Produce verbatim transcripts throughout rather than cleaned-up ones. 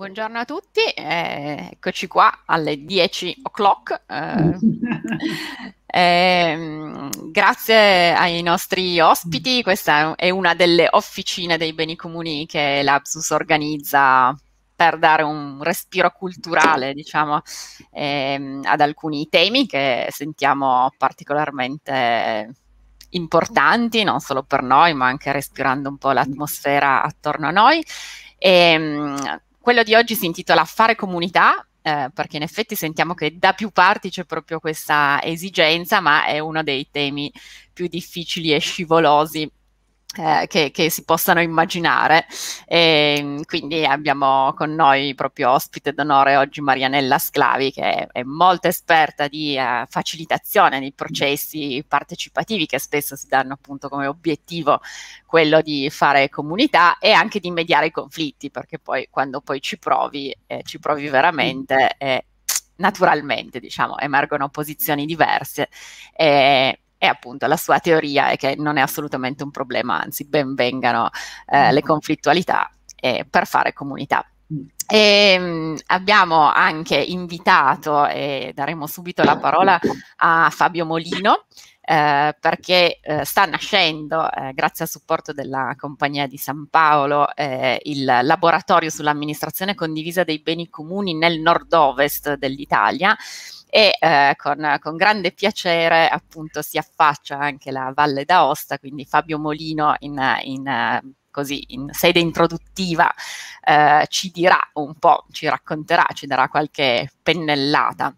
buongiorno a tutti, eh, eccoci qua alle dieci o'clock. Eh, ehm, grazie ai nostri ospiti, questa è una delle officine dei beni comuni che l'Absus organizza per dare un respiro culturale, diciamo, ehm, ad alcuni temi che sentiamo particolarmente importanti, non solo per noi, ma anche respirando un po' l'atmosfera attorno a noi. E, mh, quello di oggi si intitola Fare comunità, eh, perché in effetti sentiamo che da più parti c'è proprio questa esigenza, ma è uno dei temi più difficili e scivolosi eh, che, che si possano immaginare. E, quindi abbiamo con noi proprio ospite d'onore oggi Marianella Sclavi, che è molto esperta di eh, facilitazione dei processi partecipativi che spesso si danno appunto come obiettivo quello di fare comunità e anche di mediare i conflitti, perché poi quando poi ci provi, eh, ci provi veramente, eh, naturalmente diciamo emergono posizioni diverse. Eh, e appunto la sua teoria è che non è assolutamente un problema, anzi ben vengano eh, le conflittualità eh, per fare comunità. E, mh, abbiamo anche invitato, e daremo subito la parola a Fabio Molino, eh, perché eh, sta nascendo, eh, grazie al supporto della Compagnia di San Paolo, eh, il laboratorio sull'amministrazione condivisa dei beni comuni nel nord-ovest dell'Italia. E eh, con, con grande piacere appunto si affaccia anche la Valle d'Aosta, quindi Fabio Molino in, in, così, in sede introduttiva eh, ci dirà un po', ci racconterà, ci darà qualche pennellata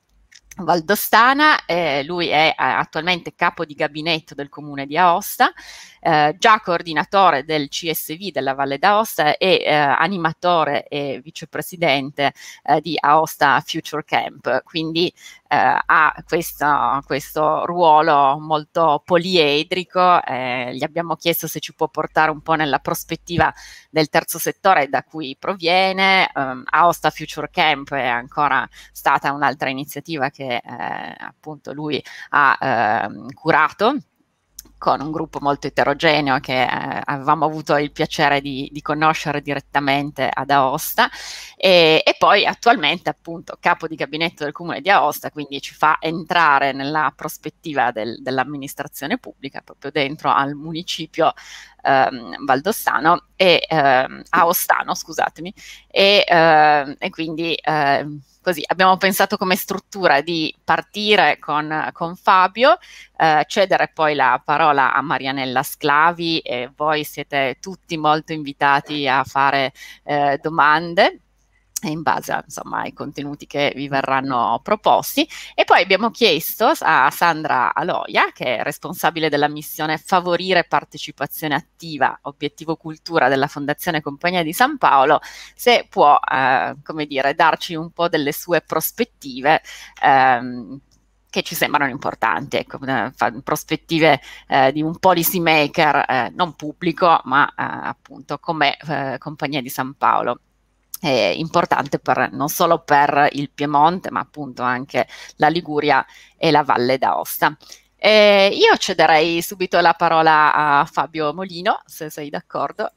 valdostana. Eh, lui è eh, attualmente capo di gabinetto del comune di Aosta, eh, già coordinatore del C S V della Valle d'Aosta e eh, animatore e vicepresidente eh, di Aosta Future Camp, quindi eh, ha questo, questo ruolo molto poliedrico. Eh, gli abbiamo chiesto se ci può portare un po' nella prospettiva del terzo settore da cui proviene. Um, Aosta Future Camp è ancora stata un'altra iniziativa che eh, appunto lui ha eh, curato con un gruppo molto eterogeneo che eh, avevamo avuto il piacere di, di conoscere direttamente ad Aosta, e, e poi attualmente appunto capo di gabinetto del comune di Aosta, quindi ci fa entrare nella prospettiva del, dell'amministrazione pubblica proprio dentro al municipio ehm, valdostano e ehm, aostano, scusatemi, e, ehm, e quindi ehm, così abbiamo pensato come struttura di partire con, con Fabio, eh, cedere poi la parola a Marianella Sclavi, e voi siete tutti molto invitati a fare eh, domande in base a, insomma, ai contenuti che vi verranno proposti. E poi abbiamo chiesto a Sandra Aloia, che è responsabile della missione Favorire partecipazione attiva, obiettivo cultura della Fondazione Compagnia di San Paolo, se può, eh, come dire, darci un po' delle sue prospettive ehm, che ci sembrano importanti, ecco, prospettive eh, di un policy maker eh, non pubblico, ma eh, appunto come eh, Compagnia di San Paolo. È importante per, non solo per il Piemonte, ma appunto anche la Liguria e la Valle d'Aosta. Eh, io cederei subito la parola a Fabio Molino, se sei d'accordo.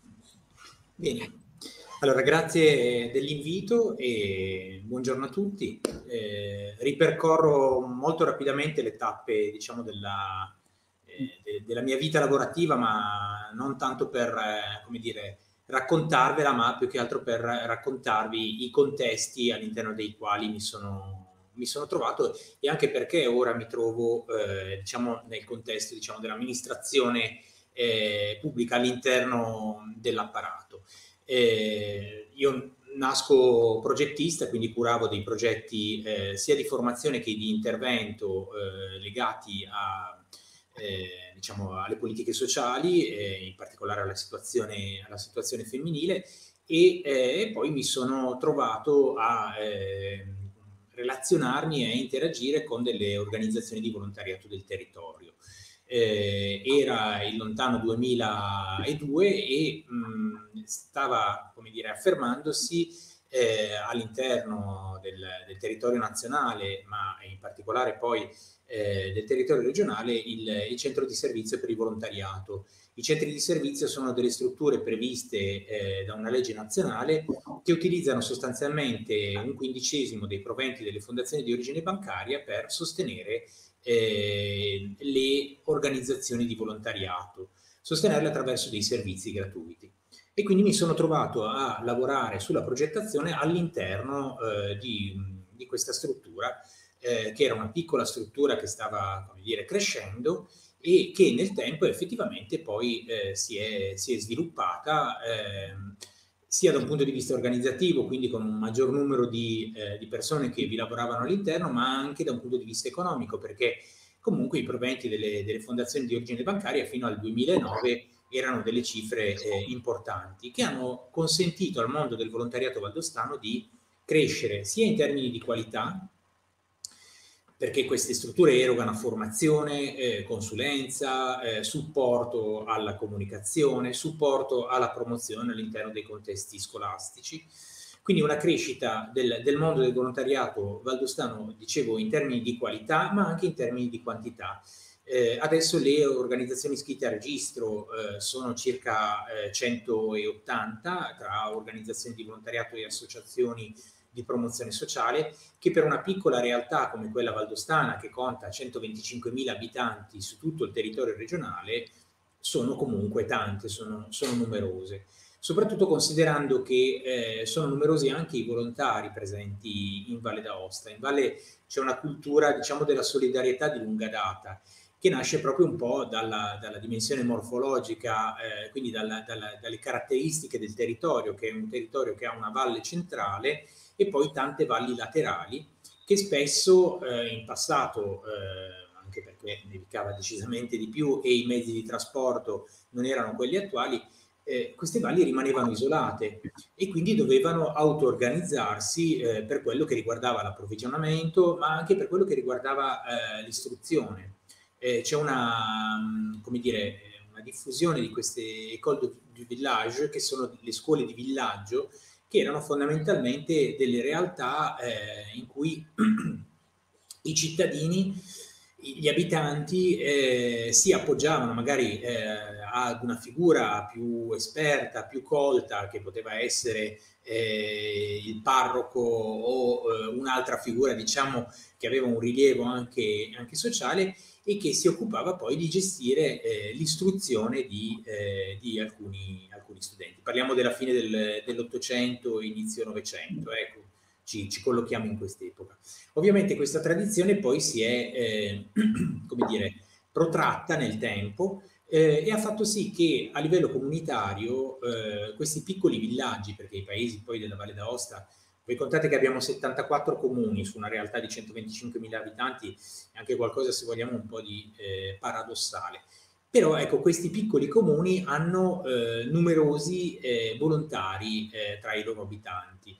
Bene, allora grazie dell'invito e buongiorno a tutti. Eh, ripercorro molto rapidamente le tappe, diciamo, della, eh, de, della mia vita lavorativa, ma non tanto per, eh, come dire, raccontarvela, ma più che altro per raccontarvi i contesti all'interno dei quali mi sono, mi sono trovato, e anche perché ora mi trovo eh, diciamo, nel contesto, diciamo, dell'amministrazione eh, pubblica all'interno dell'apparato. Eh, io nasco progettista, quindi curavo dei progetti eh, sia di formazione che di intervento eh, legati a Eh, diciamo alle politiche sociali, eh, in particolare alla situazione, alla situazione femminile, e eh, poi mi sono trovato a eh, relazionarmi e interagire con delle organizzazioni di volontariato del territorio. Eh, era il lontano duemiladue e mh, stava, come dire, affermandosi eh, all'interno del, del territorio nazionale, ma in particolare poi eh, del territorio regionale il, il centro di servizio per il volontariato. I centri di servizio sono delle strutture previste eh, da una legge nazionale che utilizzano sostanzialmente un quindicesimo dei proventi delle fondazioni di origine bancaria per sostenere eh, le organizzazioni di volontariato, sostenerle attraverso dei servizi gratuiti. E quindi mi sono trovato a lavorare sulla progettazione all'interno eh, di, di questa struttura, eh, che era una piccola struttura che stava, come dire, crescendo e che nel tempo effettivamente poi eh, si, è, si è sviluppata eh, sia da un punto di vista organizzativo, quindi con un maggior numero di, eh, di persone che vi lavoravano all'interno, ma anche da un punto di vista economico, perché comunque i proventi delle, delle fondazioni di origine bancaria fino al duemilanove erano delle cifre eh, importanti, che hanno consentito al mondo del volontariato valdostano di crescere sia in termini di qualità, perché queste strutture erogano formazione, eh, consulenza, eh, supporto alla comunicazione, supporto alla promozione all'interno dei contesti scolastici. Quindi una crescita del, del mondo del volontariato valdostano, dicevo, in termini di qualità, ma anche in termini di quantità. Eh, adesso le organizzazioni iscritte a registro eh, sono circa eh, centottanta tra organizzazioni di volontariato e associazioni di promozione sociale, che per una piccola realtà come quella valdostana, che conta centoventicinquemila abitanti su tutto il territorio regionale, sono comunque tante, sono, sono numerose. Soprattutto considerando che eh, sono numerosi anche i volontari presenti in Valle d'Aosta. In Valle c'è una cultura, diciamo, della solidarietà di lunga data, che nasce proprio un po' dalla, dalla dimensione morfologica, eh, quindi dalla, dalla, dalle caratteristiche del territorio, che è un territorio che ha una valle centrale e poi tante valli laterali, che spesso eh, in passato, eh, anche perché nevicava decisamente di più e i mezzi di trasporto non erano quelli attuali, eh, queste valli rimanevano isolate e quindi dovevano auto-organizzarsi eh, per quello che riguardava l'approvvigionamento, ma anche per quello che riguardava eh, l'istruzione. Eh, c'è una, come dire, una diffusione di queste école du village, che sono le scuole di villaggio, che erano fondamentalmente delle realtà eh, in cui i cittadini, gli abitanti eh, si appoggiavano magari eh, ad una figura più esperta, più colta, che poteva essere eh, il parroco o eh, un'altra figura, diciamo, che aveva un rilievo anche, anche sociale, e che si occupava poi di gestire eh, l'istruzione di, eh, di alcuni, alcuni studenti. Parliamo della fine del, dell'Ottocento, inizio Novecento, ecco, ci, ci collochiamo in quest'epoca. Ovviamente questa tradizione poi si è, eh, come dire, protratta nel tempo eh, e ha fatto sì che a livello comunitario eh, questi piccoli villaggi, perché i paesi poi della Valle d'Aosta, voi contate che abbiamo settantaquattro comuni su una realtà di centoventicinquemila abitanti, anche qualcosa, se vogliamo, un po' di eh, paradossale. Però ecco, questi piccoli comuni hanno eh, numerosi eh, volontari eh, tra i loro abitanti,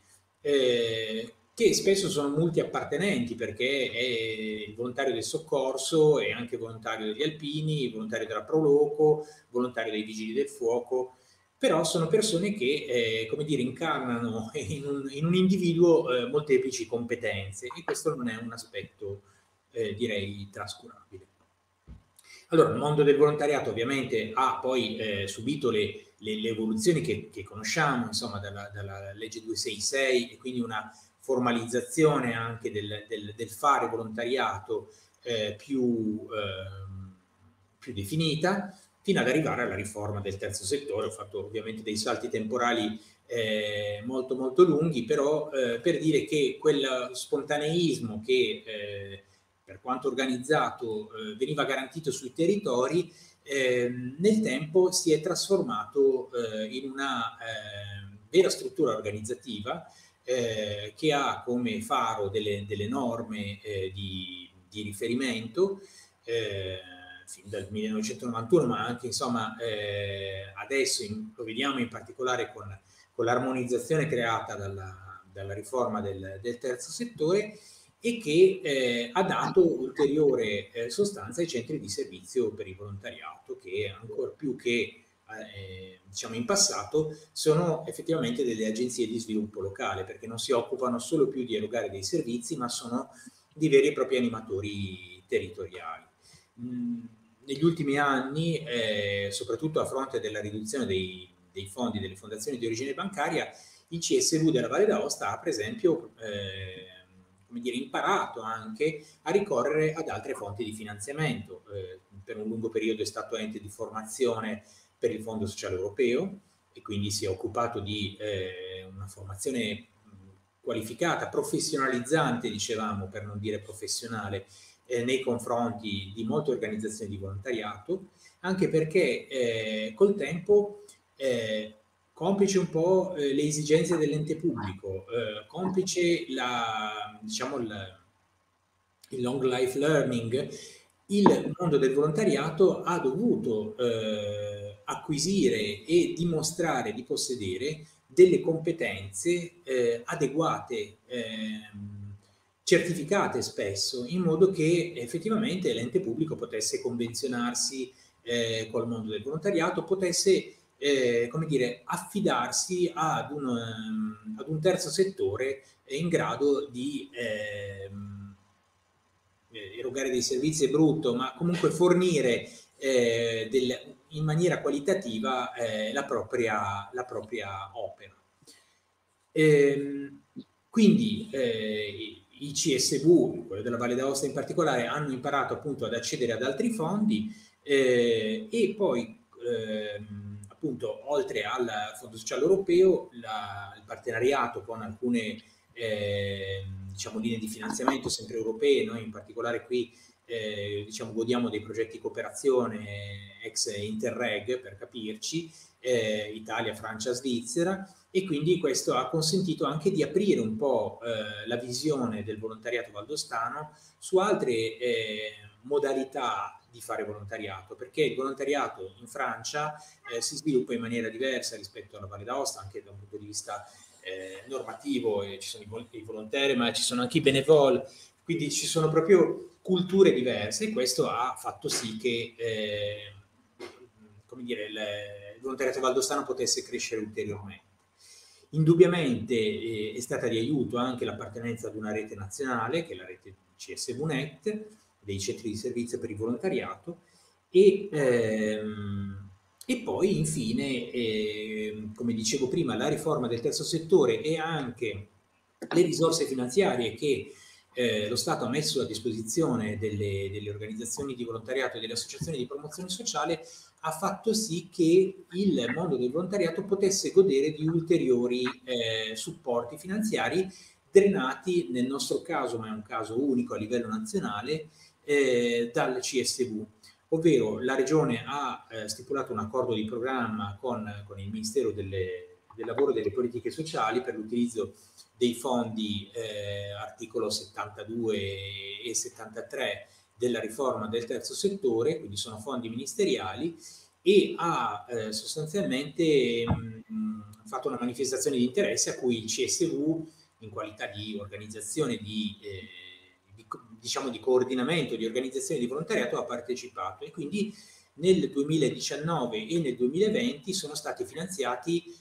eh, che spesso sono multiappartenenti, perché è il volontario del soccorso, è anche volontario degli alpini, volontario della Proloco, volontario dei vigili del fuoco. Però sono persone che, eh, come dire, incarnano in un, in un individuo eh, molteplici competenze, e questo non è un aspetto, eh, direi, trascurabile. Allora, il mondo del volontariato ovviamente ha poi eh, subito le, le, le evoluzioni che, che conosciamo, insomma, dalla, dalla legge duecentosessantasei, e quindi una formalizzazione anche del, del, del fare volontariato eh, più, eh, più definita, fino ad arrivare alla riforma del terzo settore. Ho fatto ovviamente dei salti temporali eh, molto molto lunghi, però eh, per dire che quel spontaneismo che eh, per quanto organizzato eh, veniva garantito sui territori, eh, nel tempo si è trasformato eh, in una eh, vera struttura organizzativa eh, che ha come faro delle, delle norme eh, di, di riferimento, eh, fin dal millenovecentonovantuno, ma anche, insomma, eh, adesso in, lo vediamo in particolare con, con l'armonizzazione creata dalla, dalla riforma del, del terzo settore, e che eh, ha dato ulteriore eh, sostanza ai centri di servizio per il volontariato, che ancora più che eh, diciamo in passato sono effettivamente delle agenzie di sviluppo locale, perché non si occupano solo più di erogare dei servizi, ma sono di veri e propri animatori territoriali. Mm, negli ultimi anni, eh, soprattutto a fronte della riduzione dei, dei fondi delle fondazioni di origine bancaria, il C S V della Valle d'Aosta ha per esempio eh, come dire, imparato anche a ricorrere ad altre fonti di finanziamento. Eh, per un lungo periodo è stato ente di formazione per il Fondo Sociale Europeo e quindi si è occupato di eh, una formazione qualificata, professionalizzante, dicevamo, per non dire professionale, eh, nei confronti di molte organizzazioni di volontariato, anche perché eh, col tempo, eh, complice un po' eh, le esigenze dell'ente pubblico, eh, complice la, diciamo, il, il long life learning, il mondo del volontariato ha dovuto eh, acquisire e dimostrare di possedere delle competenze eh, adeguate, eh, certificate spesso, in modo che effettivamente l'ente pubblico potesse convenzionarsi eh, col mondo del volontariato, potesse eh, come dire, affidarsi ad un, um, ad un terzo settore in grado di eh, erogare dei servizi è brutto, ma comunque fornire eh, del, in maniera qualitativa eh, la, propria, la propria opera. Ehm, quindi eh, i C S V, quello della Valle d'Aosta in particolare, hanno imparato appunto ad accedere ad altri fondi eh, e poi ehm, appunto oltre al Fondo Sociale Europeo la, il partenariato con alcune eh, diciamo linee di finanziamento sempre europee. Noi in particolare qui eh, diciamo godiamo dei progetti di cooperazione ex Interreg, per capirci, eh, Italia, Francia, Svizzera, e quindi questo ha consentito anche di aprire un po' eh, la visione del volontariato valdostano su altre eh, modalità di fare volontariato, perché il volontariato in Francia eh, si sviluppa in maniera diversa rispetto alla Valle d'Aosta, anche da un punto di vista eh, normativo, e ci sono i, i volontari, ma ci sono anche i benevol, quindi ci sono proprio culture diverse, e questo ha fatto sì che eh, come dire, il, il volontariato valdostano potesse crescere ulteriormente. Indubbiamente eh, è stata di aiuto anche l'appartenenza ad una rete nazionale, che è la rete C S V Net, dei centri di servizio per il volontariato, e, ehm, e poi infine, eh, come dicevo prima, la riforma del terzo settore e anche le risorse finanziarie che eh, lo Stato ha messo a disposizione delle, delle organizzazioni di volontariato e delle associazioni di promozione sociale ha fatto sì che il mondo del volontariato potesse godere di ulteriori eh, supporti finanziari drenati, nel nostro caso, ma è un caso unico a livello nazionale, eh, dal C S V, ovvero la Regione ha eh, stipulato un accordo di programma con, con il Ministero delle, del Lavoro e delle Politiche Sociali per l'utilizzo dei fondi eh, articolo settantadue e settantatré della riforma del terzo settore, quindi sono fondi ministeriali, e ha eh, sostanzialmente mh, fatto una manifestazione di interesse a cui il C S V, in qualità di organizzazione di, eh, di, diciamo di coordinamento di organizzazioni di volontariato, ha partecipato, e quindi nel duemiladiciannove e nel duemilaventi sono stati finanziati,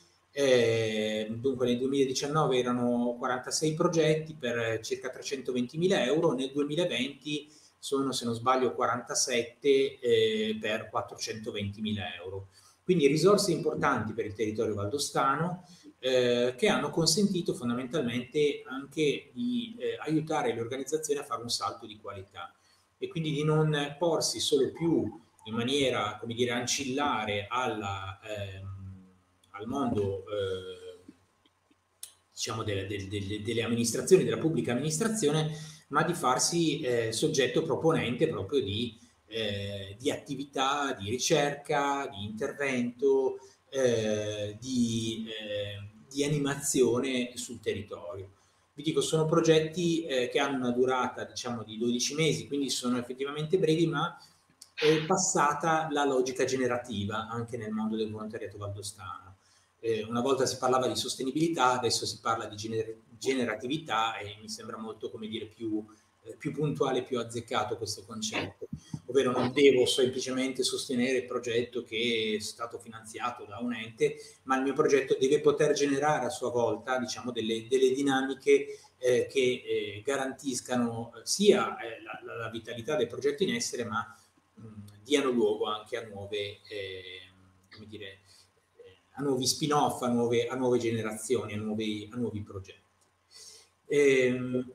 eh, dunque nel duemiladiciannove erano quarantasei progetti per circa trecentoventimila euro, nel duemilaventi sono, se non sbaglio, quarantasette eh, per quattrocentoventimila euro. Quindi risorse importanti per il territorio valdostano eh, che hanno consentito fondamentalmente anche di eh, aiutare le organizzazioni a fare un salto di qualità e quindi di non porsi solo più in maniera, come dire, ancillare alla, ehm, al mondo eh, diciamo delle, delle, delle amministrazioni, della pubblica amministrazione, ma di farsi eh, soggetto proponente proprio di, eh, di attività di ricerca, di intervento, eh, di, eh, di animazione sul territorio. Vi dico, sono progetti eh, che hanno una durata, diciamo, di dodici mesi, quindi sono effettivamente brevi, ma è passata la logica generativa anche nel mondo del volontariato valdostano. Eh, una volta si parlava di sostenibilità, adesso si parla di gener- generatività, e mi sembra molto, come dire, più eh, più puntuale e più azzeccato questo concetto, ovvero non devo semplicemente sostenere il progetto che è stato finanziato da un ente, ma il mio progetto deve poter generare a sua volta, diciamo, delle, delle dinamiche eh, che eh, garantiscano sia eh, la, la, la vitalità del progetto in essere, ma mh, diano luogo anche a nuove, eh, come dire, a nuovi spin-off, a nuove, a nuove generazioni, a nuovi, a nuovi progetti. Ehm,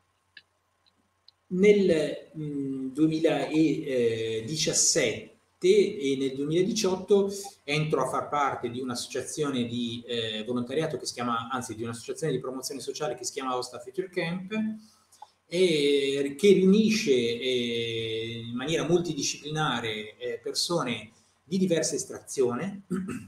nel mh, duemiladiciassette e nel duemiladiciotto entro a far parte di un'associazione di eh, volontariato che si chiama, anzi di un'associazione di promozione sociale che si chiama Aosta Future Camp, e che riunisce eh, in maniera multidisciplinare eh, persone di diversa estrazione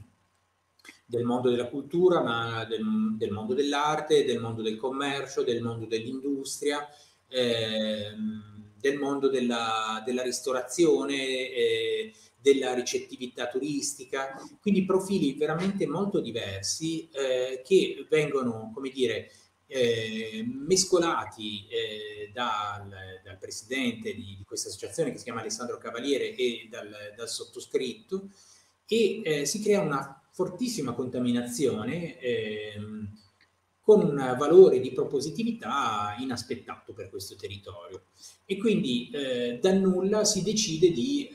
del mondo della cultura, ma del, del mondo dell'arte, del mondo del commercio, del mondo dell'industria, eh, del mondo della, della ristorazione, eh, della ricettività turistica, quindi profili veramente molto diversi eh, che vengono, come dire, eh, mescolati eh, dal, dal presidente di, di questa associazione che si chiama Alessandro Cavaliere e dal, dal sottoscritto, e eh, si crea una fortissima contaminazione ehm, con un valore di propositività inaspettato per questo territorio. E quindi eh, dal nulla si decide di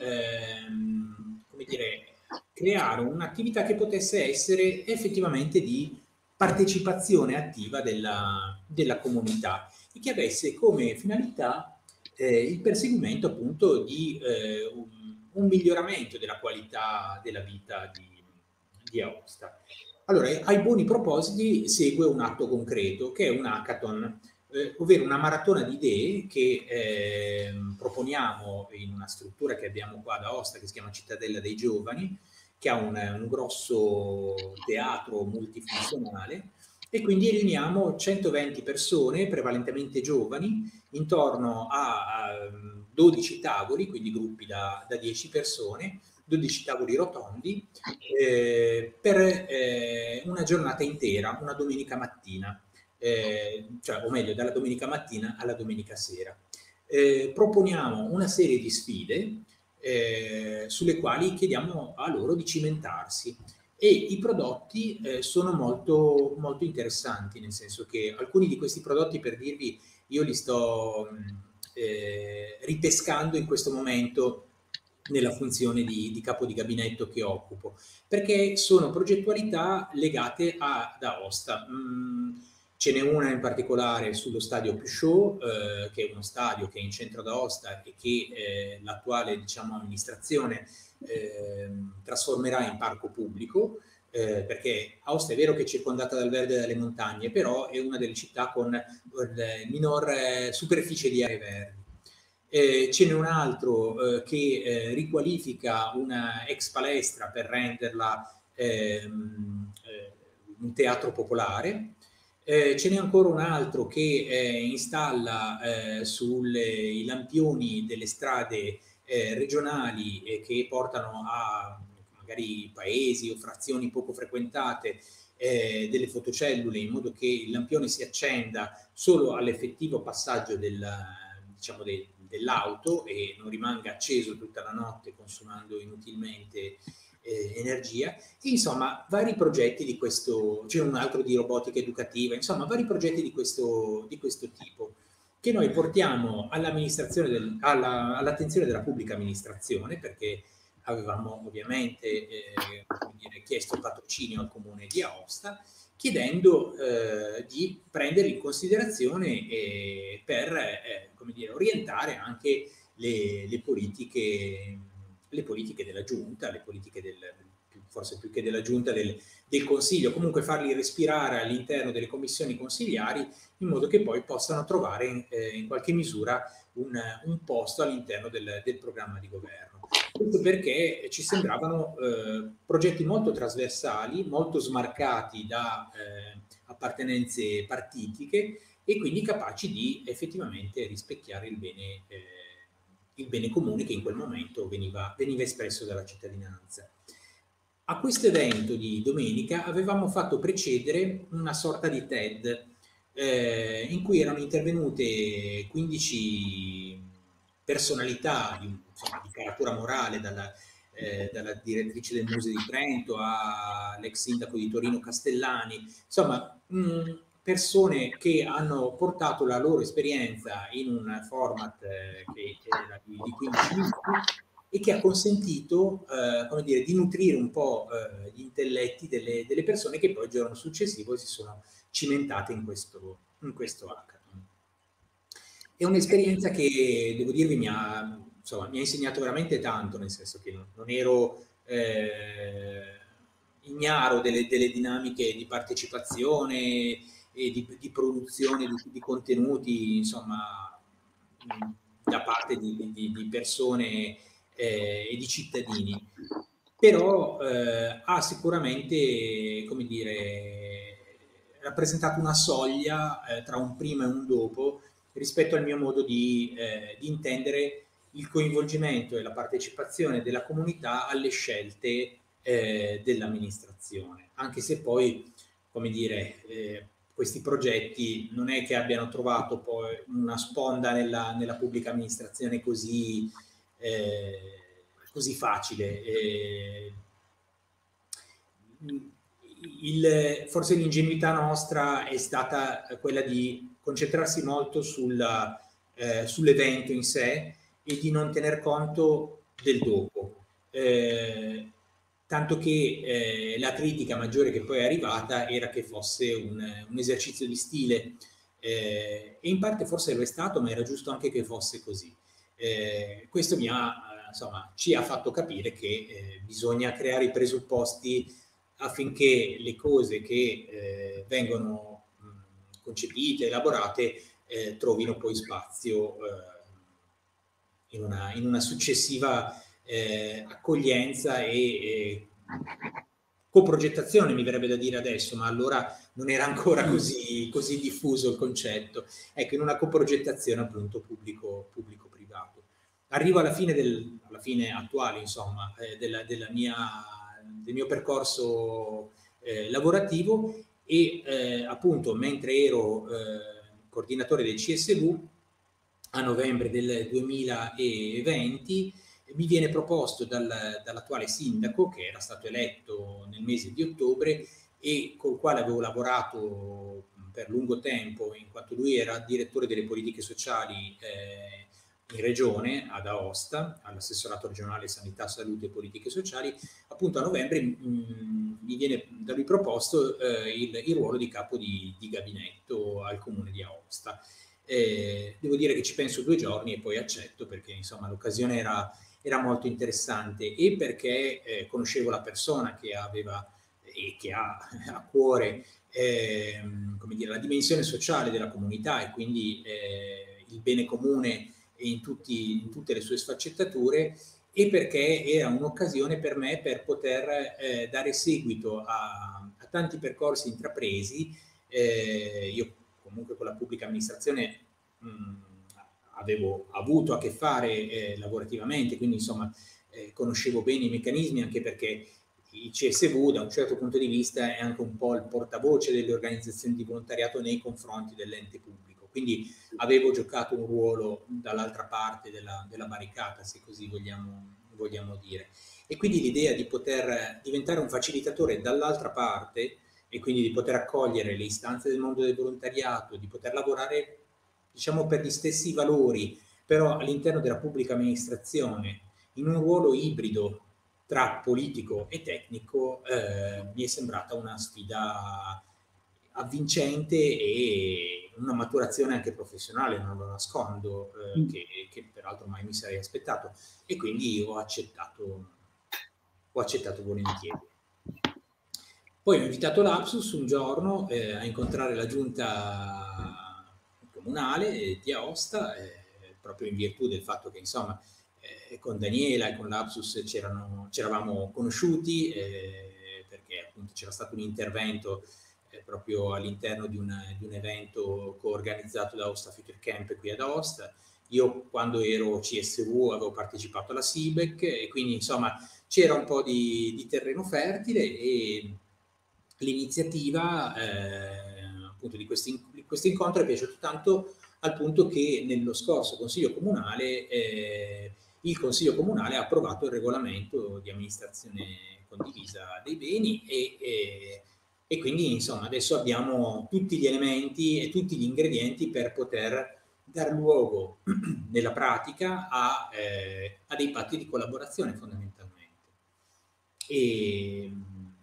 ehm, come dire, creare un'attività che potesse essere effettivamente di partecipazione attiva della, della comunità e che avesse come finalità eh, il perseguimento appunto di eh, un, un miglioramento della qualità della vita di, di Aosta. Allora, ai buoni propositi segue un atto concreto che è un hackathon, eh, ovvero una maratona di idee che eh, proponiamo in una struttura che abbiamo qua ad Aosta che si chiama Cittadella dei Giovani, che ha un, un grosso teatro multifunzionale, e quindi riuniamo centoventi persone, prevalentemente giovani, intorno a, a dodici tavoli, quindi gruppi da, da dieci persone, dodici tavoli rotondi, eh, per eh, una giornata intera, una domenica mattina, eh, cioè, o meglio, dalla domenica mattina alla domenica sera. Eh, proponiamo una serie di sfide eh, sulle quali chiediamo a loro di cimentarsi, e i prodotti eh, sono molto, molto interessanti, nel senso che alcuni di questi prodotti, per dirvi, io li sto eh, ripescando in questo momento nella funzione di, di capo di gabinetto che occupo, perché sono progettualità legate a, ad Aosta. Mm, ce n'è una in particolare sullo stadio Peugeot, eh, che è uno stadio che è in centro ad Aosta e che eh, l'attuale, diciamo, amministrazione eh, trasformerà in parco pubblico, eh, perché Aosta è vero che è circondata dal verde e dalle montagne, però è una delle città con eh, minor eh, superficie di aree verdi. Eh, ce n'è un altro eh, che eh, riqualifica una ex palestra per renderla ehm, eh, un teatro popolare. Eh, ce n'è ancora un altro che eh, installa eh, sui lampioni delle strade eh, regionali eh, che portano a magari paesi o frazioni poco frequentate eh, delle fotocellule, in modo che il lampione si accenda solo all'effettivo passaggio del, diciamo, de, dell'auto e non rimanga acceso tutta la notte consumando inutilmente eh, energia. E insomma vari progetti di questo, c'è un altro di robotica educativa, insomma vari progetti di questo, di questo tipo che noi portiamo all'amministrazione del, alla, all'attenzione della pubblica amministrazione, perché avevamo ovviamente eh, come dire, chiesto patrocinio al comune di Aosta, chiedendo eh, di prendere in considerazione eh, per eh, come dire, orientare anche le, le, politiche, le politiche della giunta, le politiche del, forse più che della giunta, del, del consiglio, comunque farli respirare all'interno delle commissioni consigliari, in modo che poi possano trovare eh, in qualche misura un, un posto all'interno del, del programma di governo. Questo perché ci sembravano eh, progetti molto trasversali, molto smarcati da eh, appartenenze partitiche e quindi capaci di effettivamente rispecchiare il bene, eh, il bene comune che in quel momento veniva, veniva espresso dalla cittadinanza. A questo evento di domenica avevamo fatto precedere una sorta di TED, eh, in cui erano intervenute quindici personalità di, insomma, di caratura morale, dalla, eh, dalla direttrice del Museo di Trento all'ex sindaco di Torino Castellani, insomma mh, persone che hanno portato la loro esperienza in un format eh, che era di, di quindici minuti e che ha consentito eh, come dire, di nutrire un po' eh, gli intelletti delle, delle persone che poi il giorno successivo si sono cimentate in questo, in questo hackathon. È un'esperienza che, devo dirvi, mi ha, insomma, mi ha insegnato veramente tanto, nel senso che non, non ero eh, ignaro delle, delle dinamiche di partecipazione e di, di produzione di, di contenuti, insomma, da parte di, di, di persone eh, e di cittadini. Però eh, ha sicuramente, come dire, rappresentato una soglia eh, tra un prima e un dopo rispetto al mio modo di, eh, di intendere il coinvolgimento e la partecipazione della comunità alle scelte eh, dell'amministrazione, anche se poi, come dire, eh, questi progetti non è che abbiano trovato poi una sponda nella, nella pubblica amministrazione così, eh, così facile. Eh, il, forse l'ingenuità nostra è stata quella di concentrarsi molto sul, eh, sull'evento in sé e di non tener conto del dopo. Eh, tanto che eh, la critica maggiore che poi è arrivata era che fosse un, un esercizio di stile, eh, e in parte forse lo è stato, ma era giusto anche che fosse così. Eh, questo mi ha, insomma, ci ha fatto capire che eh, bisogna creare i presupposti affinché le cose che eh, vengono mh, concepite, elaborate, eh, trovino poi spazio eh, in, una, in una successiva eh, accoglienza e, e coprogettazione, mi verrebbe da dire adesso, ma allora non era ancora così, così diffuso il concetto. Ecco, in una coprogettazione appunto pubblico-privato. Arrivo alla fine, del, alla fine attuale, insomma, eh, della, della mia, del mio percorso eh, lavorativo e eh, appunto mentre ero eh, coordinatore del C S V a novembre del duemilaventi mi viene proposto dal, dall'attuale sindaco, che era stato eletto nel mese di ottobre e col quale avevo lavorato per lungo tempo, in quanto lui era direttore delle politiche sociali eh, in regione, ad Aosta, all'assessorato regionale sanità, salute e politiche sociali. Appunto a novembre mh, mi viene da lui proposto eh, il, il ruolo di capo di, di gabinetto al comune di Aosta. Eh, devo dire che ci penso due giorni e poi accetto, perché insomma l'occasione era, era molto interessante e perché eh, conoscevo la persona che aveva e che ha a cuore eh, come dire, la dimensione sociale della comunità e quindi eh, il bene comune in, tutti, in tutte le sue sfaccettature, e perché era un'occasione per me per poter eh, dare seguito a, a tanti percorsi intrapresi. Eh, io comunque con la pubblica amministrazione mh, avevo avuto a che fare eh, lavorativamente, quindi insomma eh, conoscevo bene i meccanismi, anche perché il C S V da un certo punto di vista è anche un po' il portavoce delle organizzazioni di volontariato nei confronti dell'ente pubblico, quindi avevo giocato un ruolo dall'altra parte della, della barricata, se così vogliamo, vogliamo dire. E quindi l'idea di poter diventare un facilitatore dall'altra parte e quindi di poter accogliere le istanze del mondo del volontariato, di poter lavorare, diciamo, per gli stessi valori, però all'interno della pubblica amministrazione, in un ruolo ibrido tra politico e tecnico, eh, mi è sembrata una sfida avvincente e una maturazione anche professionale, non lo nascondo, eh, che, che peraltro mai mi sarei aspettato, e quindi ho accettato, ho accettato volentieri. Poi ho invitato l'Apsus un giorno eh, a incontrare la giunta comunale di Aosta, eh, proprio in virtù del fatto che insomma eh, con Daniela e con l'Apsus c'eravamo conosciuti, eh, perché appunto c'era stato un intervento eh, proprio all'interno di, di un evento coorganizzato da Aosta Future Camp qui ad Aosta. Io quando ero C S V avevo partecipato alla S I B E C e quindi insomma c'era un po' di, di terreno fertile, e l'iniziativa eh, appunto di, questi, di questo incontro è piaciuto tanto al punto che nello scorso Consiglio Comunale eh, il Consiglio Comunale ha approvato il regolamento di amministrazione condivisa dei beni e, e, e quindi insomma adesso abbiamo tutti gli elementi e tutti gli ingredienti per poter dar luogo nella pratica a, eh, a dei patti di collaborazione fondamentalmente. E,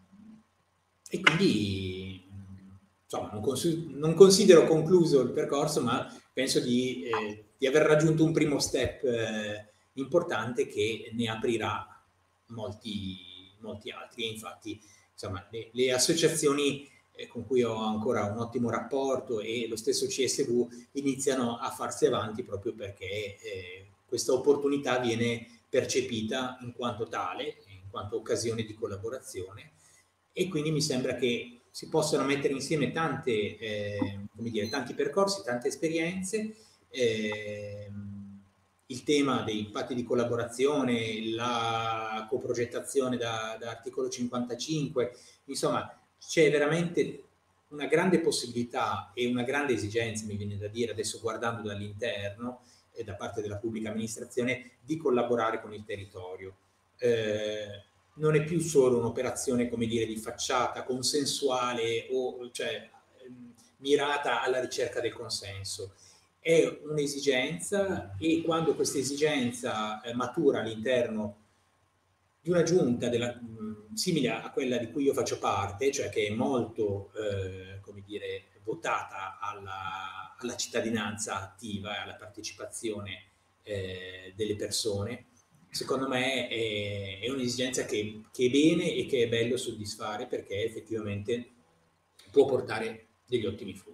e quindi insomma non, cons non considero concluso il percorso, ma penso di, eh, di aver raggiunto un primo step eh, importante che ne aprirà molti, molti altri. E infatti insomma le, le associazioni eh, con cui ho ancora un ottimo rapporto e lo stesso C S V iniziano a farsi avanti proprio perché eh, questa opportunità viene percepita in quanto tale, in quanto occasione di collaborazione, e quindi mi sembra che si possano mettere insieme tante, eh, come dire, tanti percorsi, tante esperienze, eh, il tema dei patti di collaborazione, la coprogettazione da, da articolo cinquantacinque, insomma c'è veramente una grande possibilità e una grande esigenza, mi viene da dire adesso guardando dall'interno e da parte della pubblica amministrazione, di collaborare con il territorio. Eh, non è più solo un'operazione, come dire, di facciata, consensuale o cioè mirata alla ricerca del consenso. È un'esigenza e quando questa esigenza eh, matura all'interno di una giunta della, mh, simile a quella di cui io faccio parte, cioè che è molto, eh, come dire, votata alla, alla cittadinanza attiva e alla partecipazione eh, delle persone, secondo me è, è un'esigenza che, che è bene e che è bello soddisfare perché effettivamente può portare degli ottimi frutti.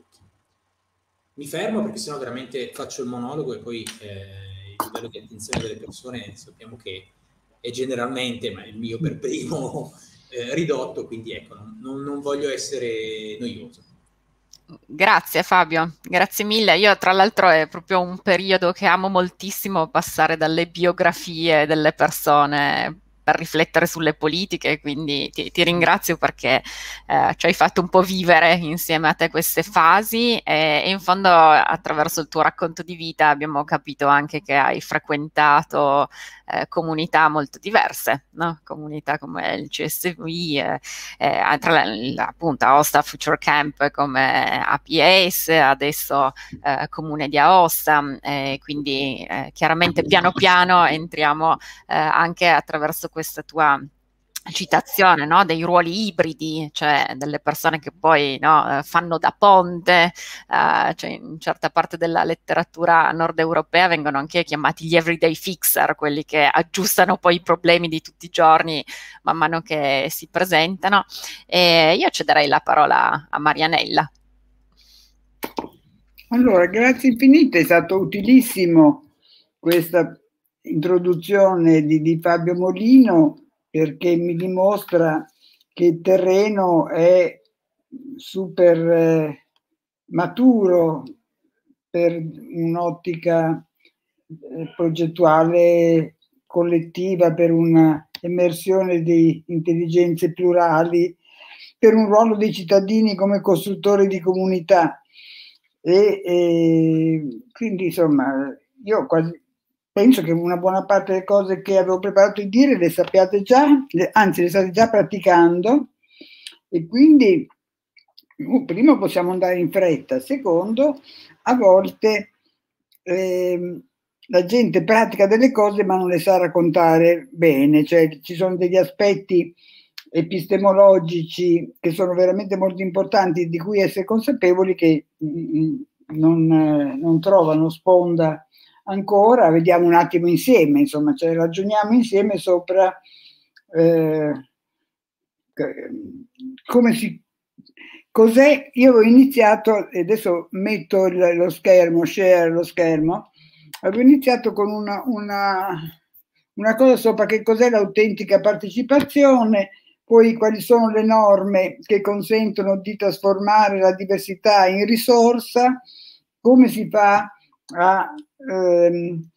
Mi fermo perché sennò veramente faccio il monologo e poi eh, il livello di attenzione delle persone sappiamo che è generalmente, ma il mio per primo, eh, ridotto, quindi ecco, non, non voglio essere noioso. Grazie Fabio, grazie mille. Io tra l'altro è proprio un periodo che amo moltissimo, passare dalle biografie delle persone per riflettere sulle politiche, quindi ti, ti ringrazio perché eh, ci hai fatto un po' vivere insieme a te queste fasi e, e in fondo attraverso il tuo racconto di vita abbiamo capito anche che hai frequentato eh, comunità molto diverse, no? Comunità come il C S V, eh, eh, tra appunto Aosta Future Camp come A P S, adesso eh, Comune di Aosta, eh, quindi eh, chiaramente piano piano entriamo eh, anche attraverso questa tua citazione, no? Dei ruoli ibridi, cioè delle persone che poi no, fanno da ponte, uh, cioè in certa parte della letteratura nord europea vengono anche chiamati gli everyday fixer, quelli che aggiustano poi i problemi di tutti i giorni man mano che si presentano. E io cederei la parola a Marianella. Allora, grazie infinite, è stato utilissimo questa introduzione di, di Fabio Molino, perché mi dimostra che il terreno è super eh, maturo per un'ottica eh, progettuale collettiva, per una immersione di intelligenze plurali, per un ruolo dei cittadini come costruttori di comunità. E, e quindi insomma io quasi penso che una buona parte delle cose che avevo preparato di dire le sappiate già, le, anzi le state già praticando, e quindi uh, primo possiamo andare in fretta, secondo a volte eh, la gente pratica delle cose ma non le sa raccontare bene, cioè ci sono degli aspetti epistemologici che sono veramente molto importanti, di cui essere consapevoli, che non, non trovano sponda ancora. Vediamo un attimo insieme, insomma, cioè ragioniamo insieme sopra eh, come si cos'è. Io ho iniziato, e adesso metto il, lo schermo, share lo schermo, avevo iniziato con una, una, una cosa sopra che cos'è l'autentica partecipazione, poi quali sono le norme che consentono di trasformare la diversità in risorsa, come si fa a, ehm,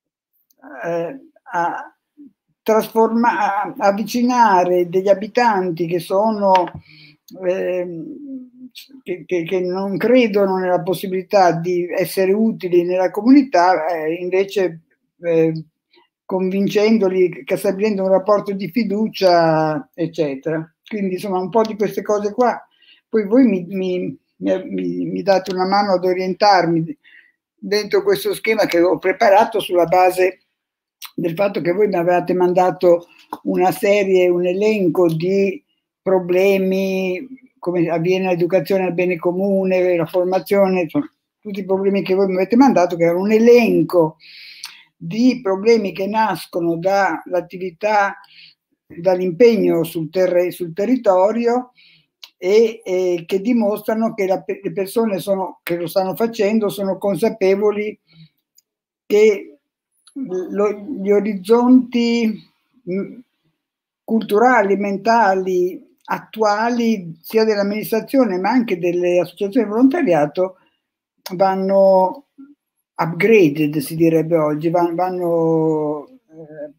a trasformare, a avvicinare degli abitanti che sono eh, che, che, che non credono nella possibilità di essere utili nella comunità, eh, invece eh, convincendoli, stabilendo un rapporto di fiducia, eccetera. Quindi insomma un po' di queste cose qua. Poi voi mi, mi, mi, mi date una mano ad orientarmi dentro questo schema che ho preparato sulla base del fatto che voi mi avevate mandato una serie, un elenco di problemi, come avviene l'educazione al bene comune, la formazione, insomma, tutti i problemi che voi mi avete mandato, che era un elenco di problemi che nascono dall'attività, dall'impegno sul, ter- sul territorio e, e che dimostrano che la, le persone sono, che lo stanno facendo sono consapevoli che lo, gli orizzonti mh, culturali, mentali, attuali, sia dell'amministrazione ma anche delle associazioni di volontariato, vanno upgraded, si direbbe oggi, vanno, vanno eh,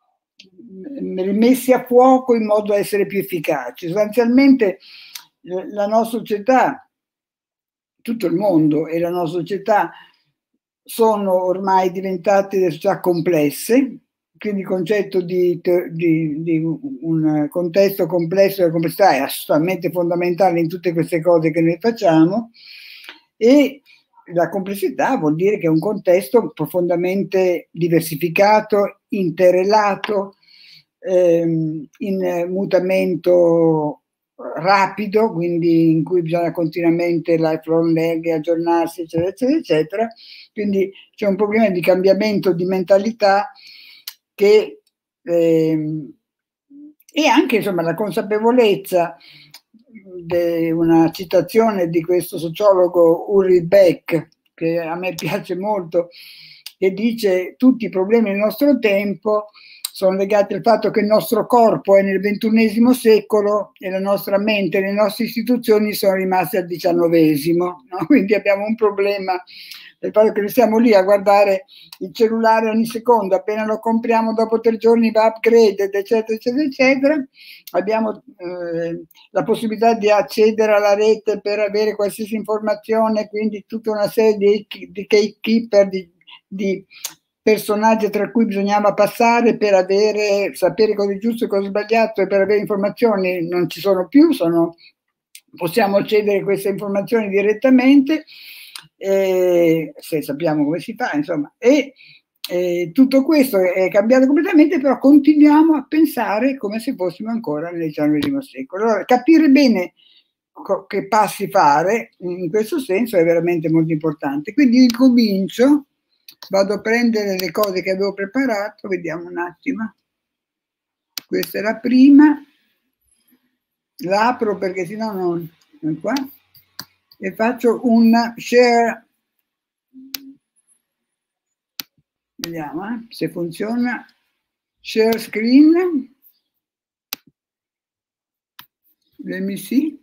rimessi a fuoco in modo da essere più efficaci. Sostanzialmente la nostra società, tutto il mondo e la nostra società sono ormai diventate delle società complesse, quindi il concetto di, di, di un contesto complesso della complessità è assolutamente fondamentale in tutte queste cose che noi facciamo, e la complessità vuol dire che è un contesto profondamente diversificato, interrelato, ehm, in mutamento rapido, quindi in cui bisogna continuamente lifelong learning, aggiornarsi, eccetera, eccetera, eccetera. Quindi c'è un problema di cambiamento di mentalità che ehm, e anche insomma la consapevolezza di una citazione di questo sociologo Ulrich Beck, che a me piace molto, che dice: tutti i problemi del nostro tempo sono legati al fatto che il nostro corpo è nel ventunesimo secolo e la nostra mente e le nostre istituzioni sono rimaste al diciannovesimo, no? Quindi abbiamo un problema del fatto che noi siamo lì a guardare il cellulare ogni secondo, appena lo compriamo dopo tre giorni va upgraded, eccetera, eccetera, eccetera. Abbiamo eh, la possibilità di accedere alla rete per avere qualsiasi informazione, quindi tutta una serie di, di gatekeeper, di, di personaggi tra cui bisognava passare per avere, sapere cosa è giusto e cosa è sbagliato, e per avere informazioni non ci sono più, sono, possiamo accedere a queste informazioni direttamente, eh, se sappiamo come si fa, insomma, e eh, tutto questo è cambiato completamente, però continuiamo a pensare come se fossimo ancora nel diciannovesimo secolo. Allora, capire bene che passi fare in questo senso è veramente molto importante. Quindi incomincio, vado a prendere le cose che avevo preparato, vediamo un attimo. Questa è la prima, l'apro perché sennò non, non qua, e faccio un share, vediamo eh, se funziona, share screen, let me see.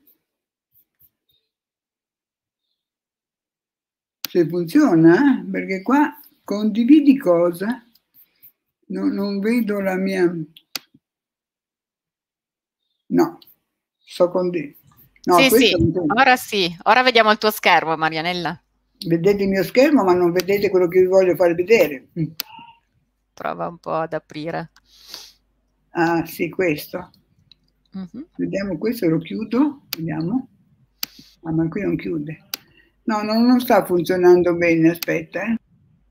Se funziona, eh? Perché qua condividi cosa? No, non vedo la mia... No, sto condividendo. No, sì, sì, ora sì, ora vediamo il tuo schermo, Marianella. Vedete il mio schermo, ma non vedete quello che vi voglio far vedere. Prova un po' ad aprire. Ah, sì, questo. Uh-huh. Vediamo, questo lo chiudo, vediamo. Ah, ma qui non chiude. No, no, non sta funzionando bene, aspetta. Eh.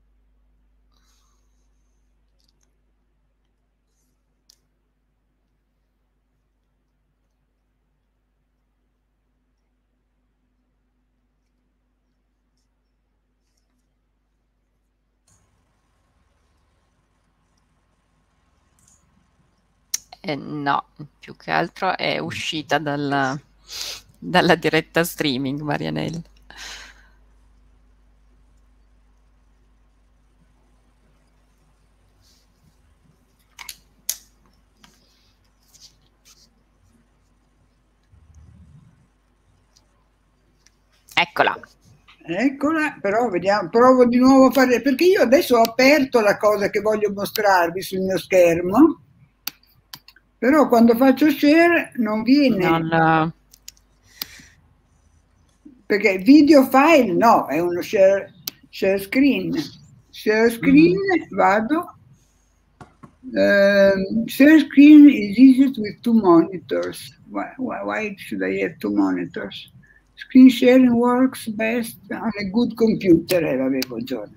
Eh, no, più che altro è uscita dalla, dalla diretta streaming, Marianella. Eccola. Eccola, però vediamo, provo di nuovo a fare, perché io adesso ho aperto la cosa che voglio mostrarvi sul mio schermo, però quando faccio share non viene. Non, perché video file no, è uno share, share screen. Share screen, mm. vado. Um, share screen is easiest with two monitors. Why, why, why should I have two monitors? Screen sharing works best on a good computer. Eh, vabbè, buongiorno.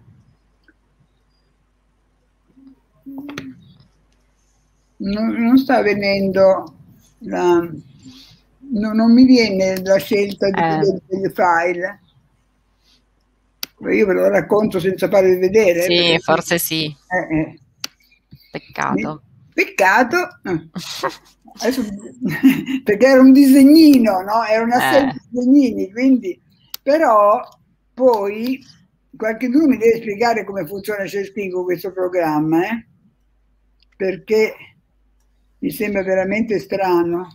Non, non sta venendo la, no, non mi viene la scelta di eh. del file. Io ve lo racconto senza farvi vedere. Sì, forse sì. Eh, eh. Peccato. Peccato. Adesso, perché era un disegnino, no? Era una serie eh. di disegnini, quindi però poi qualcuno mi deve spiegare come funziona Share Screen con questo programma, eh? Perché mi sembra veramente strano.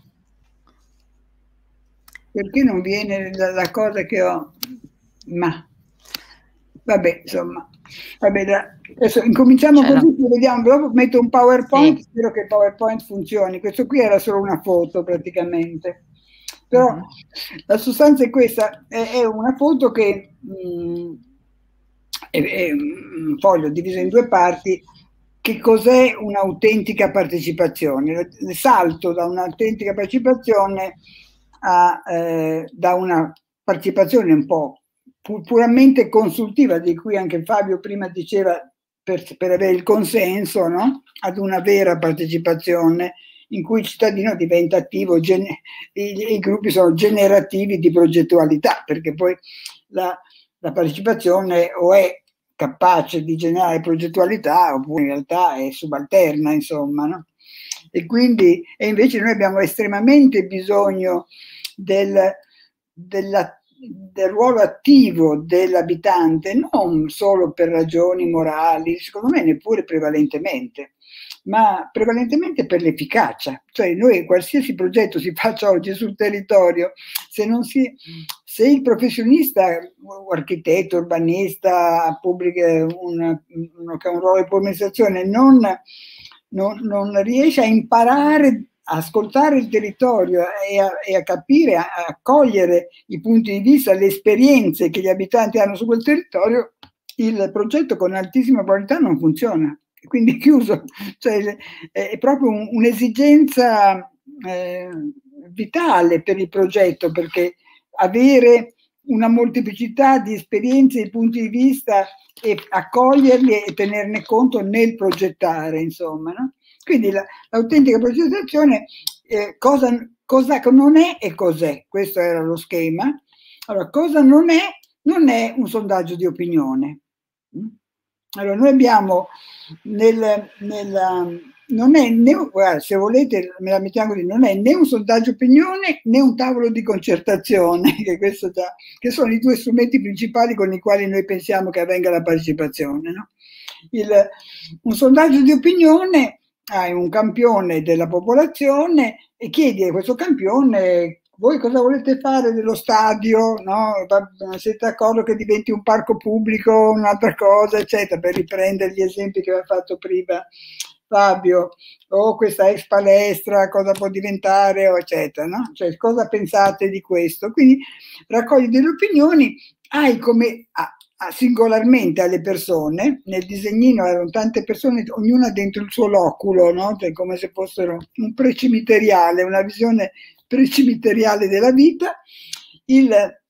Perché non viene la, la cosa che ho? Ma vabbè, insomma, vabbè, da, adesso incominciamo C'era. così, vediamo, dopo metto un PowerPoint, sì. Spero che il PowerPoint funzioni. Questo qui era solo una foto praticamente, però uh-huh. la sostanza è questa, è, è una foto che mh, è, è un foglio diviso in due parti. Che cos'è un'autentica partecipazione? Salto da un'autentica partecipazione a, eh, da una partecipazione un po' pu- puramente consultiva, di cui anche Fabio prima diceva per, per avere il consenso, no? Ad una vera partecipazione in cui il cittadino diventa attivo, gene- i, i gruppi sono generativi di progettualità, perché poi la, la partecipazione o è capace di generare progettualità oppure in realtà è subalterna, insomma, no? E quindi e invece noi abbiamo estremamente bisogno del, della, del ruolo attivo dell'abitante, non solo per ragioni morali, secondo me neppure prevalentemente, ma prevalentemente per l'efficacia. Cioè noi qualsiasi progetto si faccia oggi sul territorio, se non si se il professionista, architetto, urbanista, pubblica un, uno che ha un ruolo di amministrazione, non, non, non riesce a imparare a ascoltare il territorio e a, e a capire, a, a cogliere i punti di vista, le esperienze che gli abitanti hanno su quel territorio, il progetto con altissima qualità non funziona. Quindi chiuso, cioè, è proprio un, un'esigenza eh, vitale per il progetto, perché avere una molteplicità di esperienze e punti di vista e accoglierli e tenerne conto nel progettare, insomma, no? Quindi la, l'autentica progettazione eh, cosa, cosa non è e cos'è, questo era lo schema. Allora, cosa non è? Non è un sondaggio di opinione. Allora, noi abbiamo nel, nella, non è né, guarda, se volete me la mettiamo così, non è né un sondaggio opinione né un tavolo di concertazione, che, questo già, che sono i due strumenti principali con i quali noi pensiamo che avvenga la partecipazione, no? Il, un sondaggio di opinione hai un campione della popolazione e chiedi a questo campione: voi cosa volete fare dello stadio? No? Siete d'accordo che diventi un parco pubblico, un'altra cosa, eccetera, per riprendere gli esempi che aveva fatto prima Fabio, o questa ex palestra, cosa può diventare, eccetera, no? Cioè, cosa pensate di questo? Quindi raccogli delle opinioni, hai come ah, singolarmente alle persone, nel disegnino erano tante persone, ognuna dentro il suo loculo, no? Cioè, come se fossero un precimiteriale, una visione precimiteriale della vita, il,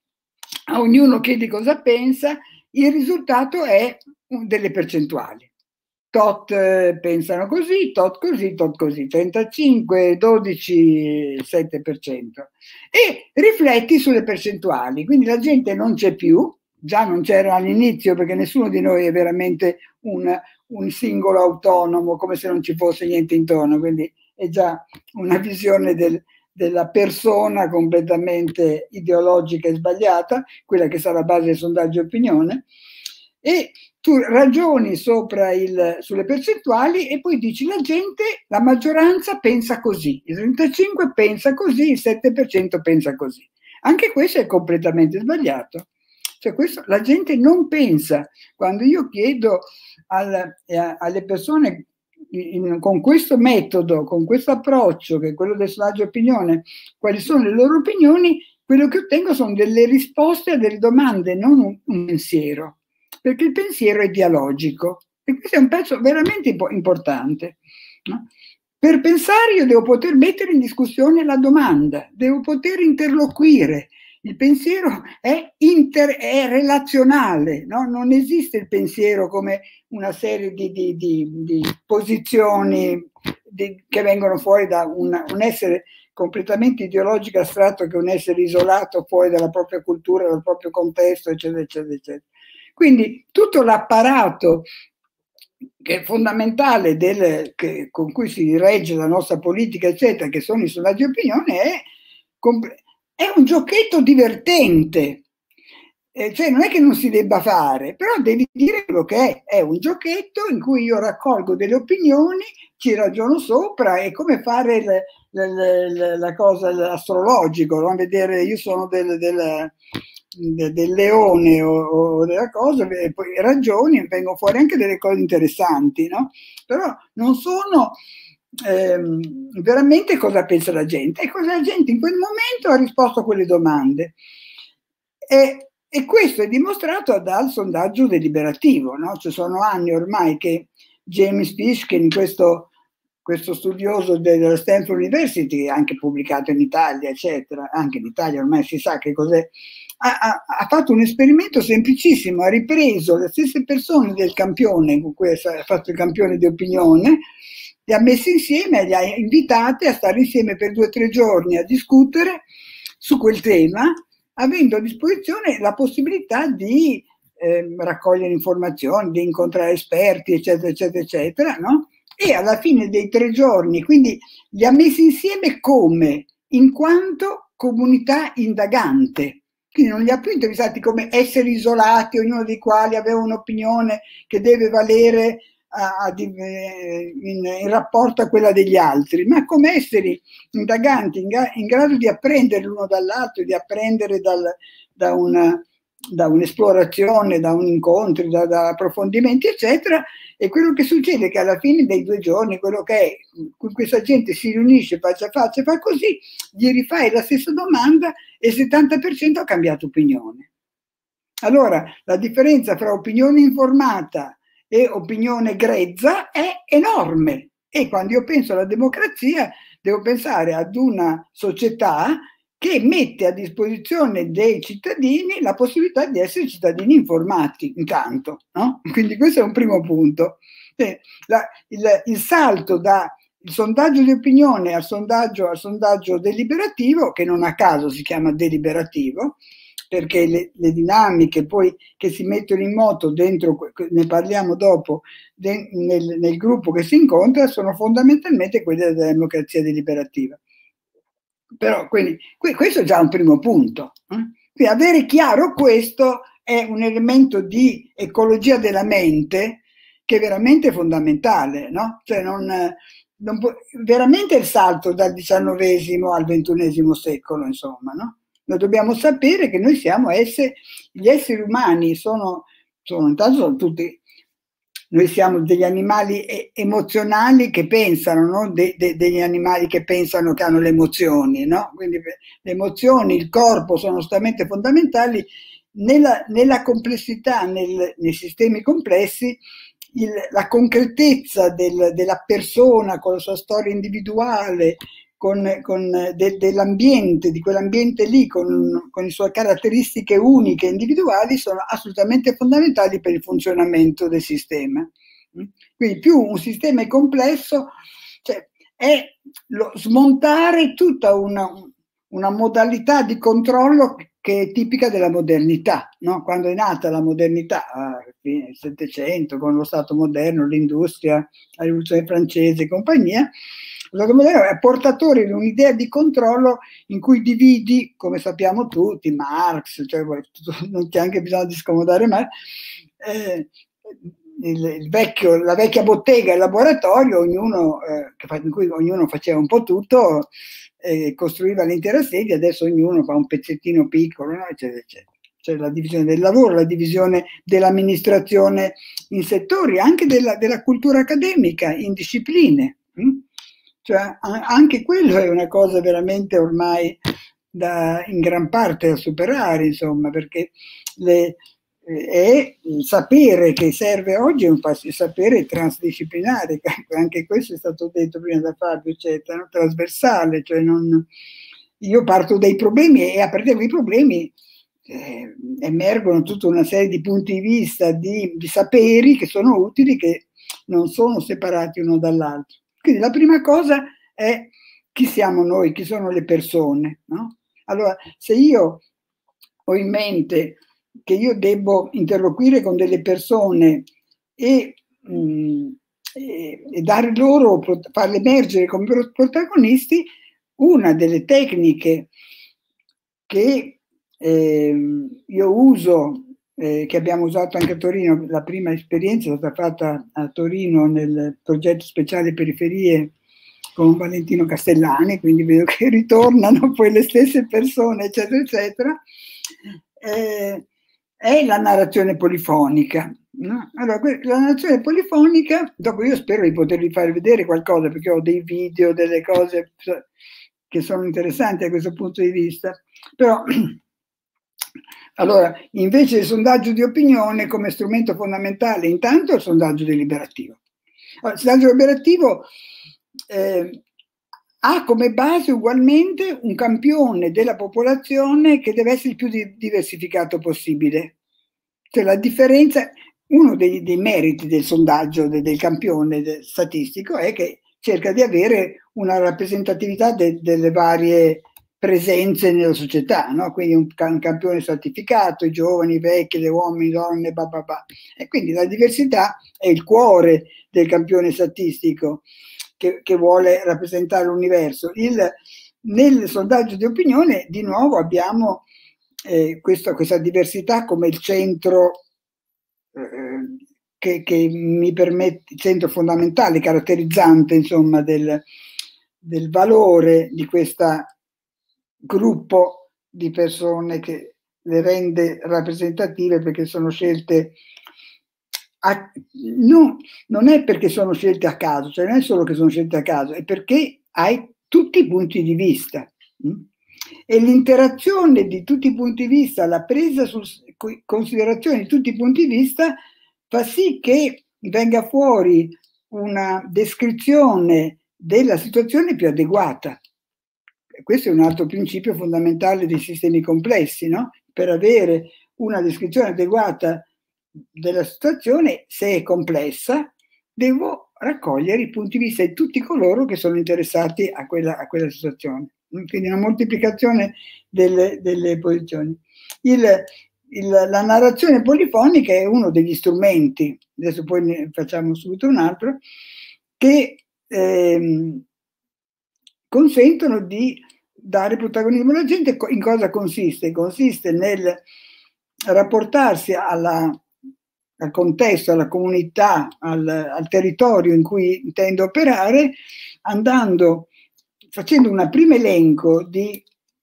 a ognuno chiedi cosa pensa, il risultato è delle percentuali. Tot eh, pensano così, tot così, tot così, trentacinque, dodici, sette per cento. E rifletti sulle percentuali, quindi la gente non c'è più, già non c'era all'inizio perché nessuno di noi è veramente un, un singolo autonomo, come se non ci fosse niente intorno, quindi è già una visione del, della persona completamente ideologica e sbagliata, quella che sarà la base del sondaggio di opinione, e tu ragioni sopra il, sulle percentuali e poi dici la gente, la maggioranza pensa così, il trentacinque per cento pensa così, il sette per cento pensa così. Anche questo è completamente sbagliato. Cioè questo, la gente non pensa. Quando io chiedo al, eh, alle persone in, con questo metodo, con questo approccio, che è quello del sondaggio opinione, quali sono le loro opinioni, quello che ottengo sono delle risposte a delle domande, non un, un pensiero, perché il pensiero è dialogico e questo è un pezzo veramente impo- importante. No? Per pensare io devo poter mettere in discussione la domanda, devo poter interloquire. Il pensiero è, inter, è relazionale, no? Non esiste il pensiero come una serie di, di, di, di posizioni di, che vengono fuori da un, un essere completamente ideologico astratto, che è un essere isolato fuori dalla propria cultura, dal proprio contesto, eccetera, eccetera, eccetera. Quindi tutto l'apparato che è fondamentale del, che, con cui si regge la nostra politica, eccetera, che sono i sondaggi di opinione, è, è un giochetto divertente. Eh, cioè non è che non si debba fare, però devi dire quello che è. È un giochetto in cui io raccolgo delle opinioni, ci ragiono sopra, è come fare le, le, le, la cosa astrologico, no? Vedere io sono del, del, del, del leone o, o della cosa, e poi ragioni e vengono fuori anche delle cose interessanti, no? Però non sono ehm, veramente cosa pensa la gente, e cosa la gente in quel momento ha risposto a quelle domande. E, E questo è dimostrato dal sondaggio deliberativo, no? Ci sono anni ormai che James Fishkin, in questo, questo studioso della Stanford University, anche pubblicato in Italia, eccetera, anche in Italia ormai si sa che cos'è, ha, ha, ha fatto un esperimento semplicissimo, ha ripreso le stesse persone del campione, con cui ha fatto il campione di opinione, le ha messe insieme, le ha invitate a stare insieme per due o tre giorni a discutere su quel tema, avendo a disposizione la possibilità di eh, raccogliere informazioni, di incontrare esperti, eccetera, eccetera, eccetera, no? E alla fine dei tre giorni, quindi li ha messi insieme come? In quanto comunità indagante. Quindi non li ha più interessati come esseri isolati, ognuno dei quali aveva un'opinione che deve valere a, a, in, in rapporto a quella degli altri, ma come esseri indaganti in, in grado di apprendere l'uno dall'altro, di apprendere dal, da, una, da un'esplorazione, da un incontro, da, da approfondimenti, eccetera. E quello che succede è che alla fine dei due giorni, quello che è, con questa gente si riunisce faccia a faccia, fa così, gli rifai la stessa domanda e il settanta per cento ha cambiato opinione. Allora, la differenza fra opinione informata e opinione grezza è enorme, e quando io penso alla democrazia devo pensare ad una società che mette a disposizione dei cittadini la possibilità di essere cittadini informati intanto, no? Quindi questo è un primo punto. Eh, la, il, il salto da il sondaggio di opinione al sondaggio, al sondaggio deliberativo, che non a caso si chiama deliberativo, perché le, le dinamiche poi che si mettono in moto dentro, ne parliamo dopo, de, nel, nel gruppo che si incontra, sono fondamentalmente quelle della democrazia deliberativa. Però quindi, questo è già un primo punto. Eh? Quindi avere chiaro questo è un elemento di ecologia della mente che è veramente fondamentale, no? Cioè non, non può, veramente il salto dal diciannovesimo al ventunesimo secolo, insomma, no? Noi dobbiamo sapere che noi siamo esseri, gli esseri umani sono, sono intanto sono tutti, noi siamo degli animali emozionali che pensano, no? De, de, degli animali che pensano, che hanno le emozioni, no? Quindi le emozioni, il corpo sono assolutamente fondamentali. Nella, nella complessità, nel, nei sistemi complessi, il, la concretezza del, della persona con la sua storia individuale, con, con de, dell'ambiente, di quell'ambiente lì, con, con le sue caratteristiche uniche individuali, sono assolutamente fondamentali per il funzionamento del sistema. Quindi più un sistema è complesso, cioè, è lo, smontare tutta una, una modalità di controllo che è tipica della modernità, no? Quando è nata la modernità, a fine del Settecento, con lo Stato moderno, l'industria, la rivoluzione francese e compagnia, lo Stato moderno è portatore di un'idea di controllo in cui dividi, come sappiamo tutti, Marx, cioè non c'è anche bisogno di scomodare mai, eh, il, il vecchio, la vecchia bottega e il laboratorio, ognuno, eh, in cui ognuno faceva un po' tutto, eh, costruiva l'intera sedia, adesso ognuno fa un pezzettino piccolo, no? Eccetera, eccetera. C'è la divisione del lavoro, la divisione dell'amministrazione in settori, anche della, della cultura accademica, in discipline. Hm? Cioè, anche quello è una cosa veramente ormai da, in gran parte da superare, insomma, perché le, è il sapere che serve oggi, è un sapere transdisciplinare, anche questo è stato detto prima da Fabio, eccetera, no? Trasversale, cioè non, io parto dai problemi e a partire da quei problemi eh, emergono tutta una serie di punti di vista, di, di saperi che sono utili, che non sono separati uno dall'altro. Quindi la prima cosa è chi siamo noi, chi sono le persone, no? Allora, se io ho in mente che io devo interloquire con delle persone e, mh, e, e dare loro, farle emergere come protagonisti, una delle tecniche che eh, io uso, eh, che abbiamo usato anche a Torino, la prima esperienza è stata fatta a Torino nel progetto speciale periferie con Valentino Castellani, quindi vedo che ritornano poi le stesse persone, eccetera, eccetera, eh, è la narrazione polifonica. No? Allora, la narrazione polifonica, dopo io spero di potervi far vedere qualcosa, perché ho dei video, delle cose che sono interessanti a questo punto di vista, però allora, invece del sondaggio di opinione come strumento fondamentale, intanto il sondaggio deliberativo. Allora, il sondaggio deliberativo eh, ha come base ugualmente un campione della popolazione che deve essere il più di diversificato possibile. Cioè la differenza, uno dei, dei meriti del sondaggio, de, del campione de, statistico, è che cerca di avere una rappresentatività de, delle varie presenze nella società, no? Quindi un, un campione stratificato, i giovani, i vecchi, le uomini, le donne, bah bah bah. E quindi la diversità è il cuore del campione statistico che, che vuole rappresentare l'universo. Nel sondaggio di opinione, di nuovo, abbiamo eh, questo, questa diversità come il centro eh, che, che mi permette, il centro fondamentale, caratterizzante, insomma, del, del valore di questo gruppo di persone, che le rende rappresentative perché sono scelte a, no, non è perché sono scelte a caso, cioè non è solo che sono scelte a caso, è perché hai tutti i punti di vista mh? E l'interazione di tutti i punti di vista, la presa su considerazione di tutti i punti di vista fa sì che venga fuori una descrizione della situazione più adeguata. Questo è un altro principio fondamentale dei sistemi complessi, no? Per avere una descrizione adeguata della situazione, se è complessa, devo raccogliere i punti di vista di tutti coloro che sono interessati a quella, a quella situazione. Quindi una moltiplicazione delle, delle posizioni. Il, il, la narrazione polifonica è uno degli strumenti, adesso poi ne facciamo subito un altro, che ehm, consentono di dare protagonismo alla gente. In cosa consiste? Consiste nel rapportarsi alla, al contesto, alla comunità, al, al territorio in cui intendo operare, andando, facendo un primo elenco di,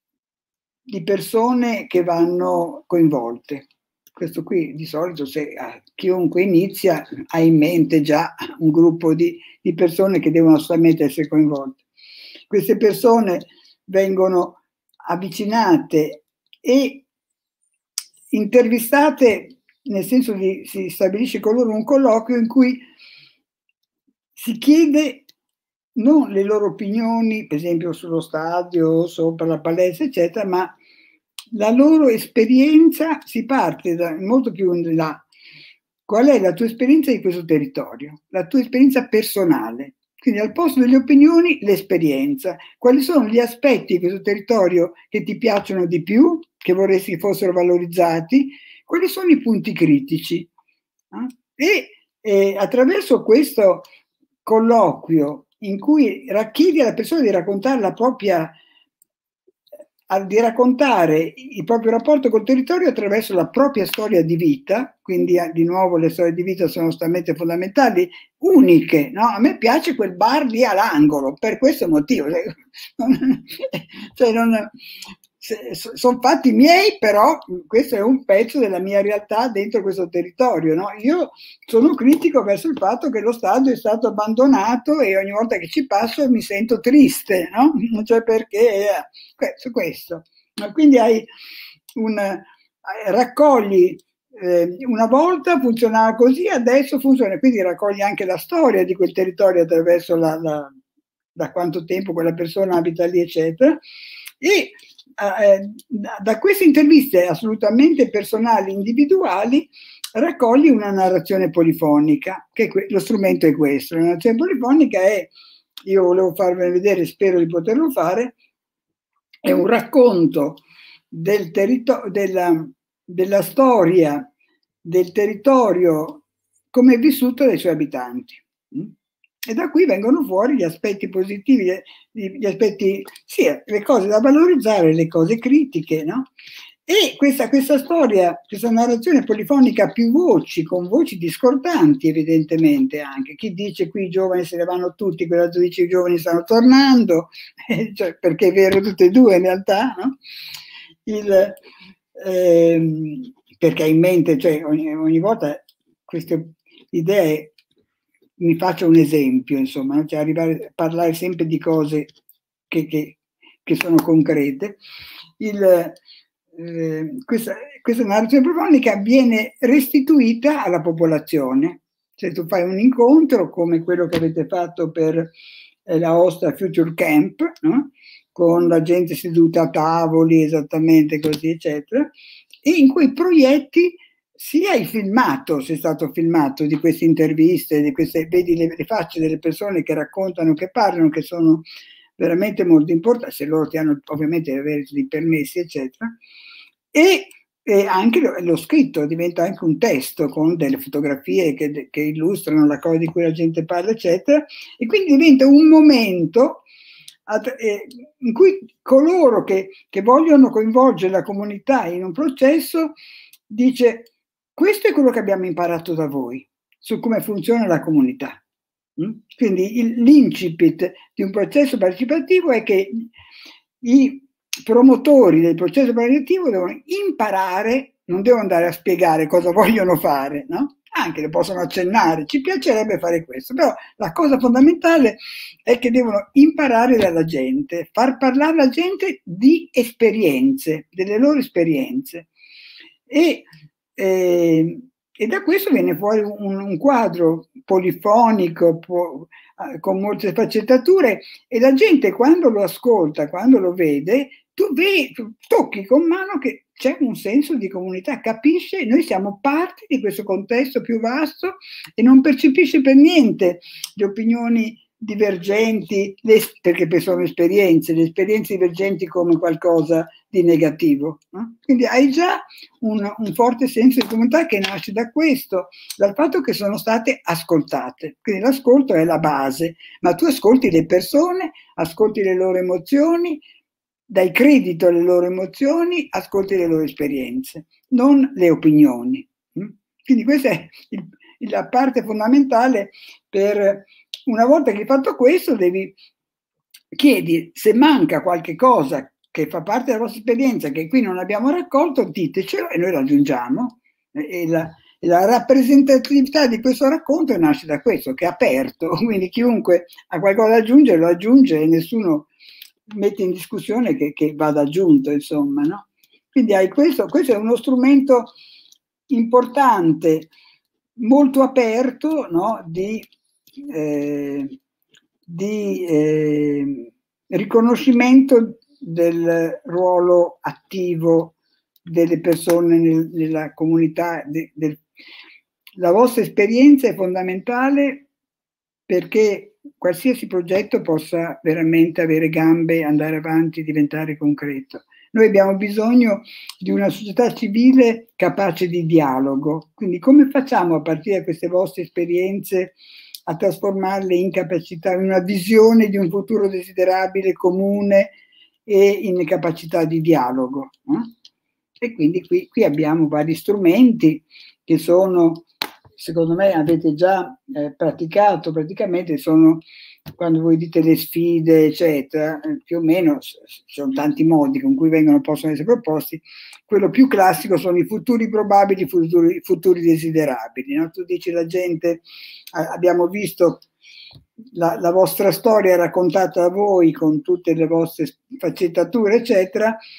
di persone che vanno coinvolte. Questo qui di solito, se chiunque inizia, ha in mente già un gruppo di, di persone che devono assolutamente essere coinvolte. Queste persone vengono avvicinate e intervistate, nel senso di si stabilisce con loro un colloquio in cui si chiede non le loro opinioni, per esempio sullo stadio, sopra la palestra, eccetera, ma la loro esperienza. Si parte da molto più in là. Qual è la tua esperienza di questo territorio? La tua esperienza personale. Quindi al posto delle opinioni, l'esperienza. Quali sono gli aspetti di questo territorio che ti piacciono di più, che vorresti che fossero valorizzati? Quali sono i punti critici? E eh, attraverso questo colloquio in cui chiedi alla persona di raccontare la propria, di raccontare il proprio rapporto col territorio attraverso la propria storia di vita, quindi di nuovo le storie di vita sono assolutamente fondamentali, uniche, no? A me piace quel bar lì all'angolo, per questo motivo, cioè non, sono fatti miei, però questo è un pezzo della mia realtà dentro questo territorio, no? Io sono critico verso il fatto che lo stadio è stato abbandonato e ogni volta che ci passo mi sento triste, no? Cioè perché su questo. Quindi hai un, raccogli, eh, una volta funzionava così, adesso funziona, quindi raccogli anche la storia di quel territorio attraverso la, la, da quanto tempo quella persona abita lì, eccetera. E eh, da queste interviste assolutamente personali, individuali, raccogli una narrazione polifonica, che lo strumento è questo. La narrazione polifonica è, io volevo farvelo vedere, spero di poterlo fare, è un racconto del territorio, della, della storia del territorio come è vissuto dai suoi abitanti. E da qui vengono fuori gli aspetti positivi, gli aspetti, sì, le cose da valorizzare, le cose critiche, no? E questa, questa storia, questa narrazione polifonica a più voci, con voci discordanti evidentemente anche. Chi dice qui i giovani se ne vanno tutti, quell'altro dice i giovani stanno tornando, cioè, perché è vero tutte e due in realtà, no? Il, ehm, perché in mente, cioè ogni, ogni volta queste idee, mi faccio un esempio, insomma, no? Cioè arrivare a parlare sempre di cose che, che, che sono concrete. Il, eh, questa, questa narrazione polifonica viene restituita alla popolazione. Se tu fai un incontro come quello che avete fatto per eh, la Ostra Future Camp, no? Con la gente seduta a tavoli, esattamente così, eccetera, e in cui proietti sia il filmato, se è stato filmato, di queste interviste, di queste, vedi le, le facce delle persone che raccontano, che parlano, che sono veramente molto importanti, se loro ti hanno ovviamente di avere dei permessi, eccetera, e, e anche lo, lo scritto diventa anche un testo con delle fotografie che, che illustrano la cosa di cui la gente parla, eccetera, e quindi diventa un momento in cui coloro che, che vogliono coinvolgere la comunità in un processo dice: questo è quello che abbiamo imparato da voi su come funziona la comunità. Quindi l'incipit di un processo partecipativo è che i promotori del processo partecipativo devono imparare, non devono andare a spiegare cosa vogliono fare, no? Anche le possono accennare, ci piacerebbe fare questo, però la cosa fondamentale è che devono imparare dalla gente, far parlare la gente di esperienze, delle loro esperienze. E, eh, e da questo viene fuori un, un quadro polifonico, po, con molte sfaccettature, e la gente quando lo ascolta, quando lo vede, tu, vedi, tu tocchi con mano che c'è un senso di comunità, capisce, noi siamo parte di questo contesto più vasto e non percepisce per niente le opinioni divergenti, le, perché sono esperienze, le esperienze divergenti come qualcosa di negativo. No? Quindi hai già un, un forte senso di comunità che nasce da questo, dal fatto che sono state ascoltate. Quindi l'ascolto è la base, ma tu ascolti le persone, ascolti le loro emozioni, dai credito alle loro emozioni, ascolti le loro esperienze, non le opinioni. Quindi questa è il, la parte fondamentale. Per una volta che hai fatto questo, devi chiedi se manca qualche cosa che fa parte della vostra esperienza che qui non abbiamo raccolto, ditecelo e noi lo aggiungiamo. E la, e la rappresentatività di questo racconto nasce da questo, che è aperto, quindi chiunque ha qualcosa da aggiungere lo aggiunge e nessuno mette in discussione che, che vada aggiunto, insomma, no? Quindi hai questo, questo è uno strumento importante, molto aperto, no? di, eh, di eh, riconoscimento del ruolo attivo delle persone nel, nella comunità. De, de, la vostra esperienza è fondamentale perché qualsiasi progetto possa veramente avere gambe, andare avanti, diventare concreto. Noi abbiamo bisogno di una società civile capace di dialogo. Quindi come facciamo a partire da queste vostre esperienze a trasformarle in capacità, in una visione di un futuro desiderabile, comune e in capacità di dialogo? Eh? E quindi qui, qui abbiamo vari strumenti che sono, secondo me avete già eh, praticato, praticamente sono, quando voi dite le sfide, eccetera, eh, più o meno ci sono tanti modi con cui vengono, possono essere proposti. Quello più classico sono i futuri probabili, i futuri, futuri desiderabili. No? Tu dici la gente, eh, abbiamo visto la, la vostra storia raccontata da voi con tutte le vostre sfaccettature, eccetera,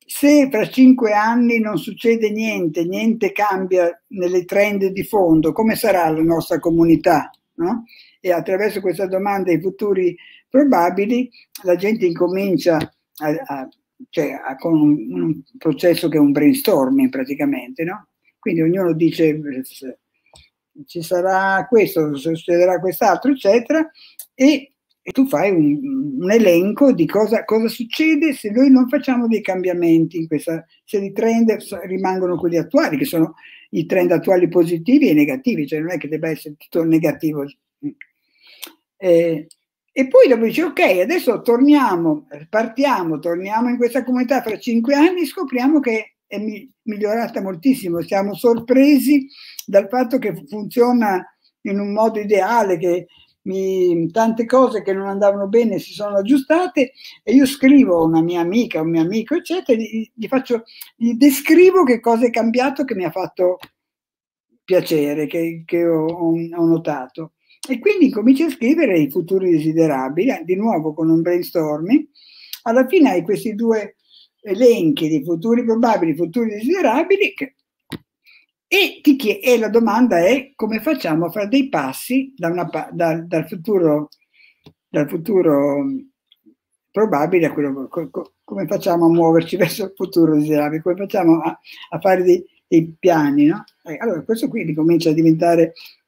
se fra cinque anni non succede niente, niente cambia nelle trend di fondo, come sarà la nostra comunità? No? E attraverso questa domanda ai futuri probabili la gente incomincia a, a, cioè, a, con un, un processo che è un brainstorming praticamente, no? Quindi ognuno dice ci sarà questo, succederà quest'altro, eccetera, e, e tu fai un, un elenco di cosa, cosa succede se noi non facciamo dei cambiamenti in questa, se i trend rimangono quelli attuali, che sono i trend attuali positivi e negativi, cioè non è che debba essere tutto negativo. Eh, e poi dopo dice ok, adesso torniamo, partiamo, torniamo in questa comunità fra cinque anni, scopriamo che è migliorata moltissimo, siamo sorpresi dal fatto che funziona in un modo ideale, che mi, tante cose che non andavano bene si sono aggiustate, e io scrivo a una mia amica, un mio amico, eccetera, gli, gli, faccio, gli descrivo che cosa è cambiato che mi ha fatto piacere, che, che ho, ho notato. E quindi comincio a scrivere i futuri desiderabili, di nuovo con un brainstorming. Alla fine hai questi due elenchi di futuri probabili, futuri desiderabili, che, e, ti chied- e la domanda è come facciamo a fare dei passi da una, da, dal, futuro, dal futuro probabile a quello, co, co, come facciamo a muoverci verso il futuro desiderabile, come facciamo a, a fare dei, dei piani, no? Eh, allora questo qui comincia a diventare,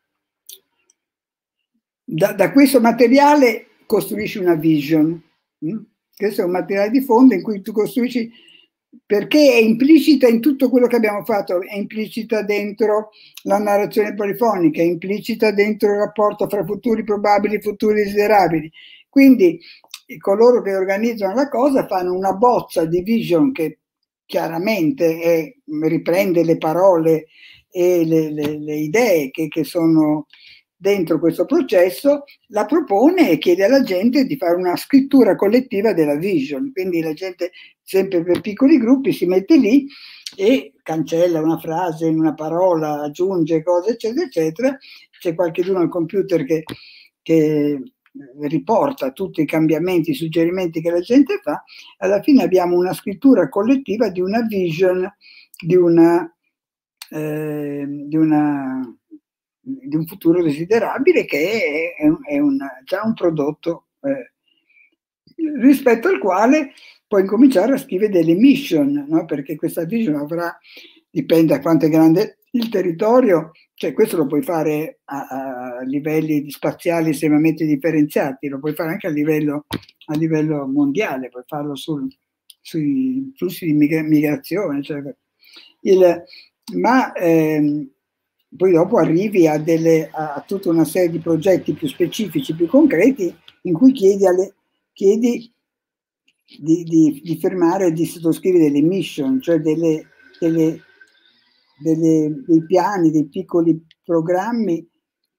da, da questo materiale costruisci una vision, hm? Questo è un materiale di fondo in cui tu costruisci, perché è implicita in tutto quello che abbiamo fatto, è implicita dentro la narrazione polifonica, è implicita dentro il rapporto fra futuri probabili e futuri desiderabili. Quindi coloro che organizzano la cosa fanno una bozza di vision che chiaramente è, riprende le parole e le, le, le idee che, che sono dentro questo processo, la propone e chiede alla gente di fare una scrittura collettiva della vision. Quindi la gente, sempre per piccoli gruppi, si mette lì e cancella una frase, una parola, aggiunge cose, eccetera, eccetera. C'è qualcuno al computer che, che riporta tutti i cambiamenti, i suggerimenti che la gente fa. Alla fine abbiamo una scrittura collettiva di una vision, di una, eh, di una di un futuro desiderabile, che è, è un, già un prodotto eh, rispetto al quale puoi cominciare a scrivere delle mission, no? Perché questa vision avrà, dipende da quanto è grande il territorio, cioè questo lo puoi fare a, a livelli spaziali estremamente differenziati, lo puoi fare anche a livello, a livello mondiale, puoi farlo sul, sui flussi di migra migrazione, cioè, il, ma ehm, poi dopo arrivi a, delle, a tutta una serie di progetti più specifici, più concreti, in cui chiedi, alle, chiedi di, di, di firmare e di sottoscrivere delle mission, cioè delle, delle, delle, dei piani, dei piccoli programmi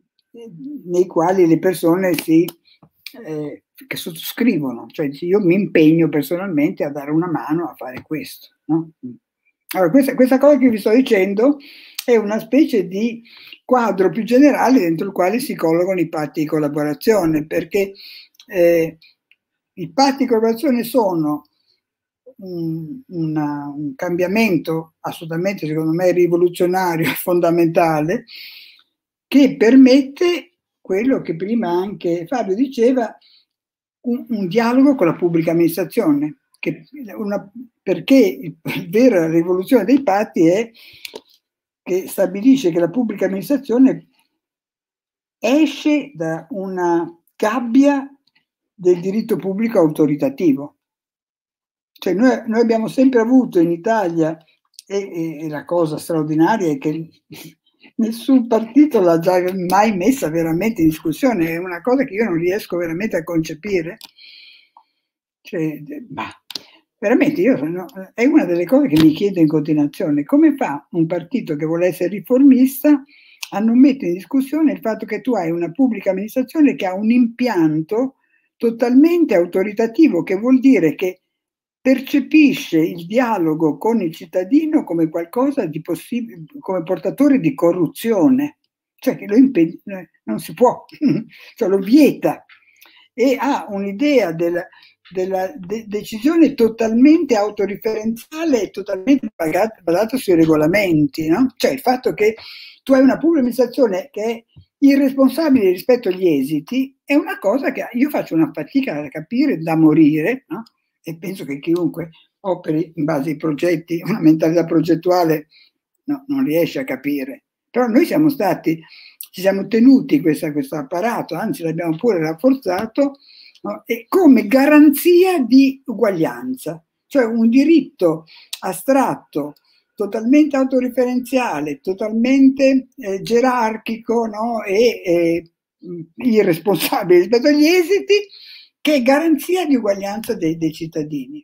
nei quali le persone si, eh, che sottoscrivono. Cioè io mi impegno personalmente a dare una mano a fare questo, no? Allora, questa, questa cosa che vi sto dicendo è una specie di quadro più generale dentro il quale si collocano i patti di collaborazione, perché eh, i patti di collaborazione sono un, una, un cambiamento assolutamente, secondo me, rivoluzionario e fondamentale, che permette quello che prima anche Fabio diceva, un, un dialogo con la pubblica amministrazione. Che una, perché la vera rivoluzione dei patti è che stabilisce che la pubblica amministrazione esce da una gabbia del diritto pubblico autoritativo. Cioè noi, noi abbiamo sempre avuto in Italia, e, e, e la cosa straordinaria è che nessun partito l'ha già mai messa veramente in discussione, è una cosa che io non riesco veramente a concepire. Cioè, bah, veramente io no, è una delle cose che mi chiedo in continuazione: come fa un partito che vuole essere riformista a non mettere in discussione il fatto che tu hai una pubblica amministrazione che ha un impianto totalmente autoritativo, che vuol dire che percepisce il dialogo con il cittadino come qualcosa di possibile, come portatore di corruzione, cioè che lo impegna, non si può, cioè lo vieta, e ha un'idea del della de decisione totalmente autoreferenziale e totalmente basata sui regolamenti, no? Cioè il fatto che tu hai una pubblica amministrazione che è irresponsabile rispetto agli esiti è una cosa che io faccio una fatica a capire da morire, no? E penso che chiunque operi in base ai progetti, una mentalità progettuale, no, non riesce a capire. Però noi siamo stati, ci siamo tenuti questo apparato, anzi l'abbiamo pure rafforzato, no? E come garanzia di uguaglianza, cioè un diritto astratto, totalmente autoreferenziale, totalmente eh, gerarchico, no? e eh, irresponsabile rispetto agli esiti, che è garanzia di uguaglianza dei, dei cittadini.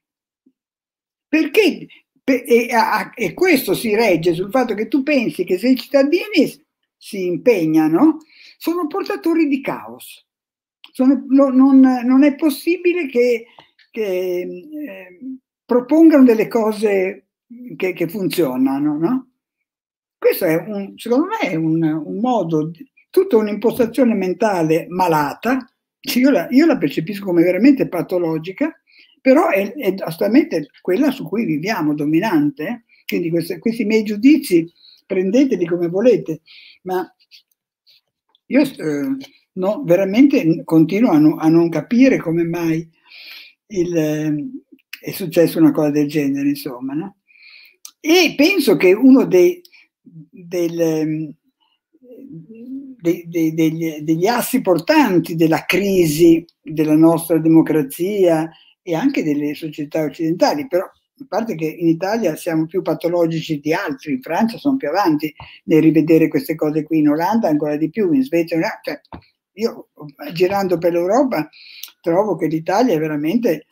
Perché? E, a, e questo si regge sul fatto che tu pensi che se i cittadini si impegnano, sono portatori di caos. Sono, no, non, non è possibile che, che eh, propongano delle cose che, che funzionano, no? Questo è un, secondo me è un, un modo, tutta un'impostazione mentale malata, io la, io la percepisco come veramente patologica, però è, è assolutamente quella su cui viviamo, dominante. Quindi questi, questi miei giudizi prendeteli come volete, ma io eh, no, veramente continuo a, no, a non capire come mai il, eh, è successa una cosa del genere, insomma, no? E penso che uno dei, del, dei, dei, degli, degli assi portanti della crisi della nostra democrazia e anche delle società occidentali, però a parte che in Italia siamo più patologici di altri, in Francia sono più avanti nel rivedere queste cose qui, in Olanda ancora di più, in Svezia, cioè, io girando per l'Europa trovo che l'Italia è veramente,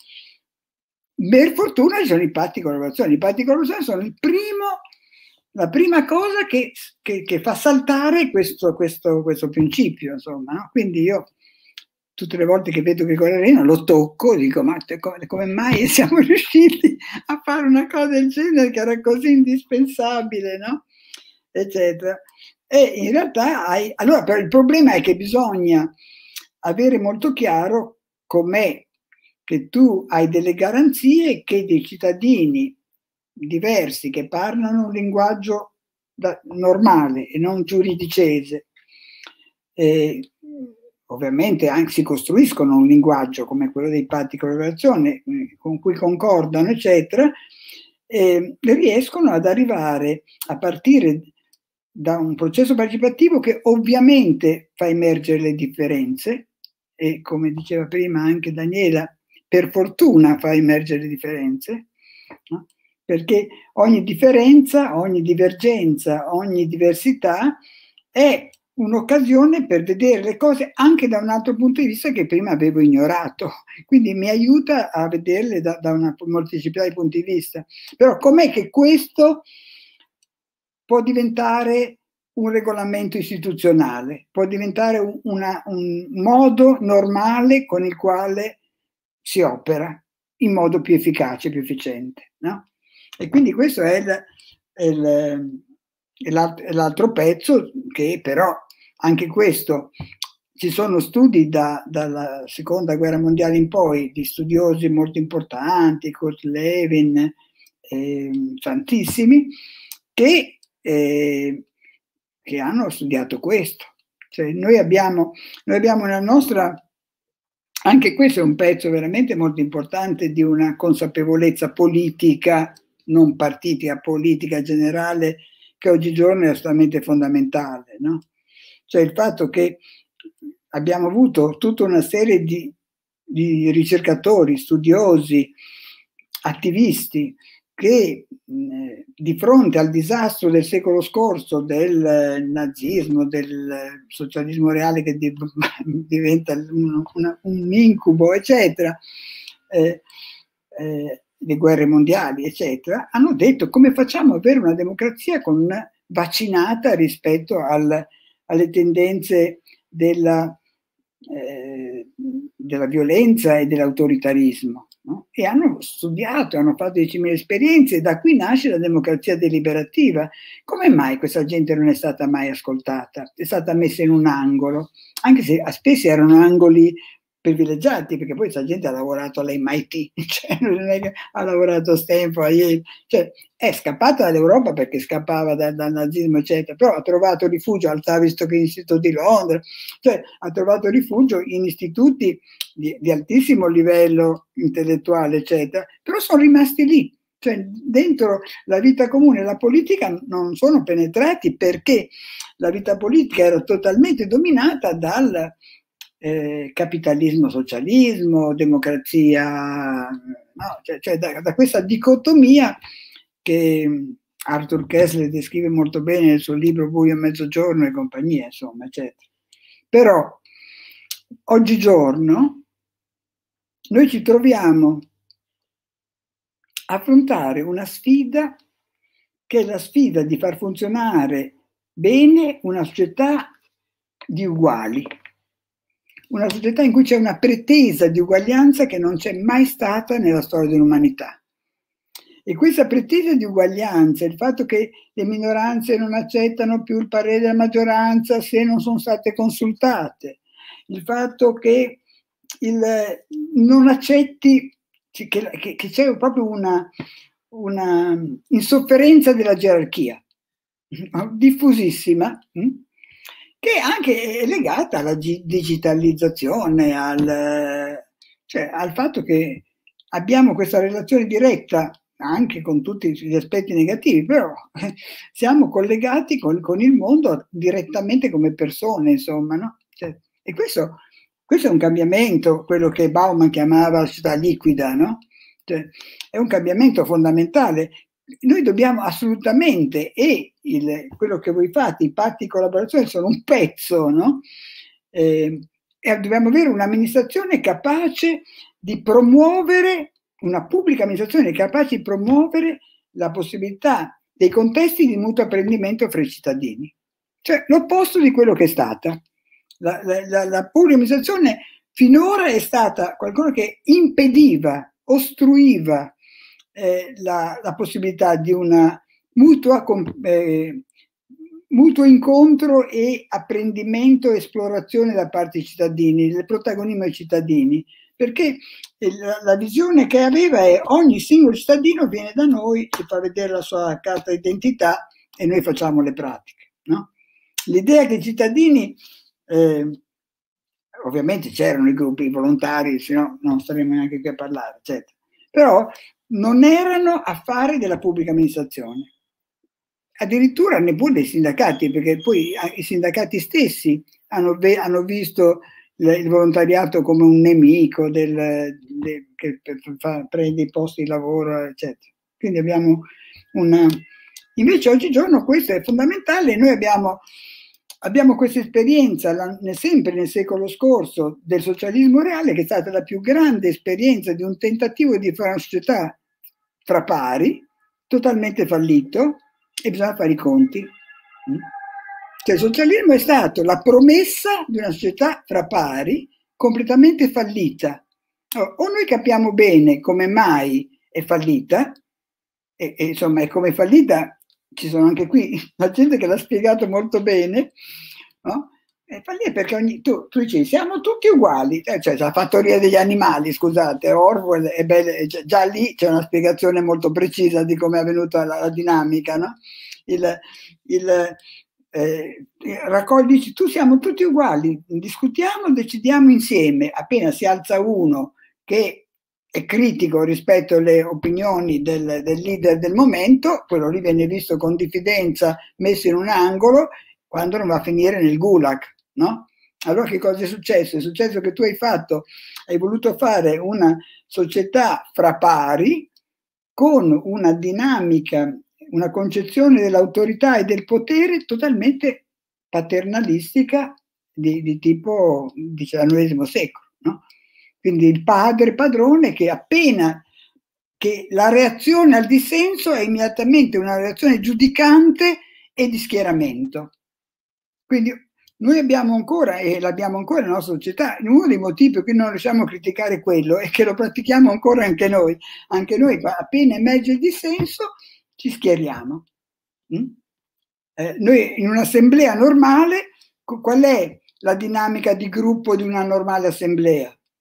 per fortuna ci sono i patti di collaborazione, i patti di collaborazione sono il primo, la prima cosa che, che, che fa saltare questo, questo, questo principio, insomma, no? Quindi io tutte le volte che vedo che Corrarino lo tocco, dico ma come, come mai siamo riusciti a fare una cosa del genere che era così indispensabile, no? Eccetera. E in realtà hai, allora però il problema è che bisogna avere molto chiaro com'è che tu hai delle garanzie che dei cittadini diversi che parlano un linguaggio da, normale e non giuridicese, eh, ovviamente anche si costruiscono un linguaggio come quello dei patti di collaborazione con cui concordano, eccetera, eh, riescono ad arrivare a partire da un processo partecipativo che ovviamente fa emergere le differenze e, come diceva prima anche Daniela, per fortuna fa emergere le differenze, no? Perché ogni differenza, ogni divergenza, ogni diversità è un'occasione per vedere le cose anche da un altro punto di vista che prima avevo ignorato, quindi mi aiuta a vederle da, da una molteplicità di punti di vista. Però com'è che questo può diventare un regolamento istituzionale, può diventare un, una, un modo normale con il quale si opera in modo più efficace, più efficiente, no? E quindi questo è l'altro pezzo, che però anche questo, ci sono studi da, dalla seconda guerra mondiale in poi di studiosi molto importanti, Kurt Lewin, eh, tantissimi, che, eh, che hanno studiato questo. Cioè noi abbiamo, noi abbiamo nella nostra, anche questo è un pezzo veramente molto importante di una consapevolezza politica, non partitica, politica generale, che oggigiorno è assolutamente fondamentale, no? Cioè il fatto che abbiamo avuto tutta una serie di, di ricercatori, studiosi, attivisti, che eh, di fronte al disastro del secolo scorso, del nazismo, del socialismo reale che di, diventa un, una, un incubo, eccetera, eh, eh, le guerre mondiali, eccetera, hanno detto come facciamo ad avere una democrazia con vaccinata rispetto al, alle tendenze della, eh, della violenza e dell'autoritarismo, no? E hanno studiato, hanno fatto diecimila esperienze e da qui nasce la democrazia deliberativa. Come mai questa gente non è stata mai ascoltata? È stata messa in un angolo, anche se spesso erano angoli privilegiati, perché poi questa gente ha lavorato all'M I T, cioè non è che ha lavorato a Stanford, a Yale, cioè è scappata dall'Europa perché scappava dal, dal nazismo, eccetera, però ha trovato rifugio al Tavistock Institute di Londra, cioè ha trovato rifugio in istituti di, di altissimo livello intellettuale, eccetera, però sono rimasti lì. Cioè, dentro la vita comune e la politica non sono penetrati perché la vita politica era totalmente dominata dal eh, capitalismo, socialismo, democrazia, no? cioè, cioè da, da questa dicotomia che Arthur Koestler descrive molto bene nel suo libro Buio a mezzogiorno e compagnia, insomma, eccetera. Però oggigiorno noi ci troviamo affrontare una sfida che è la sfida di far funzionare bene una società di uguali, una società in cui c'è una pretesa di uguaglianza che non c'è mai stata nella storia dell'umanità. E questa pretesa di uguaglianza, il fatto che le minoranze non accettano più il parere della maggioranza se non sono state consultate, il fatto che il, non accetti Che, che, che c'è proprio una, una insofferenza della gerarchia diffusissima, che anche è legata alla digitalizzazione, al, cioè al fatto che abbiamo questa relazione diretta anche con tutti gli aspetti negativi, però siamo collegati con, con il mondo direttamente come persone, insomma, no? Cioè, e questo Questo è un cambiamento, quello che Bauman chiamava società liquida, no? Cioè, è un cambiamento fondamentale. Noi dobbiamo assolutamente, e il, quello che voi fate, i patti di collaborazione sono un pezzo, no? Eh, e dobbiamo avere un'amministrazione capace di promuovere, una pubblica amministrazione capace di promuovere la possibilità dei contesti di mutuo apprendimento fra i cittadini. Cioè l'opposto di quello che è stata. La, la, la pubblica amministrazione finora è stata qualcosa che impediva, ostruiva eh, la, la possibilità di una mutua, eh, mutuo incontro e apprendimento e esplorazione da parte dei cittadini, del protagonismo dei cittadini, perché la, la visione che aveva è ogni singolo cittadino viene da noi, ci fa vedere la sua carta d'identità e noi facciamo le pratiche, no? L'idea che i cittadini Eh, ovviamente c'erano i gruppi volontari, se no non staremmo neanche qui a parlare, eccetera. Però non erano affari della pubblica amministrazione, addirittura neppure dei sindacati, perché poi i sindacati stessi hanno, hanno visto il volontariato come un nemico del, del, che fa, prende i posti di lavoro, eccetera. Quindi abbiamo una... Invece oggigiorno questo è fondamentale. Noi abbiamo Abbiamo questa esperienza, la, sempre nel secolo scorso, del socialismo reale, che è stata la più grande esperienza di un tentativo di fare una società tra pari, totalmente fallito, e bisogna fare i conti. Cioè, il socialismo è stato la promessa di una società tra pari, completamente fallita. O noi capiamo bene come mai è fallita, e, e insomma, è come fallita. Ci sono anche qui la gente che l'ha spiegato molto bene, no? E fa lì perché ogni, tu, tu dici siamo tutti uguali, eh, cioè la fattoria degli animali, scusate, Orwell è bello, già, già lì c'è una spiegazione molto precisa di come è avvenuta la, la dinamica, no? Il, il, eh, raccogli, dici tu siamo tutti uguali, discutiamo, decidiamo insieme, appena si alza uno che è critico rispetto alle opinioni del, del leader del momento, quello lì viene visto con diffidenza, messo in un angolo, quando non va a finire nel gulag, no? Allora che cosa è successo? È successo che tu hai fatto, hai voluto fare una società fra pari, con una dinamica, una concezione dell'autorità e del potere totalmente paternalistica di, di tipo diciannovesimo secolo, no? Quindi il padre padrone che appena che la reazione al dissenso è immediatamente una reazione giudicante e di schieramento. Quindi noi abbiamo ancora, e l'abbiamo ancora nella nostra società, uno dei motivi per cui non riusciamo a criticare quello è che lo pratichiamo ancora anche noi. Anche noi appena emerge il dissenso ci schieriamo. Mm? Eh, noi in un'assemblea normale, qual è la dinamica di gruppo di una normale assemblea?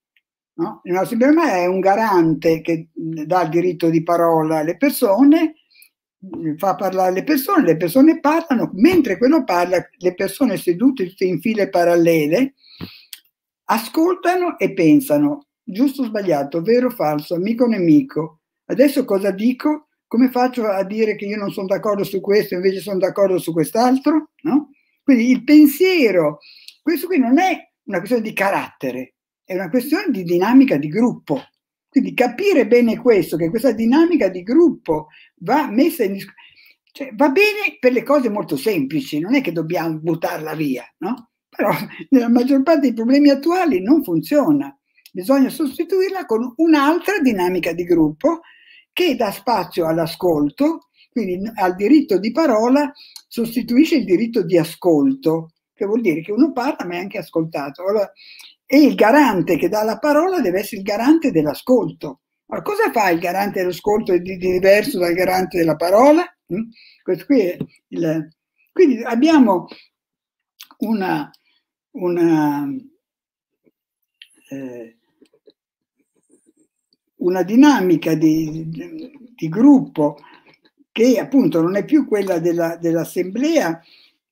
no? Un'assemblea normale è un garante che dà il diritto di parola alle persone, fa parlare le persone, le persone parlano, mentre quello parla, le persone sedute tutte in file parallele ascoltano e pensano, giusto o sbagliato, vero o falso, amico o nemico, adesso cosa dico? Come faccio a dire che io non sono d'accordo su questo, invece sono d'accordo su quest'altro? No? Quindi il pensiero, questo qui non è una questione di carattere, è una questione di dinamica di gruppo. Quindi capire bene questo, che questa dinamica di gruppo va messa in discussione, cioè, va bene per le cose molto semplici, non è che dobbiamo buttarla via, no? Però nella maggior parte dei problemi attuali non funziona. Bisogna sostituirla con un'altra dinamica di gruppo che dà spazio all'ascolto, quindi al diritto di parola sostituisce il diritto di ascolto, che vuol dire che uno parla ma è anche ascoltato. Allora, e il garante che dà la parola deve essere il garante dell'ascolto. Allora, cosa fa il garante dell'ascolto di diverso dal garante della parola? Mm? Questo qui è il... Quindi abbiamo una, una, eh, una dinamica di, di, di gruppo che appunto non è più quella della, dell'assemblea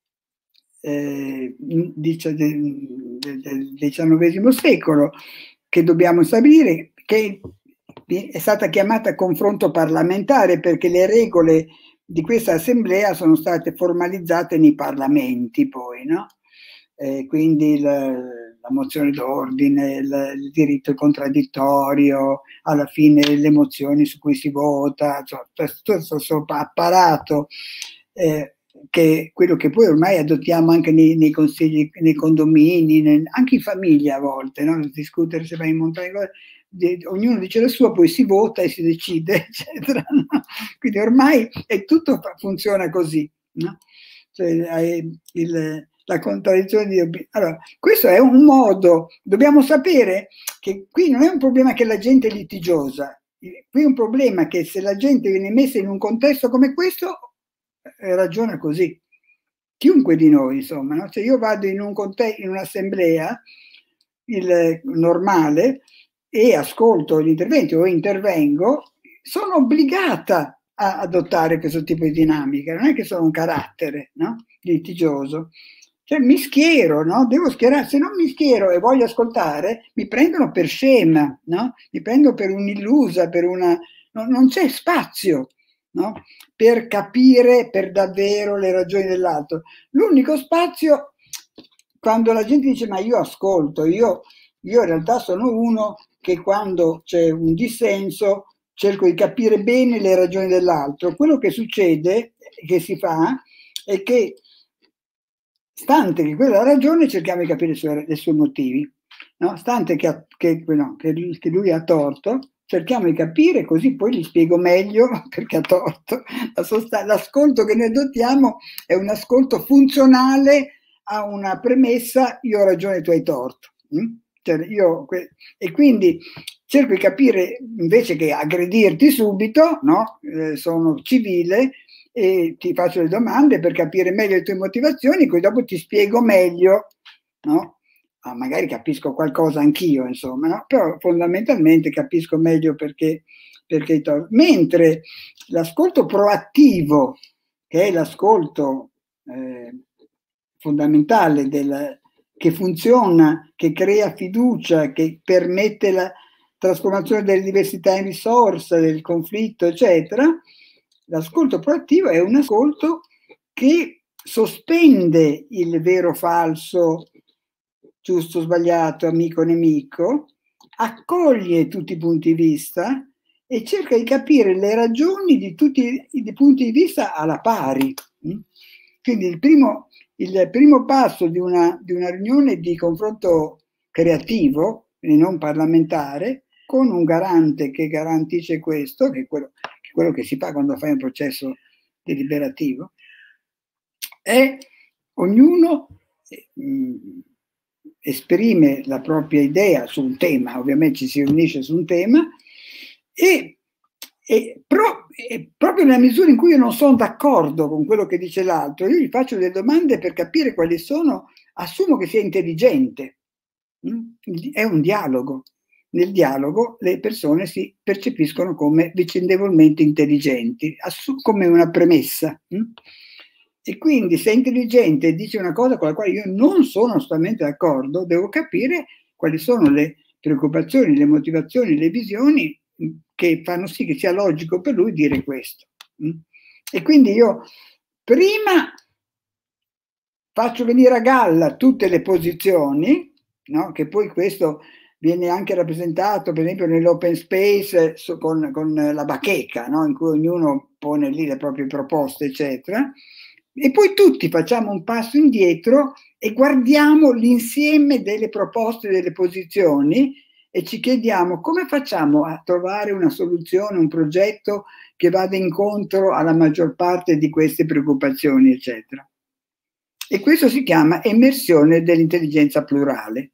eh, dice, del, del diciannovesimo secolo, che dobbiamo stabilire, che è stata chiamata confronto parlamentare perché le regole di questa assemblea sono state formalizzate nei parlamenti poi, no? Eh, quindi la, la mozione d'ordine, il, il diritto contraddittorio, alla fine le mozioni su cui si vota, cioè, tutto questo apparato eh, che quello che poi ormai adottiamo anche nei, nei consigli, nei condomini, nei, anche in famiglia a volte, no? Discutere se vai in montagna, ognuno dice la sua, poi si vota e si decide, eccetera. No? Quindi ormai è tutto funziona così, no? Cioè, il, la contraddizione di... Allora, questo è un modo, dobbiamo sapere che qui non è un problema che la gente è litigiosa, qui è un problema che se la gente viene messa in un contesto come questo ragiona così, chiunque di noi, insomma, no? Se io vado in un contesto, in un'assemblea il normale e ascolto gli interventi o intervengo, sono obbligata a adottare questo tipo di dinamica, non è che sono un carattere, no? Litigioso. Cioè mi schiero, no? Devo schierare, se non mi schiero e voglio ascoltare, mi prendono per scema, no? Mi prendono per un'illusa, per una... No, non c'è spazio, no? Per capire per davvero le ragioni dell'altro. L'unico spazio, quando la gente dice ma io ascolto, io, io in realtà sono uno che quando c'è un dissenso cerco di capire bene le ragioni dell'altro. Quello che succede, che si fa, è che stante che quella ragione cerchiamo di capire i suoi, i suoi motivi, no? Stante che, che, no, che, che lui ha torto, cerchiamo di capire, così poi gli spiego meglio perché ha torto. L'ascolto che noi adottiamo è un ascolto funzionale a una premessa, io ho ragione, tu hai torto. Mm? Cioè io, e quindi cerco di capire, invece che aggredirti subito, no? Eh, sono civile e ti faccio le domande per capire meglio le tue motivazioni, poi dopo ti spiego meglio, no? Ah, magari capisco qualcosa anch'io, insomma, no? Però fondamentalmente capisco meglio perché, perché mentre l'ascolto proattivo, che è l'ascolto eh, fondamentale del, che funziona, che crea fiducia, che permette la trasformazione delle diversità in risorsa, del conflitto, eccetera, l'ascolto proattivo è un ascolto che sospende il vero falso, giusto, sbagliato, amico, nemico, accoglie tutti i punti di vista e cerca di capire le ragioni di tutti i punti di vista alla pari. Quindi il primo, il primo passo di una, di una riunione di confronto creativo, e non parlamentare, con un garante che garantisce questo, che è quello che, è quello che si fa quando fai un processo deliberativo, è ognuno mh, esprime la propria idea su un tema, ovviamente ci si riunisce su un tema, e, e, pro, e proprio nella misura in cui io non sono d'accordo con quello che dice l'altro, io gli faccio delle domande per capire quali sono, assumo che sia intelligente, è un dialogo, nel dialogo le persone si percepiscono come vicendevolmente intelligenti, come una premessa. E quindi se è intelligente e dice una cosa con la quale io non sono assolutamente d'accordo, devo capire quali sono le preoccupazioni, le motivazioni, le visioni che fanno sì che sia logico per lui dire questo. E quindi io prima faccio venire a galla tutte le posizioni, no? Che poi questo viene anche rappresentato per esempio nell'open space con, con la bacheca, no? In cui ognuno pone lì le proprie proposte, eccetera. E poi tutti facciamo un passo indietro e guardiamo l'insieme delle proposte, delle posizioni e ci chiediamo come facciamo a trovare una soluzione, un progetto che vada incontro alla maggior parte di queste preoccupazioni, eccetera. E questo si chiama emersione dell'intelligenza plurale.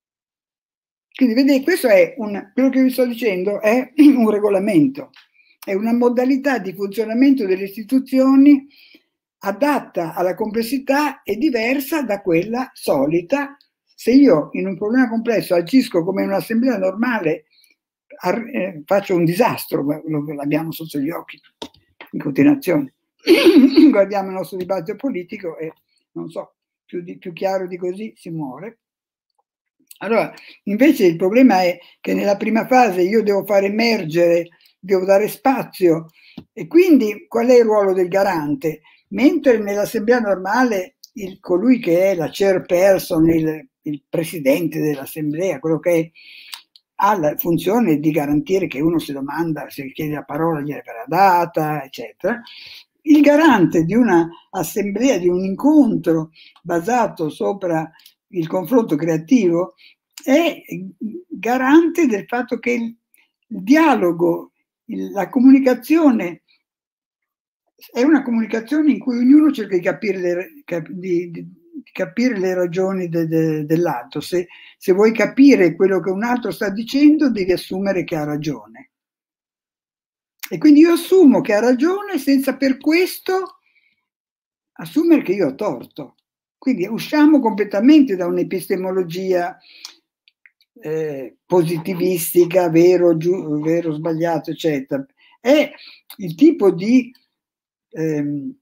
Quindi vedete, questo è un, quello che vi sto dicendo è un regolamento, è una modalità di funzionamento delle istituzioni adatta alla complessità e diversa da quella solita. Se io in un problema complesso agisco come in un'assemblea normale, eh, faccio un disastro, lo abbiamo sotto gli occhi in continuazione. Guardiamo il nostro dibattito politico e non so, più, di, più chiaro di così si muore. Allora, invece il problema è che nella prima fase io devo far emergere, devo dare spazio, e quindi qual è il ruolo del garante? Mentre nell'assemblea normale il, colui che è la chairperson, il, il presidente dell'assemblea, quello che è, ha la funzione di garantire che uno si domanda, se chiede la parola gliene verrà data, eccetera. Il garante di una assemblea, di un incontro basato sopra il confronto creativo, è garante del fatto che il, il dialogo, il, la comunicazione è una comunicazione in cui ognuno cerca di capire le, cap, di, di, di capire le ragioni de, de, dell'altro. Se, se vuoi capire quello che un altro sta dicendo, devi assumere che ha ragione. E quindi io assumo che ha ragione senza per questo assumere che io ho torto. Quindi usciamo completamente da un'epistemologia eh, positivistica, vero, giu, vero, sbagliato, eccetera. È il tipo di, ehm,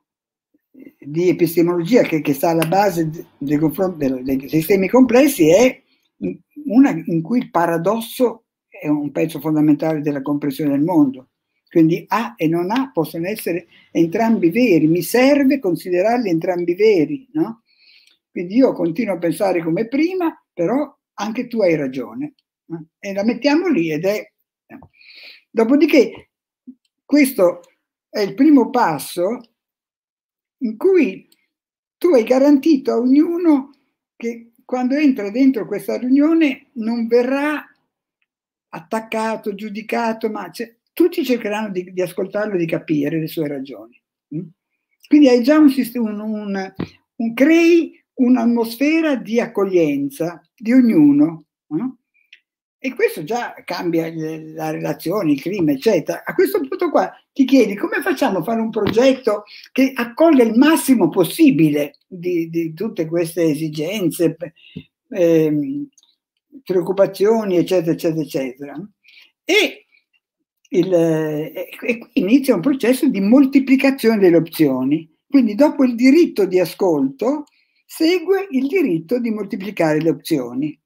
di epistemologia che, che sta alla base dei confronti dei sistemi complessi, è una in cui il paradosso è un pezzo fondamentale della comprensione del mondo. Quindi A e non A possono essere entrambi veri, mi serve considerarli entrambi veri, no? Quindi io continuo a pensare come prima, però anche tu hai ragione. No? E la mettiamo lì ed è... No. Dopodiché questo è il primo passo in cui tu hai garantito a ognuno che quando entra dentro questa riunione non verrà attaccato, giudicato, ma tutti cercheranno di, di ascoltarlo e di capire le sue ragioni. Quindi hai già un sistema, un, un, un crei un'atmosfera di accoglienza di ognuno, no? E questo già cambia le, la relazione, il clima, eccetera. A questo punto qua ti chiedi come facciamo a fare un progetto che accolga il massimo possibile di, di tutte queste esigenze, eh, preoccupazioni, eccetera, eccetera, eccetera. E Il, e qui inizia un processo di moltiplicazione delle opzioni. Quindi dopo il diritto di ascolto segue il diritto di moltiplicare le opzioni.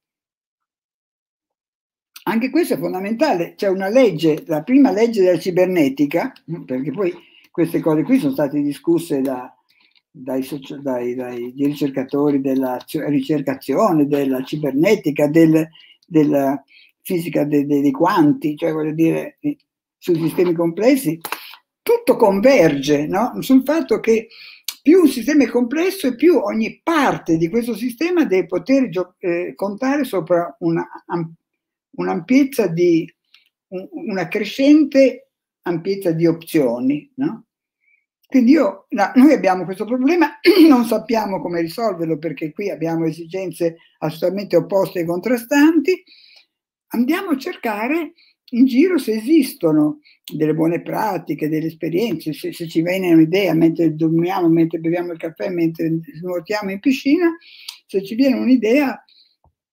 Anche questo è fondamentale. C'è una legge, la prima legge della cibernetica, perché poi queste cose qui sono state discusse da, dai, dai, dai ricercatori della ricercazione, della cibernetica, del, della fisica dei, dei quanti, cioè voglio dire... sui sistemi complessi, tutto converge, no? Sul fatto che più un sistema è complesso e più ogni parte di questo sistema deve poter eh, contare sopra una, un'ampiezza di, un, una crescente ampiezza di opzioni, no? Quindi io, no, noi abbiamo questo problema, non sappiamo come risolverlo perché qui abbiamo esigenze assolutamente opposte e contrastanti, andiamo a cercare in giro se esistono delle buone pratiche, delle esperienze, se, se ci viene un'idea mentre dormiamo, mentre beviamo il caffè, mentre nuotiamo in piscina, se ci viene un'idea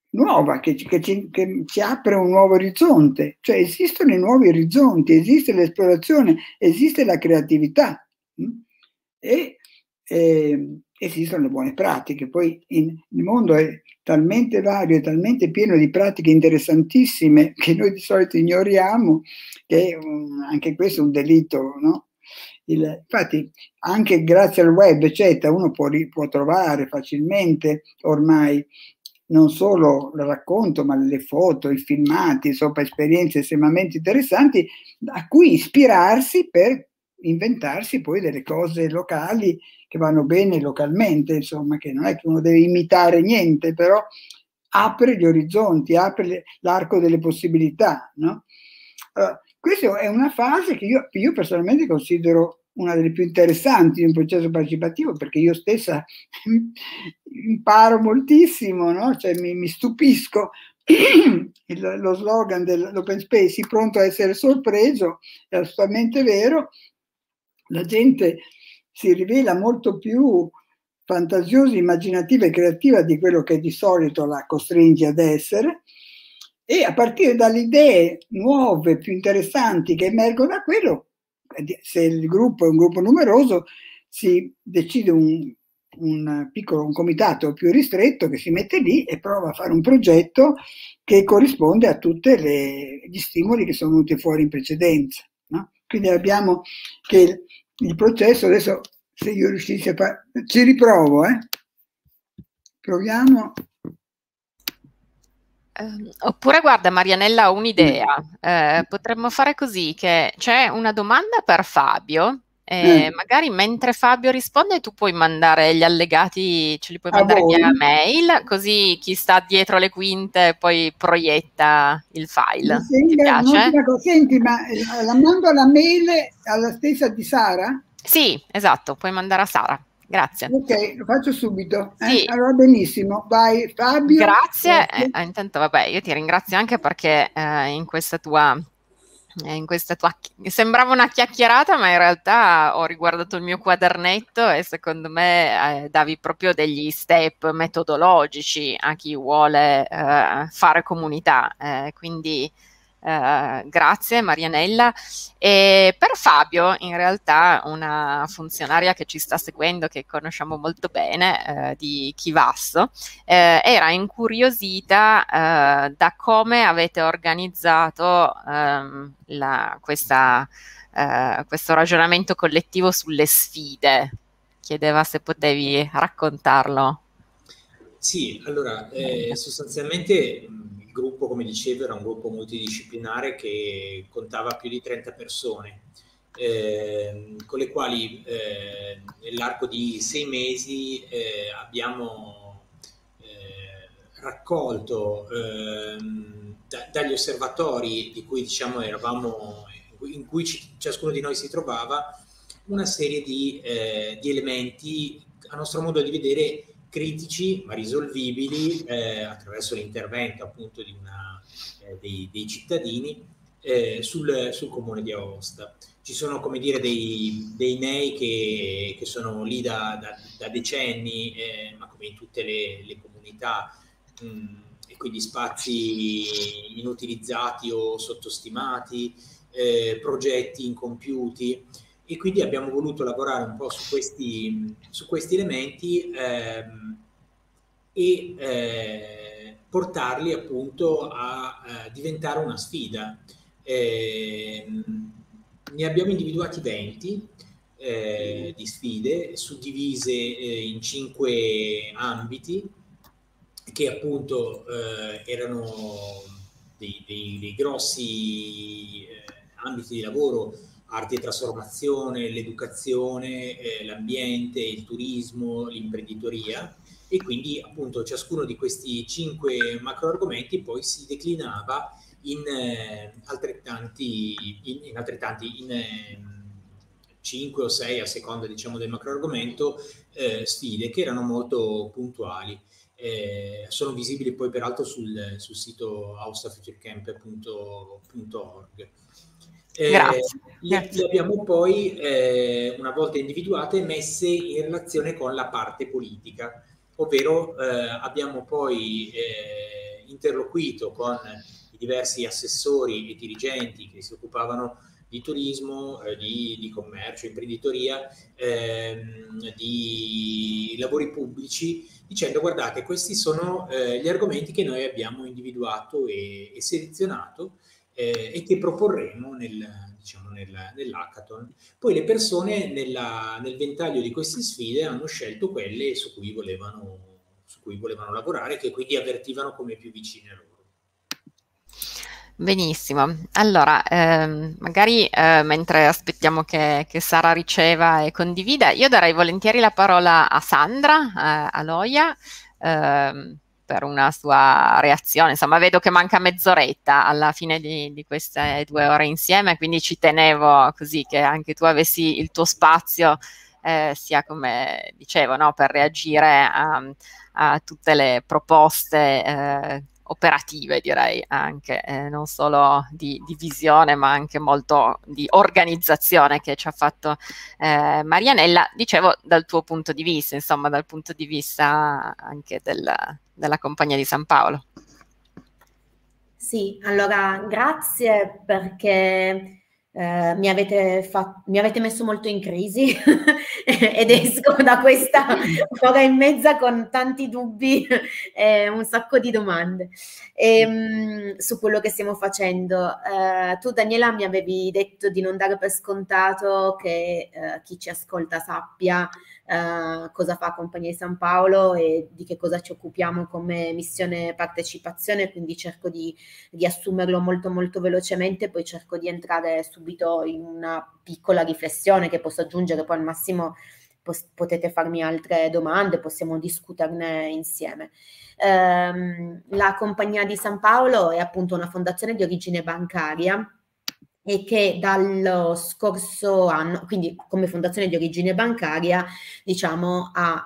nuova, che, che, ci, che ci apre un nuovo orizzonte, cioè esistono i nuovi orizzonti, esiste l'esplorazione, esiste la creatività mh? e eh, esistono le buone pratiche. Poi in, il mondo è talmente vario, è talmente pieno di pratiche interessantissime che noi di solito ignoriamo, che um, anche questo è un delitto, no? Il, infatti anche grazie al web eccetera uno può, può trovare facilmente ormai non solo il racconto ma le foto, i filmati, insomma esperienze estremamente interessanti a cui ispirarsi per inventarsi poi delle cose locali che vanno bene localmente, insomma, che non è che uno deve imitare niente, però apre gli orizzonti, apre l'arco delle possibilità, no? Allora, questa è una fase che io, io personalmente considero una delle più interessanti di un processo partecipativo, perché io stessa imparo moltissimo, no? Cioè, mi, mi stupisco. Il, lo slogan dell'open space, pronto a essere sorpreso, è assolutamente vero. La gente si rivela molto più fantasiosa, immaginativa e creativa di quello che di solito la costringe ad essere, e a partire dalle idee nuove, più interessanti che emergono da quello, se il gruppo è un gruppo numeroso, si decide un, un piccolo un comitato più ristretto che si mette lì e prova a fare un progetto che corrisponde a tutti gli stimoli che sono venuti fuori in precedenza, no? Quindi abbiamo che il, il processo, adesso se io riuscissi a fare, ci riprovo, eh? Proviamo. Uh, oppure guarda Marianella, ho un'idea, uh, potremmo fare così, che c'è una domanda per Fabio, e eh. magari mentre Fabio risponde tu puoi mandare gli allegati, ce li puoi mandare via mail, così chi sta dietro le quinte poi proietta il file. Mi sembra, ti piace? Non ti senti, ma la mando alla mail alla stessa di Sara? Sì, esatto, puoi mandare a Sara. Grazie. Ok, lo faccio subito. Eh? Sì. Allora benissimo, vai Fabio. Grazie. Grazie. Eh, intanto vabbè, io ti ringrazio anche perché eh, in questa tua, eh, in questa tua, sembrava una chiacchierata, ma in realtà ho riguardato il mio quadernetto e secondo me eh, davi proprio degli step metodologici a chi vuole eh, fare comunità. Eh, quindi Uh, grazie Marianella. E per Fabio, in realtà una funzionaria che ci sta seguendo, che conosciamo molto bene, uh, di Chivasso, uh, era incuriosita uh, da come avete organizzato um, la, questa, uh, questo ragionamento collettivo sulle sfide. Chiedeva se potevi raccontarlo. Sì, allora eh, sostanzialmente il gruppo, come dicevo, era un gruppo multidisciplinare che contava più di trenta persone, eh, con le quali eh, nell'arco di sei mesi eh, abbiamo eh, raccolto eh, da, dagli osservatori di cui diciamo eravamo, in cui ci, ciascuno di noi si trovava, una serie di, eh, di elementi, a nostro modo di vedere, critici ma risolvibili eh, attraverso l'intervento appunto di una, eh, dei, dei cittadini eh, sul, sul comune di Aosta. Ci sono, come dire, dei, dei N E I che, che sono lì da, da, da decenni, eh, ma come in tutte le, le comunità, mh, e quindi spazi inutilizzati o sottostimati, eh, progetti incompiuti. E quindi abbiamo voluto lavorare un po' su questi, su questi elementi ehm, e eh, portarli appunto a, a diventare una sfida. Eh, ne abbiamo individuati venti eh, di sfide, suddivise eh, in cinque ambiti, che appunto eh, erano dei, dei, dei grossi eh, ambiti di lavoro: arte e trasformazione, l'educazione, eh, l'ambiente, il turismo, l'imprenditoria. E quindi appunto ciascuno di questi cinque macro argomenti poi si declinava in eh, altrettanti, in, in altrettanti, in eh, cinque o sei a seconda diciamo del macro argomento, eh, sfide che erano molto puntuali. Eh, sono visibili poi peraltro sul, sul sito aosta future camp punto org. Eh, le, le abbiamo poi, eh, una volta individuate, messe in relazione con la parte politica, ovvero eh, abbiamo poi eh, interloquito con i diversi assessori e dirigenti che si occupavano di turismo, eh, di, di commercio, imprenditoria, ehm, di lavori pubblici, dicendo guardate, questi sono eh, gli argomenti che noi abbiamo individuato e, e selezionato eh, e che proporremo nel, diciamo, nel, nell'hackathon. Poi le persone nella, nel ventaglio di queste sfide hanno scelto quelle su cui volevano, su cui volevano lavorare, che quindi avvertivano come più vicine a loro. Benissimo, allora ehm, magari eh, mentre aspettiamo che, che Sara riceva e condivida, io darei volentieri la parola a Sandra, eh, a Loia, ehm, per una sua reazione. Insomma, vedo che manca mezz'oretta alla fine di, di queste due ore insieme, quindi ci tenevo così che anche tu avessi il tuo spazio, eh, sia come dicevo, no, per reagire a, a tutte le proposte eh, operative, direi anche, eh, non solo di, di visione, ma anche molto di organizzazione che ci ha fatto eh, Marianella. Dicevo, dal tuo punto di vista, insomma, dal punto di vista anche del, della Compagnia di San Paolo. Sì, allora grazie perché eh, mi avete, fatto, mi avete messo molto in crisi ed esco da questa ora e mezza con tanti dubbi e un sacco di domande e, um, su quello che stiamo facendo. Uh, tu Daniela mi avevi detto di non dare per scontato che uh, chi ci ascolta sappia uh, cosa fa Compagnia di San Paolo e di che cosa ci occupiamo come missione partecipazione, quindi cerco di riassumerlo molto molto velocemente, poi cerco di entrare subito in una piccola riflessione che posso aggiungere, poi al massimo potete farmi altre domande, possiamo discuterne insieme. Um, la Compagnia di San Paolo è appunto una fondazione di origine bancaria e che dallo scorso anno, quindi come fondazione di origine bancaria, diciamo, ha,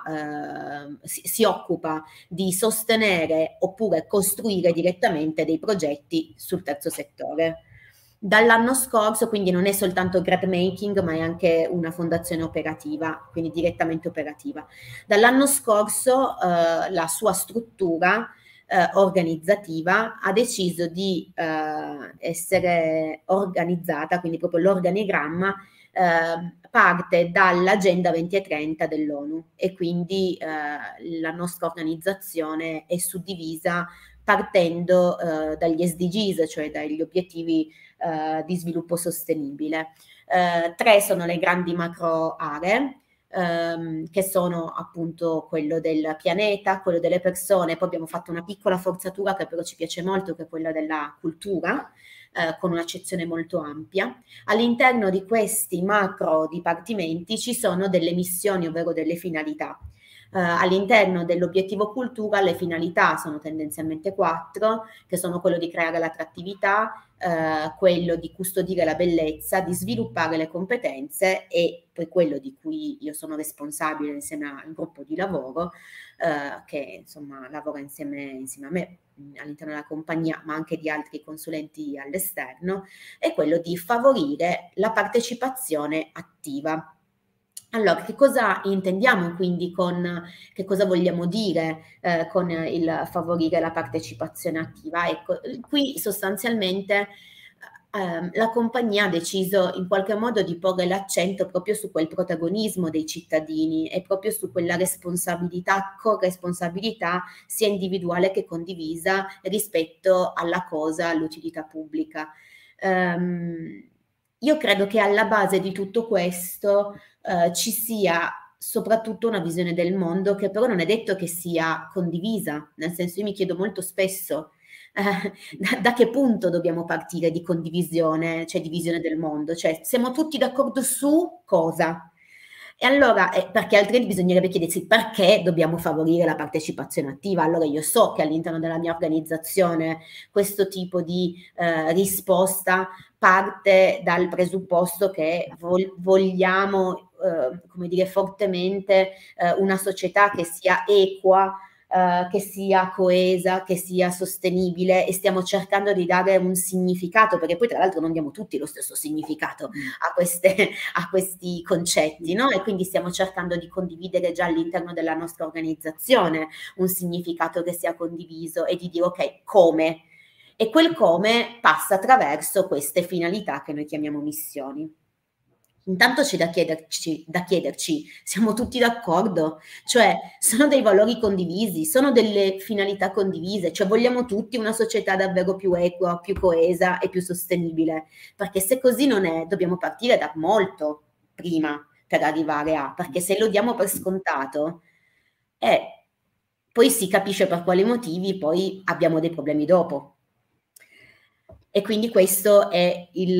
eh, si, si occupa di sostenere oppure costruire direttamente dei progetti sul terzo settore. Dall'anno scorso, quindi non è soltanto grant making, ma è anche una fondazione operativa, quindi direttamente operativa. Dall'anno scorso eh, la sua struttura eh, organizzativa ha deciso di eh, essere organizzata, quindi proprio l'organigramma eh, parte dall'Agenda duemilatrenta dell'ONU e quindi eh, la nostra organizzazione è suddivisa partendo eh, dagli S D Gs, cioè dagli obiettivi eh, di sviluppo sostenibile. Eh, tre sono le grandi macro aree, ehm, che sono appunto quello del pianeta, quello delle persone, poi abbiamo fatto una piccola forzatura che però ci piace molto, che è quella della cultura, eh, con un'accezione molto ampia. All'interno di questi macro dipartimenti ci sono delle missioni, ovvero delle finalità. Uh, all'interno dell'obiettivo cultura le finalità sono tendenzialmente quattro, che sono quello di creare l'attrattività, uh, quello di custodire la bellezza, di sviluppare le competenze e poi quello di cui io sono responsabile insieme a un gruppo di lavoro uh, che insomma lavora insieme, insieme a me all'interno della compagnia, ma anche di altri consulenti all'esterno, è quello di favorire la partecipazione attiva. Allora, che cosa intendiamo quindi con, che cosa vogliamo dire eh, con il favorire la partecipazione attiva? Ecco, qui sostanzialmente eh, la compagnia ha deciso in qualche modo di porre l'accento proprio su quel protagonismo dei cittadini e proprio su quella responsabilità, corresponsabilità sia individuale che condivisa rispetto alla cosa, all'utilità pubblica. Um, io credo che alla base di tutto questo Uh, ci sia soprattutto una visione del mondo che però non è detto che sia condivisa, nel senso io mi chiedo molto spesso uh, da, da che punto dobbiamo partire di condivisione, cioè di visione del mondo, cioè siamo tutti d'accordo su cosa? E allora, eh, perché altrimenti bisognerebbe chiedersi perché dobbiamo favorire la partecipazione attiva. Allora io so che all'interno della mia organizzazione questo tipo di eh, risposta parte dal presupposto che vol- vogliamo, eh, come dire, fortemente eh, una società che sia equa Uh, che sia coesa, che sia sostenibile, e stiamo cercando di dare un significato, perché poi tra l'altro non diamo tutti lo stesso significato a, queste, a questi concetti, no? E quindi stiamo cercando di condividere già all'interno della nostra organizzazione un significato che sia condiviso e di dire ok, come? E quel come passa attraverso queste finalità che noi chiamiamo missioni. Intanto c'è da chiederci, da chiederci, siamo tutti d'accordo? Cioè, sono dei valori condivisi, sono delle finalità condivise, cioè vogliamo tutti una società davvero più equa, più coesa e più sostenibile, perché se così non è, dobbiamo partire da molto prima per arrivare a, perché se lo diamo per scontato, eh, poi si capisce per quali motivi poi abbiamo dei problemi dopo. E quindi questo è il,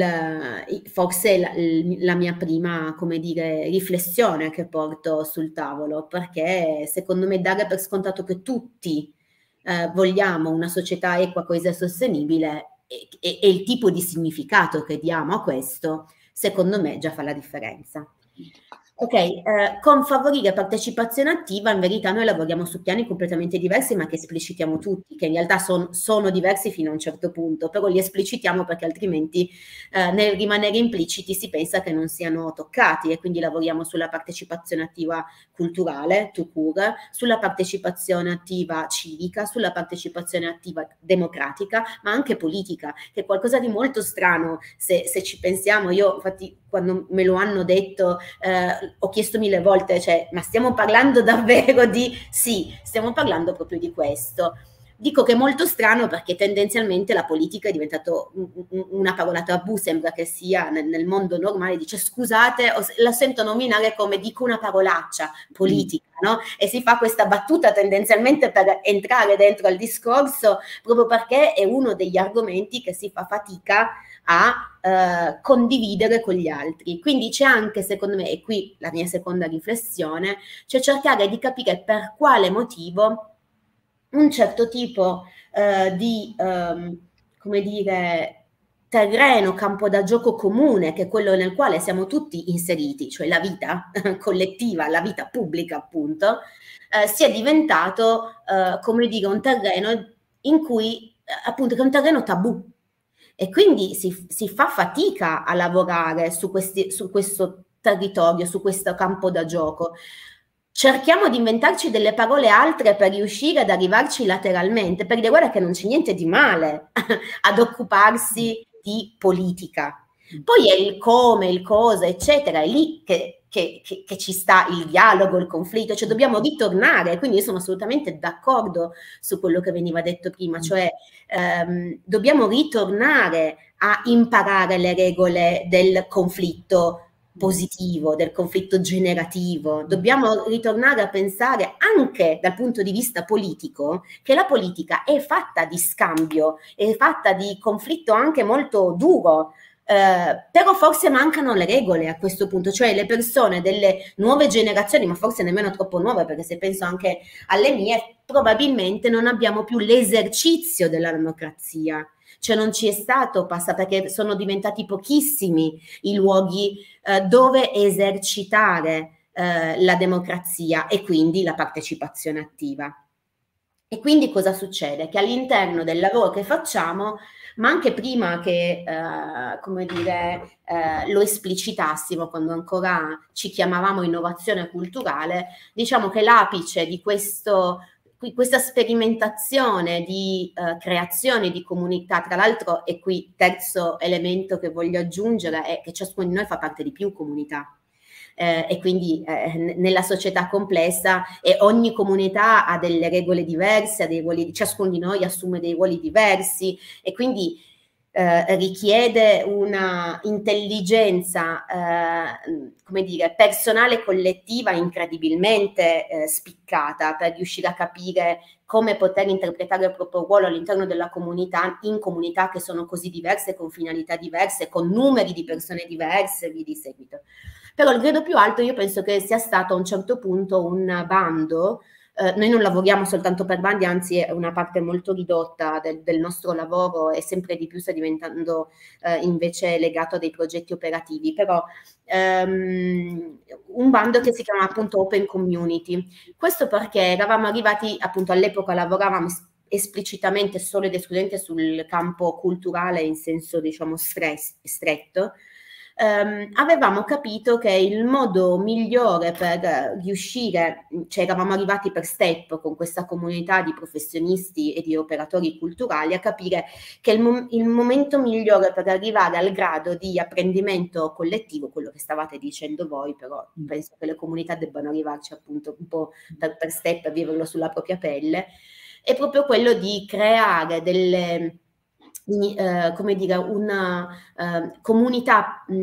forse la, la mia prima, come dire, riflessione che porto sul tavolo, perché secondo me dare per scontato che tutti eh, vogliamo una società equa, coesa e sostenibile e, e, e il tipo di significato che diamo a questo, secondo me già fa la differenza. Ok, eh, con favorire partecipazione attiva, in verità noi lavoriamo su piani completamente diversi, ma che esplicitiamo tutti, che in realtà son, sono diversi fino a un certo punto, però li esplicitiamo perché altrimenti eh, nel rimanere impliciti si pensa che non siano toccati, e quindi lavoriamo sulla partecipazione attiva culturale, tout court, sulla partecipazione attiva civica, sulla partecipazione attiva democratica, ma anche politica, che è qualcosa di molto strano se, se ci pensiamo. Io infatti quando me lo hanno detto eh, ho chiesto mille volte, cioè, ma stiamo parlando davvero di... Sì, stiamo parlando proprio di questo. Dico che è molto strano perché tendenzialmente la politica è diventato una parola tabù, sembra che sia nel, nel mondo normale, dice scusate, la sento nominare come dico una parolaccia politica, no? E si fa questa battuta tendenzialmente per entrare dentro al discorso, proprio perché è uno degli argomenti che si fa fatica a eh, condividere con gli altri. Quindi c'è anche, secondo me, e qui la mia seconda riflessione, cioè cercare di capire per quale motivo un certo tipo eh, di, um, come dire, terreno, campo da gioco comune, che è quello nel quale siamo tutti inseriti, cioè la vita collettiva, la vita pubblica appunto, eh, sia diventato, eh, come dire, un terreno in cui, appunto, che è un terreno tabù. E quindi si, si fa fatica a lavorare su, questi, su questo territorio, su questo campo da gioco. Cerchiamo di inventarci delle parole altre per riuscire ad arrivarci lateralmente, per dire guarda che non c'è niente di male ad occuparsi di politica. Poi è il come, il cosa, eccetera, è lì che, che, che, che ci sta il dialogo, il conflitto, cioè dobbiamo ritornare, quindi io sono assolutamente d'accordo su quello che veniva detto prima, cioè ehm, dobbiamo ritornare a imparare le regole del conflitto positivo, del conflitto generativo. Dobbiamo ritornare a pensare anche dal punto di vista politico che la politica è fatta di scambio, è fatta di conflitto anche molto duro, eh, però forse mancano le regole a questo punto, cioè le persone delle nuove generazioni, ma forse nemmeno troppo nuove, perché se penso anche alle mie, probabilmente non abbiamo più l'esercizio della democrazia. Cioè non ci è stato, passa perché sono diventati pochissimi i luoghi eh, dove esercitare eh, la democrazia e quindi la partecipazione attiva. E quindi cosa succede? Che all'interno del lavoro che facciamo, ma anche prima che eh, come dire, eh, lo esplicitassimo, quando ancora ci chiamavamo innovazione culturale, diciamo che l'apice di questo questa sperimentazione di uh, creazione di comunità, tra l'altro, e qui terzo elemento che voglio aggiungere è che ciascuno di noi fa parte di più comunità eh, e quindi eh, nella società complessa e ogni comunità ha delle regole diverse, ha dei ruoli, ciascuno di noi assume dei ruoli diversi e quindi Eh, richiede una intelligenza, eh, come dire, personale e collettiva incredibilmente eh, spiccata per riuscire a capire come poter interpretare il proprio ruolo all'interno della comunità, in comunità che sono così diverse, con finalità diverse, con numeri di persone diverse, via di seguito. Però il grido più alto io penso che sia stato a un certo punto un bando eh, noi non lavoriamo soltanto per bandi, anzi è una parte molto ridotta del, del nostro lavoro e sempre di più sta diventando eh, invece legato a dei progetti operativi, però um, un bando che si chiama appunto Open Community. Questo perché eravamo arrivati appunto all'epoca, lavoravamo esplicitamente solo ed esclusivamente sul campo culturale in senso diciamo stretto. Um, avevamo capito che il modo migliore per riuscire, cioè eravamo arrivati per step con questa comunità di professionisti e di operatori culturali a capire che il, mom il momento migliore per arrivare al grado di apprendimento collettivo, quello che stavate dicendo voi, però penso che le comunità debbano arrivarci appunto un po' per, per step, a viverlo sulla propria pelle, è proprio quello di creare delle... Di, eh, come dire, una uh, comunità mh,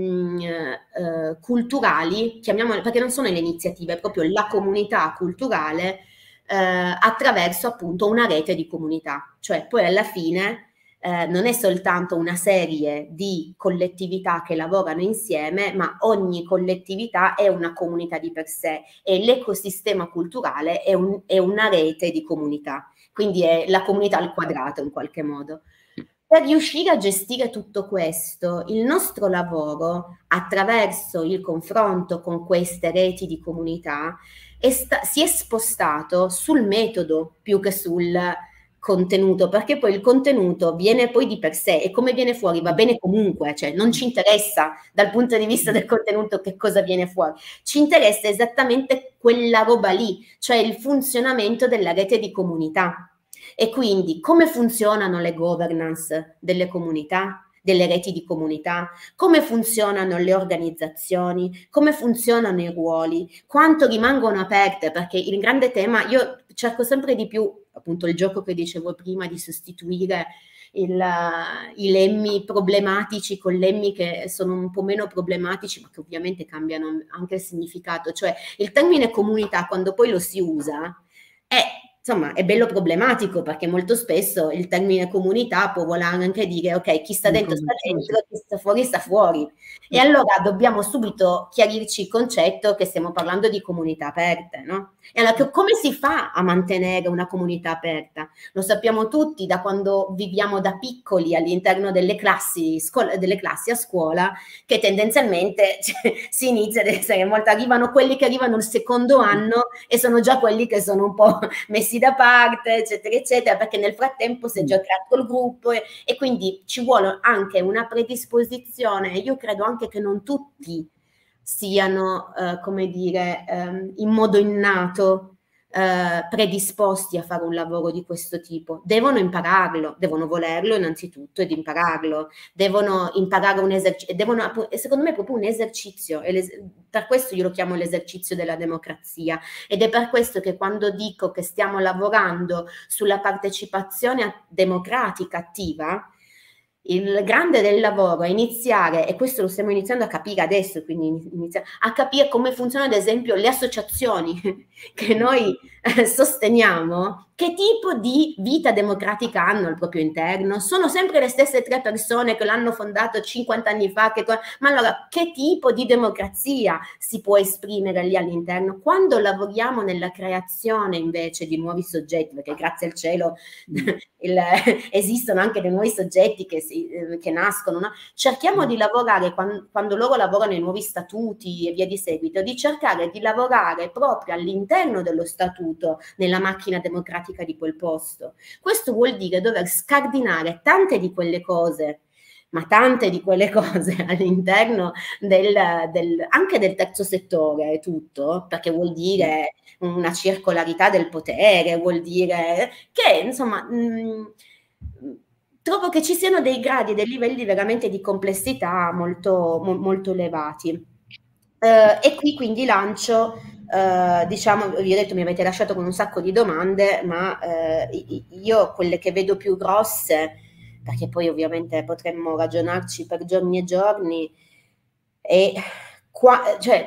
uh, culturali, chiamiamole, perché non sono le iniziative, è proprio la comunità culturale uh, attraverso appunto una rete di comunità, cioè poi alla fine uh, non è soltanto una serie di collettività che lavorano insieme, ma ogni collettività è una comunità di per sé e l'ecosistema culturale è, un, è una rete di comunità, quindi è la comunità al quadrato in qualche modo. Per riuscire a gestire tutto questo, il nostro lavoro, attraverso il confronto con queste reti di comunità, è si è spostato sul metodo più che sul contenuto, perché poi il contenuto viene poi di per sé e come viene fuori va bene comunque, cioè non ci interessa dal punto di vista del contenuto che cosa viene fuori, ci interessa esattamente quella roba lì, cioè il funzionamento della rete di comunità. E quindi come funzionano le governance delle comunità, delle reti di comunità, come funzionano le organizzazioni, come funzionano i ruoli, quanto rimangono aperte, perché il grande tema, io cerco sempre di più, appunto il gioco che dicevo prima, di sostituire il, uh, i lemmi problematici con lemmi che sono un po' meno problematici, ma che ovviamente cambiano anche il significato, cioè il termine comunità quando poi lo si usa è... Insomma, è bello problematico perché molto spesso il termine comunità può volare anche dire ok, chi sta dentro sta dentro, chi sta fuori sta fuori. E allora dobbiamo subito chiarirci il concetto che stiamo parlando di comunità aperte, no? E allora come si fa a mantenere una comunità aperta? Lo sappiamo tutti da quando viviamo da piccoli all'interno delle classi, delle classi a scuola, che tendenzialmente cioè, si inizia ad essere molto, arrivano quelli che arrivano il secondo anno e sono già quelli che sono un po' messi da parte, eccetera, eccetera, perché nel frattempo si è già creato il gruppo e, e quindi ci vuole anche una predisposizione. Io credo anche che non tutti siano, eh, come dire, ehm, in modo innato eh, predisposti a fare un lavoro di questo tipo. Devono impararlo, devono volerlo innanzitutto ed impararlo, devono imparare un esercizio, devono, secondo me è proprio un esercizio, e per questo io lo chiamo l'esercizio della democrazia, ed è per questo che quando dico che stiamo lavorando sulla partecipazione democratica attiva, il grande del lavoro è iniziare, e questo lo stiamo iniziando a capire adesso, quindi inizia, a capire come funzionano ad esempio le associazioni che noi eh, sosteniamo, che tipo di vita democratica hanno al proprio interno, sono sempre le stesse tre persone che l'hanno fondato cinquanta anni fa, che, ma allora che tipo di democrazia si può esprimere lì all'interno? Quando lavoriamo nella creazione invece di nuovi soggetti, perché grazie al cielo il, esistono anche dei nuovi soggetti che, si, che nascono, no? Cerchiamo di lavorare, quando, quando loro lavorano ai nuovi statuti e via di seguito, di cercare di lavorare proprio all'interno dello statuto, nella macchina democratica di quel posto. Questo vuol dire dover scardinare tante di quelle cose, ma tante di quelle cose all'interno del, del, anche del terzo settore, tutto, perché vuol dire una circolarità del potere, vuol dire che, insomma, mh, trovo che ci siano dei gradi, dei livelli veramente di complessità molto, mo, molto elevati. Uh, e qui quindi lancio, uh, diciamo, vi ho detto mi avete lasciato con un sacco di domande, ma uh, io quelle che vedo più grosse, perché poi ovviamente potremmo ragionarci per giorni e giorni, e qua, cioè,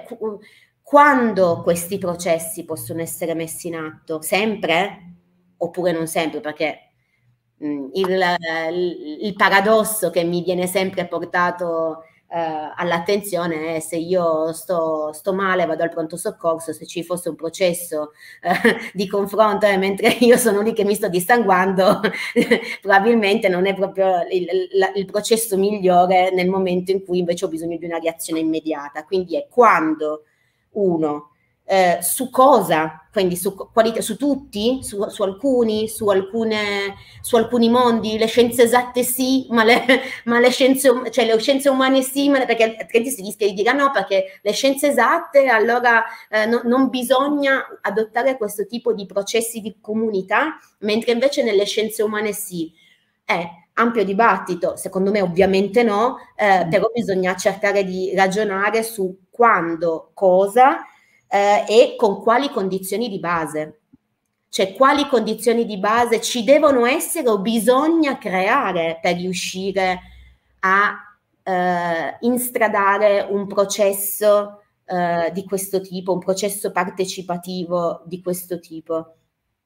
quando questi processi possono essere messi in atto? Sempre? Oppure non sempre? Perché mh, il, il, il paradosso che mi viene sempre portato eh, all'attenzione è se io sto, sto male, vado al pronto soccorso, se ci fosse un processo eh, di confronto eh, mentre io sono lì che mi sto dissanguando, probabilmente non è proprio il, il, il processo migliore nel momento in cui invece ho bisogno di una reazione immediata. Quindi è quando uno Eh, su cosa, quindi su, quali, su tutti, su, su alcuni, su, alcune, su alcuni mondi, le scienze esatte sì, ma le, ma le, scienze, cioè le scienze umane sì, ma, perché altrimenti si rischia di dire no, perché le scienze esatte allora eh, no, non bisogna adottare questo tipo di processi di comunità, mentre invece nelle scienze umane sì. È ampio dibattito, secondo me ovviamente no, eh, però bisogna cercare di ragionare su quando, cosa, Eh, e con quali condizioni di base, cioè quali condizioni di base ci devono essere o bisogna creare per riuscire a eh, instradare un processo eh, di questo tipo, un processo partecipativo di questo tipo.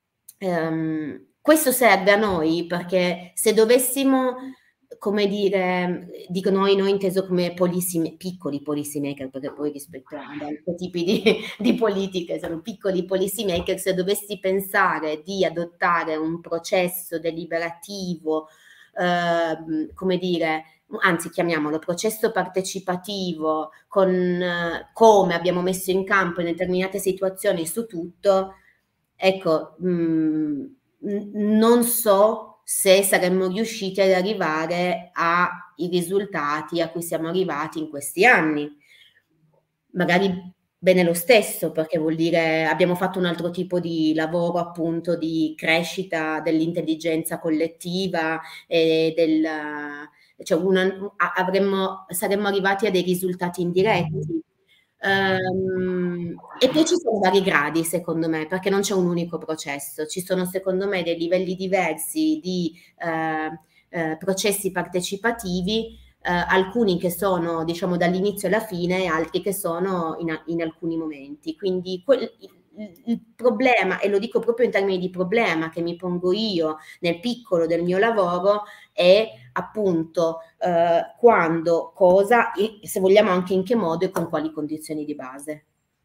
Um, questo serve a noi perché se dovessimo, come dire, dico noi, noi inteso come policy, piccoli policy maker, perché poi rispetto ad altri tipi di, di politiche sono piccoli policy maker, se dovessi pensare di adottare un processo deliberativo, eh, come dire, anzi chiamiamolo processo partecipativo, con eh, come abbiamo messo in campo in determinate situazioni su tutto, ecco, mh, non so se saremmo riusciti ad arrivare ai risultati a cui siamo arrivati in questi anni. Magari bene lo stesso, perché vuol dire abbiamo fatto un altro tipo di lavoro appunto di crescita dell'intelligenza collettiva e del, cioè una, avremmo, saremmo arrivati a dei risultati indiretti. Um, e poi ci sono vari gradi secondo me, perché non c'è un unico processo, ci sono secondo me dei livelli diversi di eh, eh, processi partecipativi, eh, alcuni che sono diciamo dall'inizio alla fine e altri che sono in, in alcuni momenti, quindi quel, il, il problema, e lo dico proprio in termini di problema che mi pongo io nel piccolo del mio lavoro, è appunto eh, quando, cosa e se vogliamo anche in che modo e con quali condizioni di base.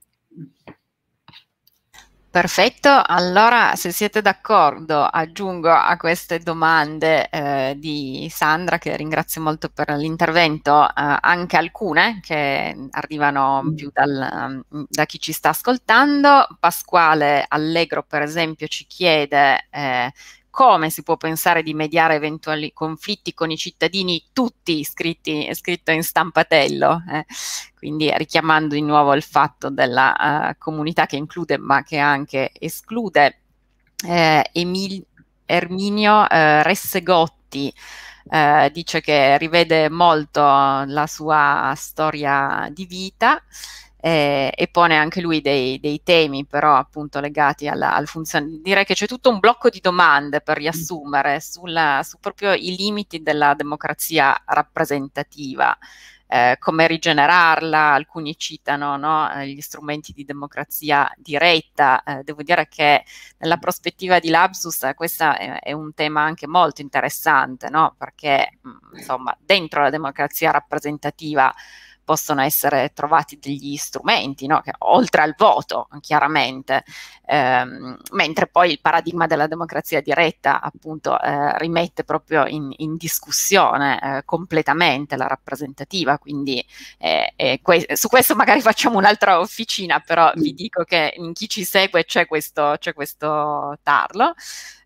Perfetto, allora se siete d'accordo aggiungo a queste domande eh, di Sandra, che ringrazio molto per l'intervento, eh, anche alcune che arrivano più dal, da chi ci sta ascoltando. Pasquale Allegro per esempio ci chiede eh, come si può pensare di mediare eventuali conflitti con i cittadini tutti iscritti, iscritti in stampatello, eh? Quindi richiamando di nuovo il fatto della uh, comunità che include ma che anche esclude. eh, Emil, Erminio eh, Ressegotti eh, dice che rivede molto la sua storia di vita, Eh, e pone anche lui dei, dei temi però appunto legati alla, al funzionamento. Direi che c'è tutto un blocco di domande per riassumere sulla, su proprio i limiti della democrazia rappresentativa, eh, come rigenerarla. Alcuni citano no, gli strumenti di democrazia diretta. Eh, devo dire che nella prospettiva di Lapsus eh, questo è, è un tema anche molto interessante, no? Perché mh, insomma dentro la democrazia rappresentativa possono essere trovati degli strumenti, no? Che, oltre al voto, chiaramente, ehm, mentre poi il paradigma della democrazia diretta appunto eh, rimette proprio in, in discussione eh, completamente la rappresentativa, quindi eh, eh, que- su questo magari facciamo un'altra officina, però vi dico che in chi ci segue c'è questo, c'è questo tarlo.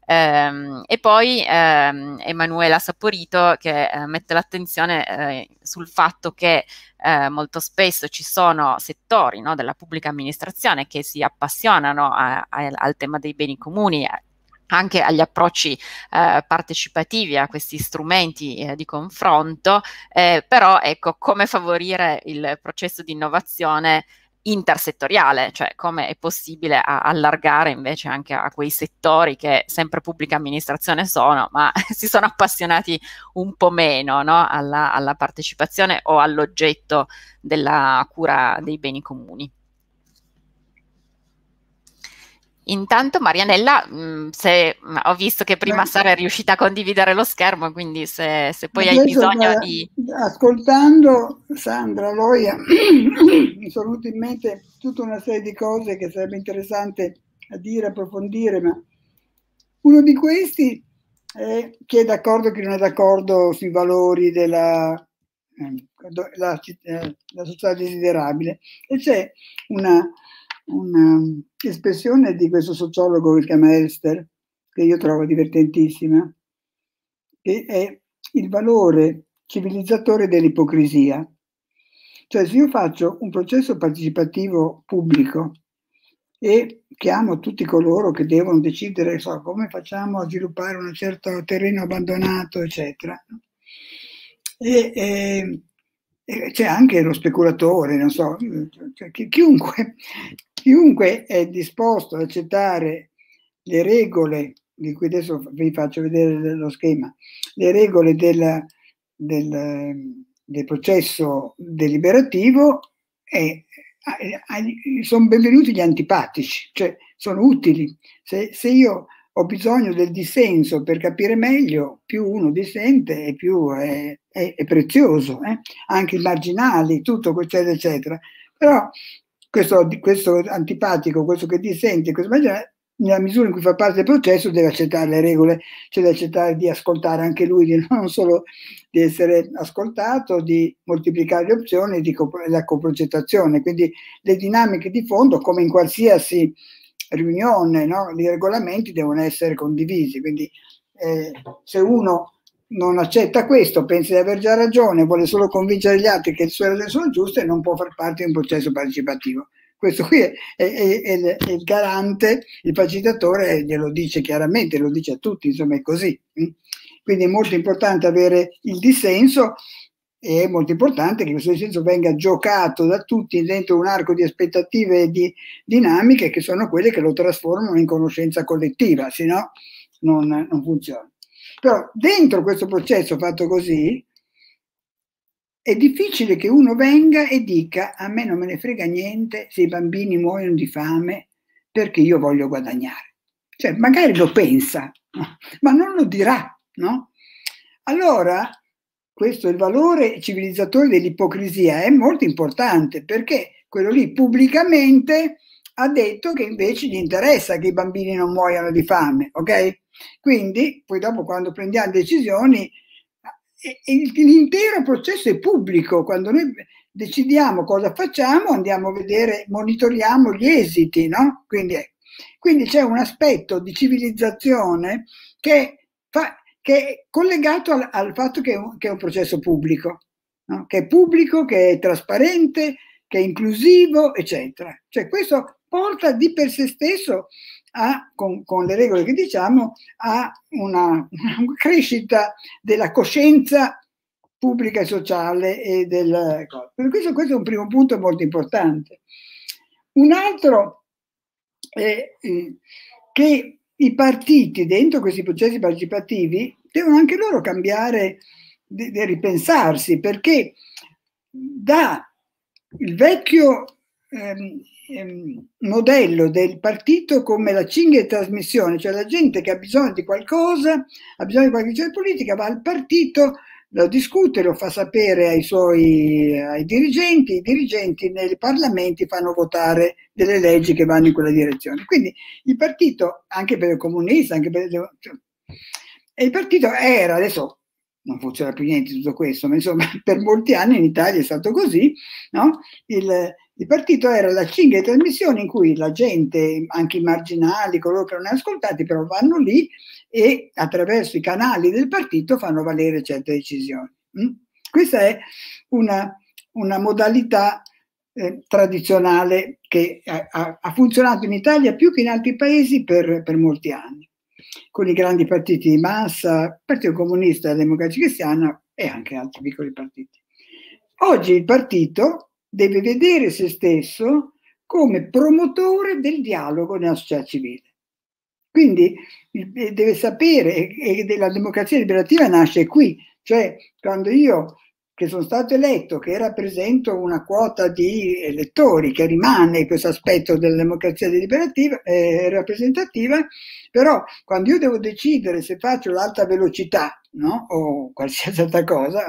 Um, e poi um, Emanuela Saporito che uh, mette l'attenzione uh, sul fatto che uh, molto spesso ci sono settori no, della pubblica amministrazione che si appassionano a, a, al tema dei beni comuni, anche agli approcci eh, partecipativi, a questi strumenti eh, di confronto, eh, però ecco come favorire il processo di innovazione intersettoriale, cioè come è possibile a, allargare invece anche a quei settori che sempre pubblica amministrazione sono, ma si sono appassionati un po' meno no, alla, alla partecipazione o all'oggetto della cura dei beni comuni. Intanto Marianella, mh, se, mh, ho visto che prima Sara è riuscita a condividere lo schermo, quindi se, se poi hai Adesso, bisogno guarda, di... ascoltando Sandra Loia mi sono venute in mente tutta una serie di cose che sarebbe interessante a dire, approfondire, ma uno di questi è chi è d'accordo e chi non è d'accordo sui valori della eh, la, eh, la società desiderabile. E c'è una una espressione di questo sociologo che si chiama Elster, che io trovo divertentissima, che è il valore civilizzatore dell'ipocrisia. Cioè, se io faccio un processo partecipativo pubblico e chiamo tutti coloro che devono decidere, so, come facciamo a sviluppare un certo terreno abbandonato, eccetera, e, e, e c'è anche lo speculatore, non so, cioè, chiunque, chiunque è disposto ad accettare le regole, di cui adesso vi faccio vedere lo schema, le regole del, del, del processo deliberativo, e sono benvenuti gli antipatici, cioè sono utili. Se, se io ho bisogno del dissenso per capire meglio, più uno dissente e più è, è, è prezioso, eh? Anche i marginali, tutto, eccetera, eccetera. Però questo, questo antipatico, questo che dissente, questo marginale, nella misura in cui fa parte del processo, deve accettare le regole, cioè deve accettare di ascoltare anche lui, di non solo di essere ascoltato, di moltiplicare le opzioni, di la coprogettazione. Quindi le dinamiche di fondo, come in qualsiasi riunione, no? I regolamenti devono essere condivisi. Quindi eh, se uno non accetta questo, pensa di aver già ragione, vuole solo convincere gli altri che le sue regole sono giuste, non può far parte di un processo partecipativo. Questo qui è, è, è, è il garante, il facilitatore glielo dice chiaramente, lo dice a tutti, insomma è così. Quindi è molto importante avere il dissenso, e è molto importante che questo dissenso venga giocato da tutti dentro un arco di aspettative e di dinamiche che sono quelle che lo trasformano in conoscenza collettiva, se no non, non funziona. Però dentro questo processo fatto così, è difficile che uno venga e dica: a me non me ne frega niente se i bambini muoiono di fame perché io voglio guadagnare. Cioè, magari lo pensa, no? Ma non lo dirà, no? Allora, questo, il valore civilizzatore dell'ipocrisia, è molto importante, perché quello lì pubblicamente ha detto che invece gli interessa che i bambini non muoiano di fame, ok? Quindi, poi dopo, quando prendiamo decisioni, l'intero processo è pubblico. Quando noi decidiamo cosa facciamo, andiamo a vedere, monitoriamo gli esiti, no? Quindi, quindi c'è un aspetto di civilizzazione che, fa, che è collegato al, al fatto che è, un, che è un processo pubblico, no? Che è pubblico, che è trasparente, che è inclusivo, eccetera. Cioè questo porta di per sé stesso a, con, con le regole che diciamo, a una, una crescita della coscienza pubblica e sociale e del, per questo, questo è un primo punto molto importante. Un altro è eh, che i partiti dentro questi processi partecipativi devono anche loro cambiare, de, de ripensarsi, perché da il vecchio ehm, ehm, modello del partito come la cinghia di trasmissione, cioè la gente che ha bisogno di qualcosa, ha bisogno di qualche decisione politica, va al partito, lo discute, lo fa sapere ai suoi ai dirigenti, i dirigenti nei parlamenti fanno votare delle leggi che vanno in quella direzione. Quindi il partito, anche per il comunista, anche per il, e il partito era, adesso non funziona più niente tutto questo, ma insomma per molti anni in Italia è stato così, no? Il, il partito era la cinghia di trasmissione in cui la gente, anche i marginali, coloro che non hanno ascoltati, però vanno lì e attraverso i canali del partito fanno valere certe decisioni. Mm? Questa è una, una modalità eh, tradizionale che ha, ha funzionato in Italia più che in altri paesi per, per molti anni, con i grandi partiti di massa, il Partito Comunista, la Democrazia Cristiana e anche altri piccoli partiti. Oggi il partito deve vedere se stesso come promotore del dialogo nella società civile. Quindi deve sapere, e la democrazia liberativa nasce qui, cioè quando io che sono stato eletto, che rappresento una quota di elettori, che rimane questo aspetto della democrazia deliberativa, eh, rappresentativa, però quando io devo decidere se faccio l'alta velocità, no? O qualsiasi altra cosa,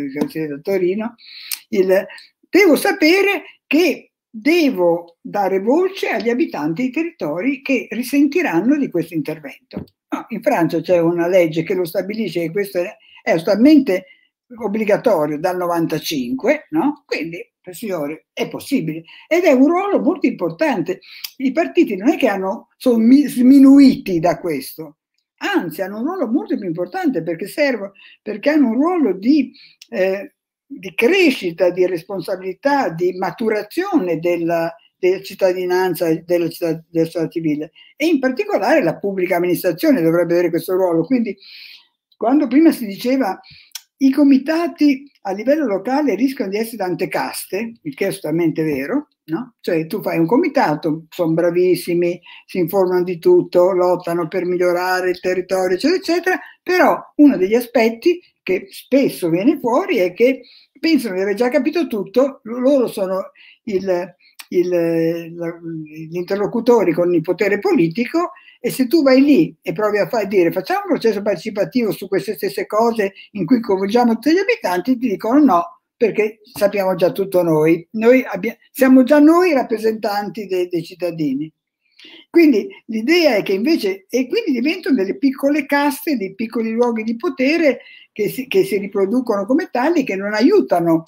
se da Torino, il, devo sapere che devo dare voce agli abitanti dei territori che risentiranno di questo intervento. No, in Francia c'è una legge che lo stabilisce, che questo è, è assolutamente obbligatorio dal novantacinque, no? Quindi, signore, è possibile. Ed è un ruolo molto importante. I partiti non è che hanno, sono sminuiti da questo, anzi hanno un ruolo molto più importante perché servono, perché hanno un ruolo di, eh, di crescita, di responsabilità, di maturazione della, della cittadinanza, della città, della società civile, e in particolare la pubblica amministrazione dovrebbe avere questo ruolo. Quindi, quando prima si diceva i comitati a livello locale rischiano di essere tante caste, il che è assolutamente vero, no? Cioè tu fai un comitato, sono bravissimi, si informano di tutto, lottano per migliorare il territorio, eccetera, eccetera, però uno degli aspetti che spesso viene fuori è che pensano di aver già capito tutto, loro sono il, il, la, gli interlocutori con il potere politico, e se tu vai lì e provi a far dire facciamo un processo partecipativo su queste stesse cose in cui coinvolgiamo tutti gli abitanti, ti dicono no, perché sappiamo già tutto noi, noi abbiamo, siamo già noi rappresentanti dei, dei cittadini. Quindi l'idea è che invece, e quindi diventano delle piccole caste, dei piccoli luoghi di potere che si, che si riproducono come tali, che non aiutano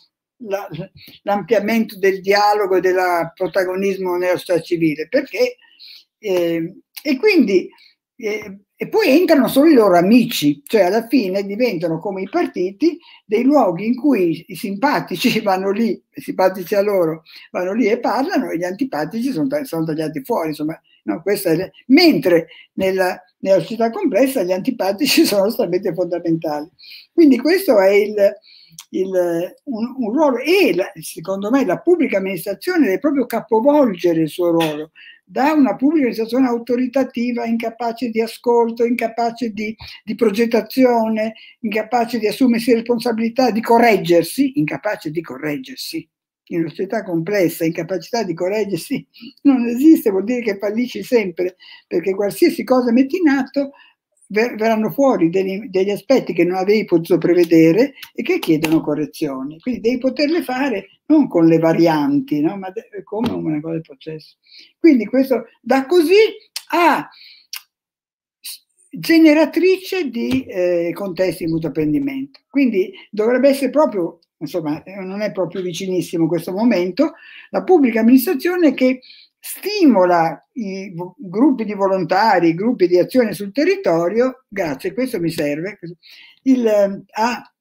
l'ampliamento del dialogo e del protagonismo nella società civile, perché eh, e quindi eh, e poi entrano solo i loro amici, cioè alla fine diventano come i partiti, dei luoghi in cui i simpatici vanno lì, i simpatici a loro vanno lì e parlano, e gli antipatici sono, sono tagliati fuori, insomma, no, questa è, mentre nella, nella società complessa gli antipatici sono assolutamente fondamentali. Quindi questo è il, il, un, un ruolo, e la, secondo me la pubblica amministrazione deve proprio capovolgere il suo ruolo, da una pubblica amministrazione autoritativa, incapace di ascolto, incapace di, di progettazione, incapace di assumersi responsabilità, di correggersi, incapace di correggersi. In una società complessa, incapacità di correggersi non esiste, vuol dire che fallisci sempre, perché qualsiasi cosa metti in atto ver verranno fuori degli, degli aspetti che non avevi potuto prevedere e che chiedono correzioni. Quindi devi poterle fare non con le varianti, no? Ma come una cosa del processo. Quindi questo da così a generatrice di eh, contesti di mutuo apprendimento. Quindi dovrebbe essere proprio, insomma, non è proprio vicinissimo questo momento, la pubblica amministrazione che stimola i gruppi di volontari, i gruppi di azione sul territorio, grazie, questo mi serve, il, a,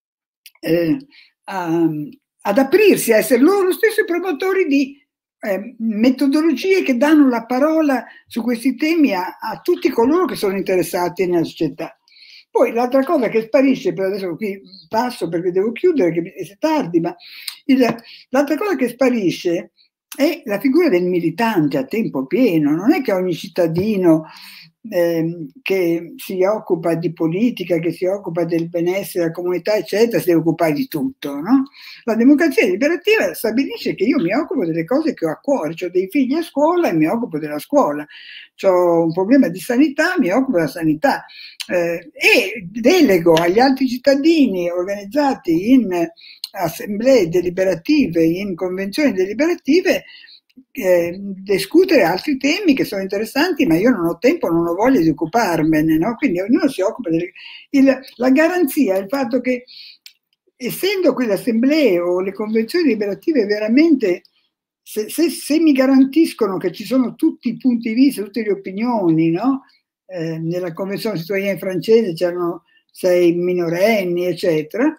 eh, a, ad aprirsi, a essere loro stessi promotori di eh, metodologie che danno la parola su questi temi a, a tutti coloro che sono interessati nella società. Poi l'altra cosa che sparisce, per adesso qui passo perché devo chiudere, che è tardi, ma l'altra cosa che sparisce è la figura del militante a tempo pieno. Non è che ogni cittadino eh, che si occupa di politica, che si occupa del benessere della comunità, eccetera, si deve occupare di tutto, no? La democrazia deliberativa stabilisce che io mi occupo delle cose che ho a cuore, ho dei figli a scuola e mi occupo della scuola, ho un problema di sanità, mi occupo della sanità, eh, e delego agli altri cittadini organizzati in assemblee deliberative, in convenzioni deliberative, eh, discutere altri temi che sono interessanti, ma io non ho tempo, non ho voglia di occuparmene, no? Quindi ognuno si occupa delle, il, la garanzia è il fatto che, essendo quelle assemblee o le convenzioni deliberative veramente, se, se, se mi garantiscono che ci sono tutti i punti di vista, tutte le opinioni, no? Eh, nella convenzione citoyenne francese c'erano sei minorenni, eccetera.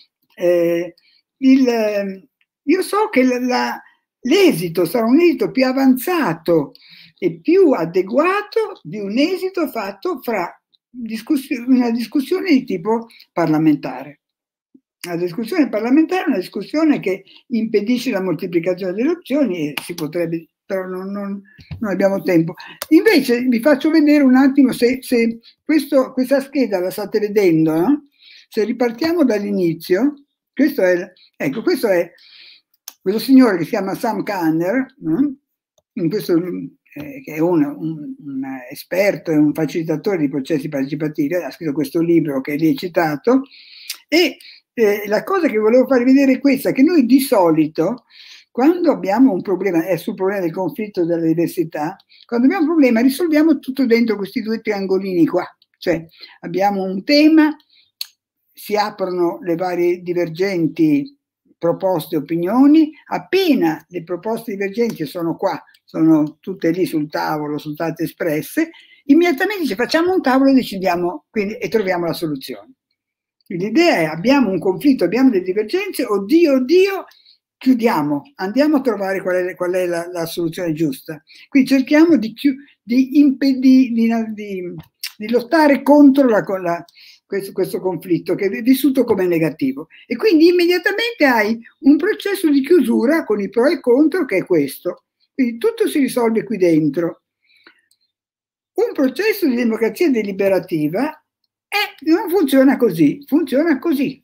Eh, il, io so che l'esito sarà un esito più avanzato e più adeguato di un esito fatto fra discussione, una discussione di tipo parlamentare. La discussione parlamentare è una discussione che impedisce la moltiplicazione delle opzioni, e si potrebbe, però non, non, non abbiamo tempo. Invece vi faccio vedere un attimo se, se questo, questa scheda la state vedendo, no? Se ripartiamo dall'inizio, Questo è, ecco, questo è questo signore che si chiama Sam Kanner, no? In questo, eh, che è un, un, un esperto e un facilitatore di processi partecipativi, ha scritto questo libro che lì è citato, e eh, la cosa che volevo farvi vedere è questa, che noi di solito, quando abbiamo un problema, è sul problema del conflitto della diversità, quando abbiamo un problema risolviamo tutto dentro questi due triangolini qua, cioè abbiamo un tema, si aprono le varie divergenti proposte, opinioni, appena le proposte divergenti sono qua, sono tutte lì sul tavolo, sono state espresse, immediatamente ci facciamo un tavolo e decidiamo quindi, e troviamo la soluzione. L'idea è, abbiamo un conflitto, abbiamo delle divergenze, oddio, oddio, chiudiamo, andiamo a trovare qual è, qual è la, la soluzione giusta. Quindi cerchiamo di, di, impedi, di, di, di lottare contro la, la, questo, questo conflitto che è vissuto come negativo. E quindi immediatamente hai un processo di chiusura con i pro e i contro che è questo. Quindi tutto si risolve qui dentro. Un processo di democrazia deliberativa eh, non funziona così, funziona così.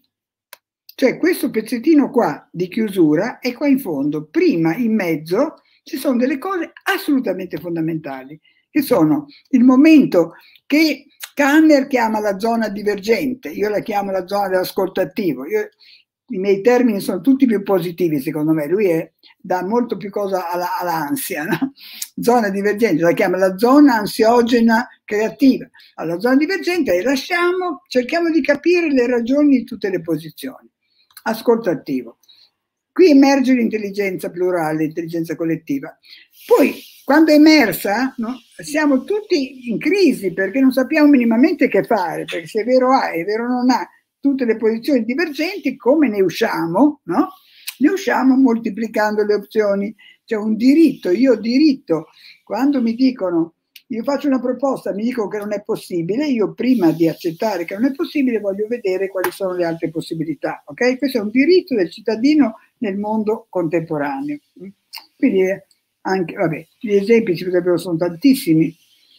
Cioè questo pezzettino qua di chiusura è qua in fondo. Prima, in mezzo, ci sono delle cose assolutamente fondamentali, che sono il momento che Kanner chiama la zona divergente, io la chiamo la zona dell'ascolto attivo. Io, i miei termini sono tutti più positivi, secondo me. Lui è, dà molto più cosa alla, all'ansia, no? Zona divergente, la chiama la zona ansiogena creativa. Alla zona divergente lasciamo, cerchiamo di capire le ragioni di tutte le posizioni. Ascolto attivo. Qui emerge l'intelligenza plurale, l'intelligenza collettiva. Poi, quando è emersa, no, siamo tutti in crisi perché non sappiamo minimamente che fare, perché se è vero A e vero non A, tutte le posizioni divergenti, come ne usciamo? No? Ne usciamo moltiplicando le opzioni. C'è un diritto, io ho diritto, quando mi dicono, io faccio una proposta, mi dicono che non è possibile, io prima di accettare che non è possibile voglio vedere quali sono le altre possibilità. Okay? Questo è un diritto del cittadino nel mondo contemporaneo. Quindi, anche, vabbè, gli esempi ci potrebbero, sono tantissimi.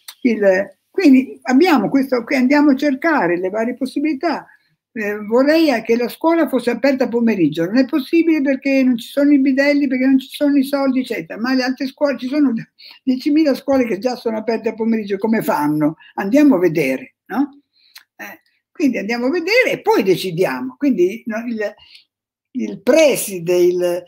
Il, quindi abbiamo questo, andiamo a cercare le varie possibilità. Eh, vorrei che la scuola fosse aperta a pomeriggio, non è possibile perché non ci sono i bidelli, perché non ci sono i soldi, eccetera, ma le altre scuole, ci sono diecimila scuole che già sono aperte a pomeriggio, come fanno? Andiamo a vedere, no? Eh, quindi andiamo a vedere e poi decidiamo. Quindi no, il, il preside, il,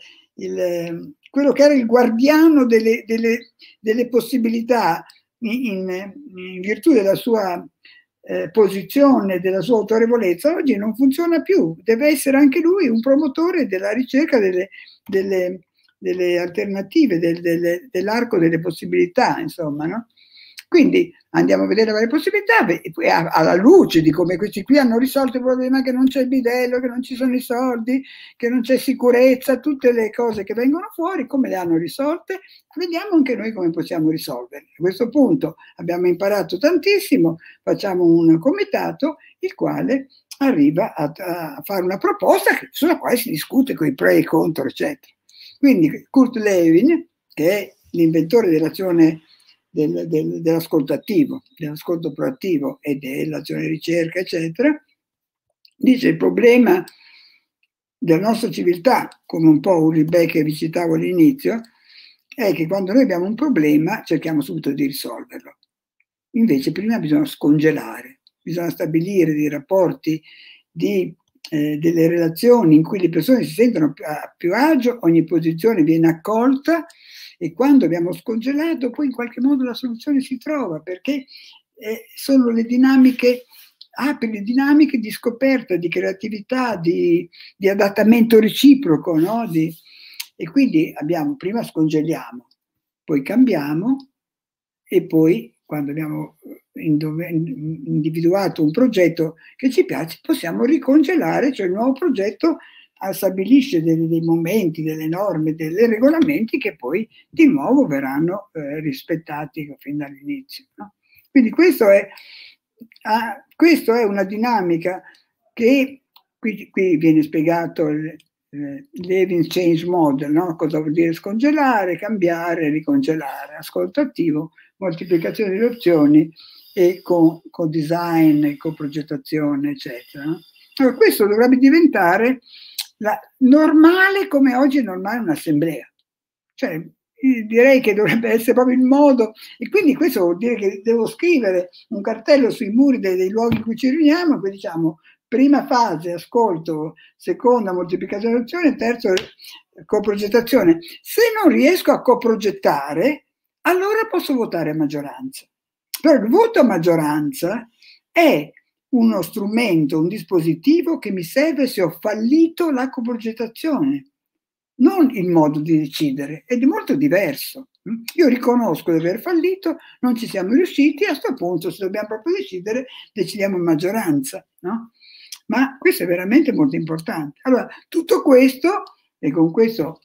il, quello che era il guardiano delle, delle, delle possibilità in, in, in virtù della sua Eh, posizione, della sua autorevolezza, oggi non funziona più. Deve essere anche lui un promotore della ricerca delle, delle, delle alternative, del, delle, dell'arco delle possibilità, insomma, no? Quindi andiamo a vedere le varie possibilità e poi alla luce di come questi qui hanno risolto il problema che non c'è il bidello, che non ci sono i soldi, che non c'è sicurezza, tutte le cose che vengono fuori, come le hanno risolte, vediamo anche noi come possiamo risolverle. A questo punto abbiamo imparato tantissimo, facciamo un comitato il quale arriva a, a fare una proposta sulla quale si discute con i pro e i contro, eccetera. Quindi Kurt Lewin, che è l'inventore dell'azione Del, del, dell'ascolto attivo, dell'ascolto proattivo e dell'azione di ricerca, eccetera, dice il problema della nostra civiltà, come un po' Ulrich Becker vi citavo all'inizio, è che quando noi abbiamo un problema cerchiamo subito di risolverlo. Invece prima bisogna scongelare, bisogna stabilire dei rapporti, di, eh, delle relazioni in cui le persone si sentono più a più agio, ogni posizione viene accolta. E quando abbiamo scongelato, poi in qualche modo la soluzione si trova, perché eh, sono le dinamiche, apri le dinamiche di scoperta, di creatività, di, di adattamento reciproco, no? Di, e quindi abbiamo, prima scongeliamo, poi cambiamo e poi quando abbiamo individuato un progetto che ci piace possiamo ricongelare, cioè il nuovo progetto stabilisce dei, dei momenti, delle norme, dei regolamenti che poi di nuovo verranno eh, rispettati fin dall'inizio. No? Quindi questo è, ah, questo è una dinamica che qui, qui viene spiegato il eh, Lewin's Change Model, no? Cosa vuol dire scongelare, cambiare, ricongelare, ascolto attivo, moltiplicazione delle opzioni e con, con design, con progettazione, eccetera. No? Allora, questo dovrebbe diventare la, normale come oggi è normale un'assemblea. Cioè, direi che dovrebbe essere proprio il modo, e quindi questo vuol dire che devo scrivere un cartello sui muri dei, dei luoghi in cui ci riuniamo, e poi diciamo prima fase ascolto, seconda moltiplicazione, terzo coprogettazione. Se non riesco a coprogettare, allora posso votare a maggioranza. Però il voto a maggioranza è uno strumento, un dispositivo che mi serve se ho fallito la coprogettazione, non il modo di decidere, ed è molto diverso. Io riconosco di aver fallito, non ci siamo riusciti, a questo punto se dobbiamo proprio decidere, decidiamo in maggioranza, no? Ma questo è veramente molto importante. Allora, tutto questo, e con questo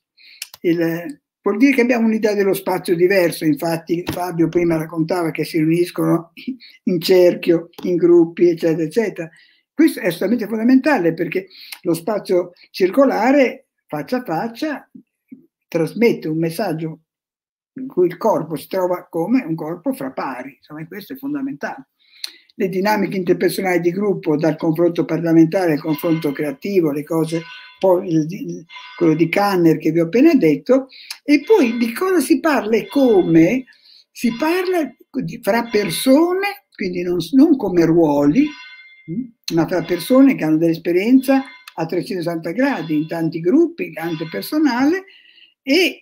il, vuol dire che abbiamo un'idea dello spazio diverso. Infatti Fabio prima raccontava che si riuniscono in cerchio, in gruppi, eccetera, eccetera. Questo è assolutamente fondamentale, perché lo spazio circolare, faccia a faccia, trasmette un messaggio in cui il corpo si trova come un corpo fra pari. Insomma, questo è fondamentale. Le dinamiche interpersonali di gruppo, dal confronto parlamentare al confronto creativo, le cose, poi il, il, quello di Kanner che vi ho appena detto, e poi di cosa si parla e come si parla di, fra persone, quindi non, non come ruoli, ma tra persone che hanno dell'esperienza a trecentosessanta gradi, in tanti gruppi, anche personale, e,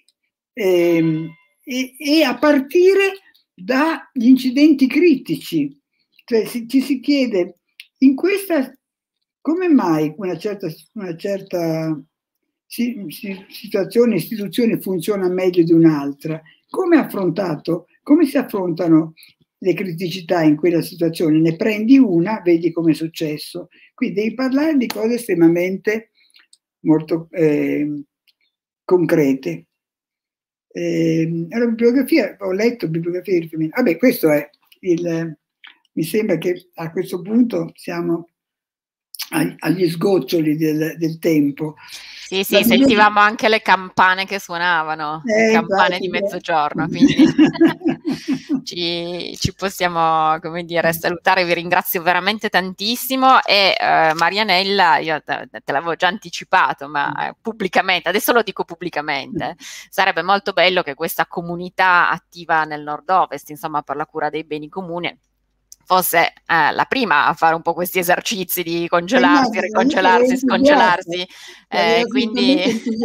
e, e a partire dagli incidenti critici. Cioè si, ci si chiede, in questa, come mai una certa, una certa si, si, situazione, istituzione funziona meglio di un'altra? Come affrontato, come si affrontano le criticità in quella situazione? Ne prendi una, vedi come è successo. Quindi devi parlare di cose estremamente molto eh, concrete. Eh, allora, bibliografia, ho letto bibliografia di riferimento. Vabbè, questo è il... Mi sembra che a questo punto siamo agli sgoccioli del, del tempo. Sì, sì, sentivamo anche le campane che suonavano, eh, le campane di mezzogiorno, quindi ci, ci possiamo, come dire, salutare. Vi ringrazio veramente tantissimo e eh, Marianella, io te, te l'avevo già anticipato, ma eh, pubblicamente, adesso lo dico pubblicamente, sarebbe molto bello che questa comunità attiva nel nord-ovest, insomma, per la cura dei beni comuni, fosse eh, la prima a fare un po' questi esercizi di congelarsi, ricongelarsi, scongelarsi, eh, quindi,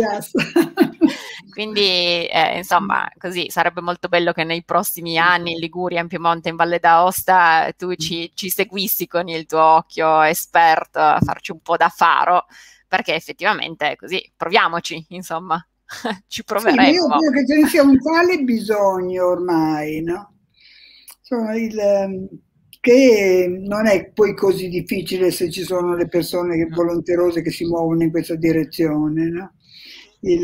quindi eh, insomma così sarebbe molto bello che nei prossimi anni in Liguria, in Piemonte, in Valle d'Aosta tu ci, ci seguissi con il tuo occhio esperto a farci un po' da faro, perché effettivamente così proviamoci, insomma, ci proveremo. Sì, io credo che ce ne sia un tale bisogno ormai, no? Insomma, il... che non è poi così difficile se ci sono le persone che, volenterose che si muovono in questa direzione, no? Il,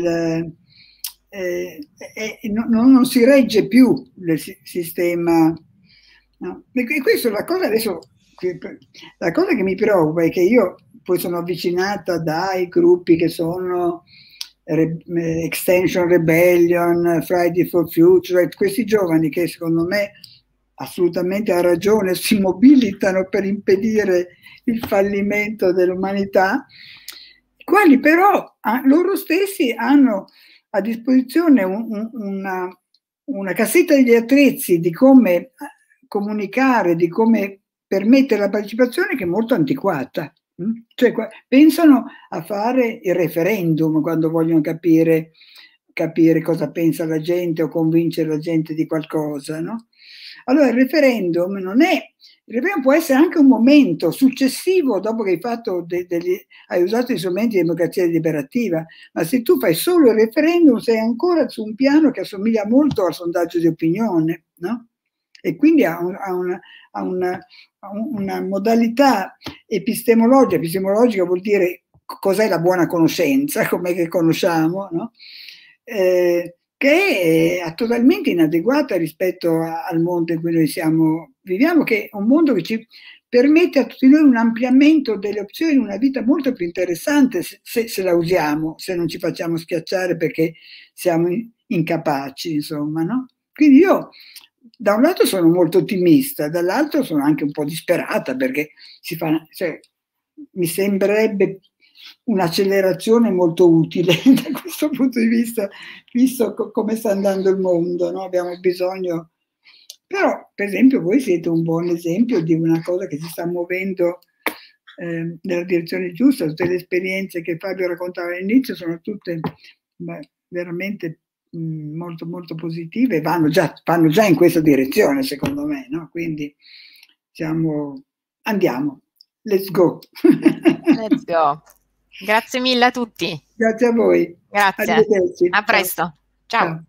eh, eh, no, non si regge più il sistema, no? E questo, la cosa adesso, la cosa che mi preoccupa è che io poi sono avvicinata dai gruppi che sono Extension Rebellion, Friday for Future, questi giovani che secondo me assolutamente ha ragione, si mobilitano per impedire il fallimento dell'umanità, i quali però a, loro stessi hanno a disposizione un, un, una, una cassetta degli attrezzi di come comunicare, di come permettere la partecipazione, che è molto antiquata. Cioè, pensano a fare il referendum quando vogliono capire, capire cosa pensa la gente o convincere la gente di qualcosa, no? Allora il referendum non è, il referendum può essere anche un momento successivo dopo che hai, fatto de, degli, hai usato gli strumenti di democrazia deliberativa, ma se tu fai solo il referendum sei ancora su un piano che assomiglia molto al sondaggio di opinione, no? E quindi ha, un, ha, una, ha una, una modalità epistemologica, epistemologica vuol dire cos'è la buona conoscenza, com'è che conosciamo, no? Eh, che è totalmente inadeguata rispetto al mondo in cui noi siamo, viviamo, che è un mondo che ci permette a tutti noi un ampliamento delle opzioni, una vita molto più interessante se, se la usiamo, se non ci facciamo schiacciare perché siamo incapaci, insomma, no? Quindi io da un lato sono molto ottimista, dall'altro sono anche un po' disperata perché si fa, cioè, mi sembrerebbe un'accelerazione molto utile da questo punto di vista, visto co- come sta andando il mondo, no? Abbiamo bisogno, però per esempio voi siete un buon esempio di una cosa che si sta muovendo eh, nella direzione giusta. Tutte le esperienze che Fabio raccontava all'inizio sono tutte beh, veramente mh, molto molto positive, vanno già, vanno già in questa direzione secondo me, no? Quindi siamo, andiamo, let's go. Let's go. Grazie mille a tutti. Grazie a voi. Grazie. Arrivederci. A presto. Ciao. Ciao.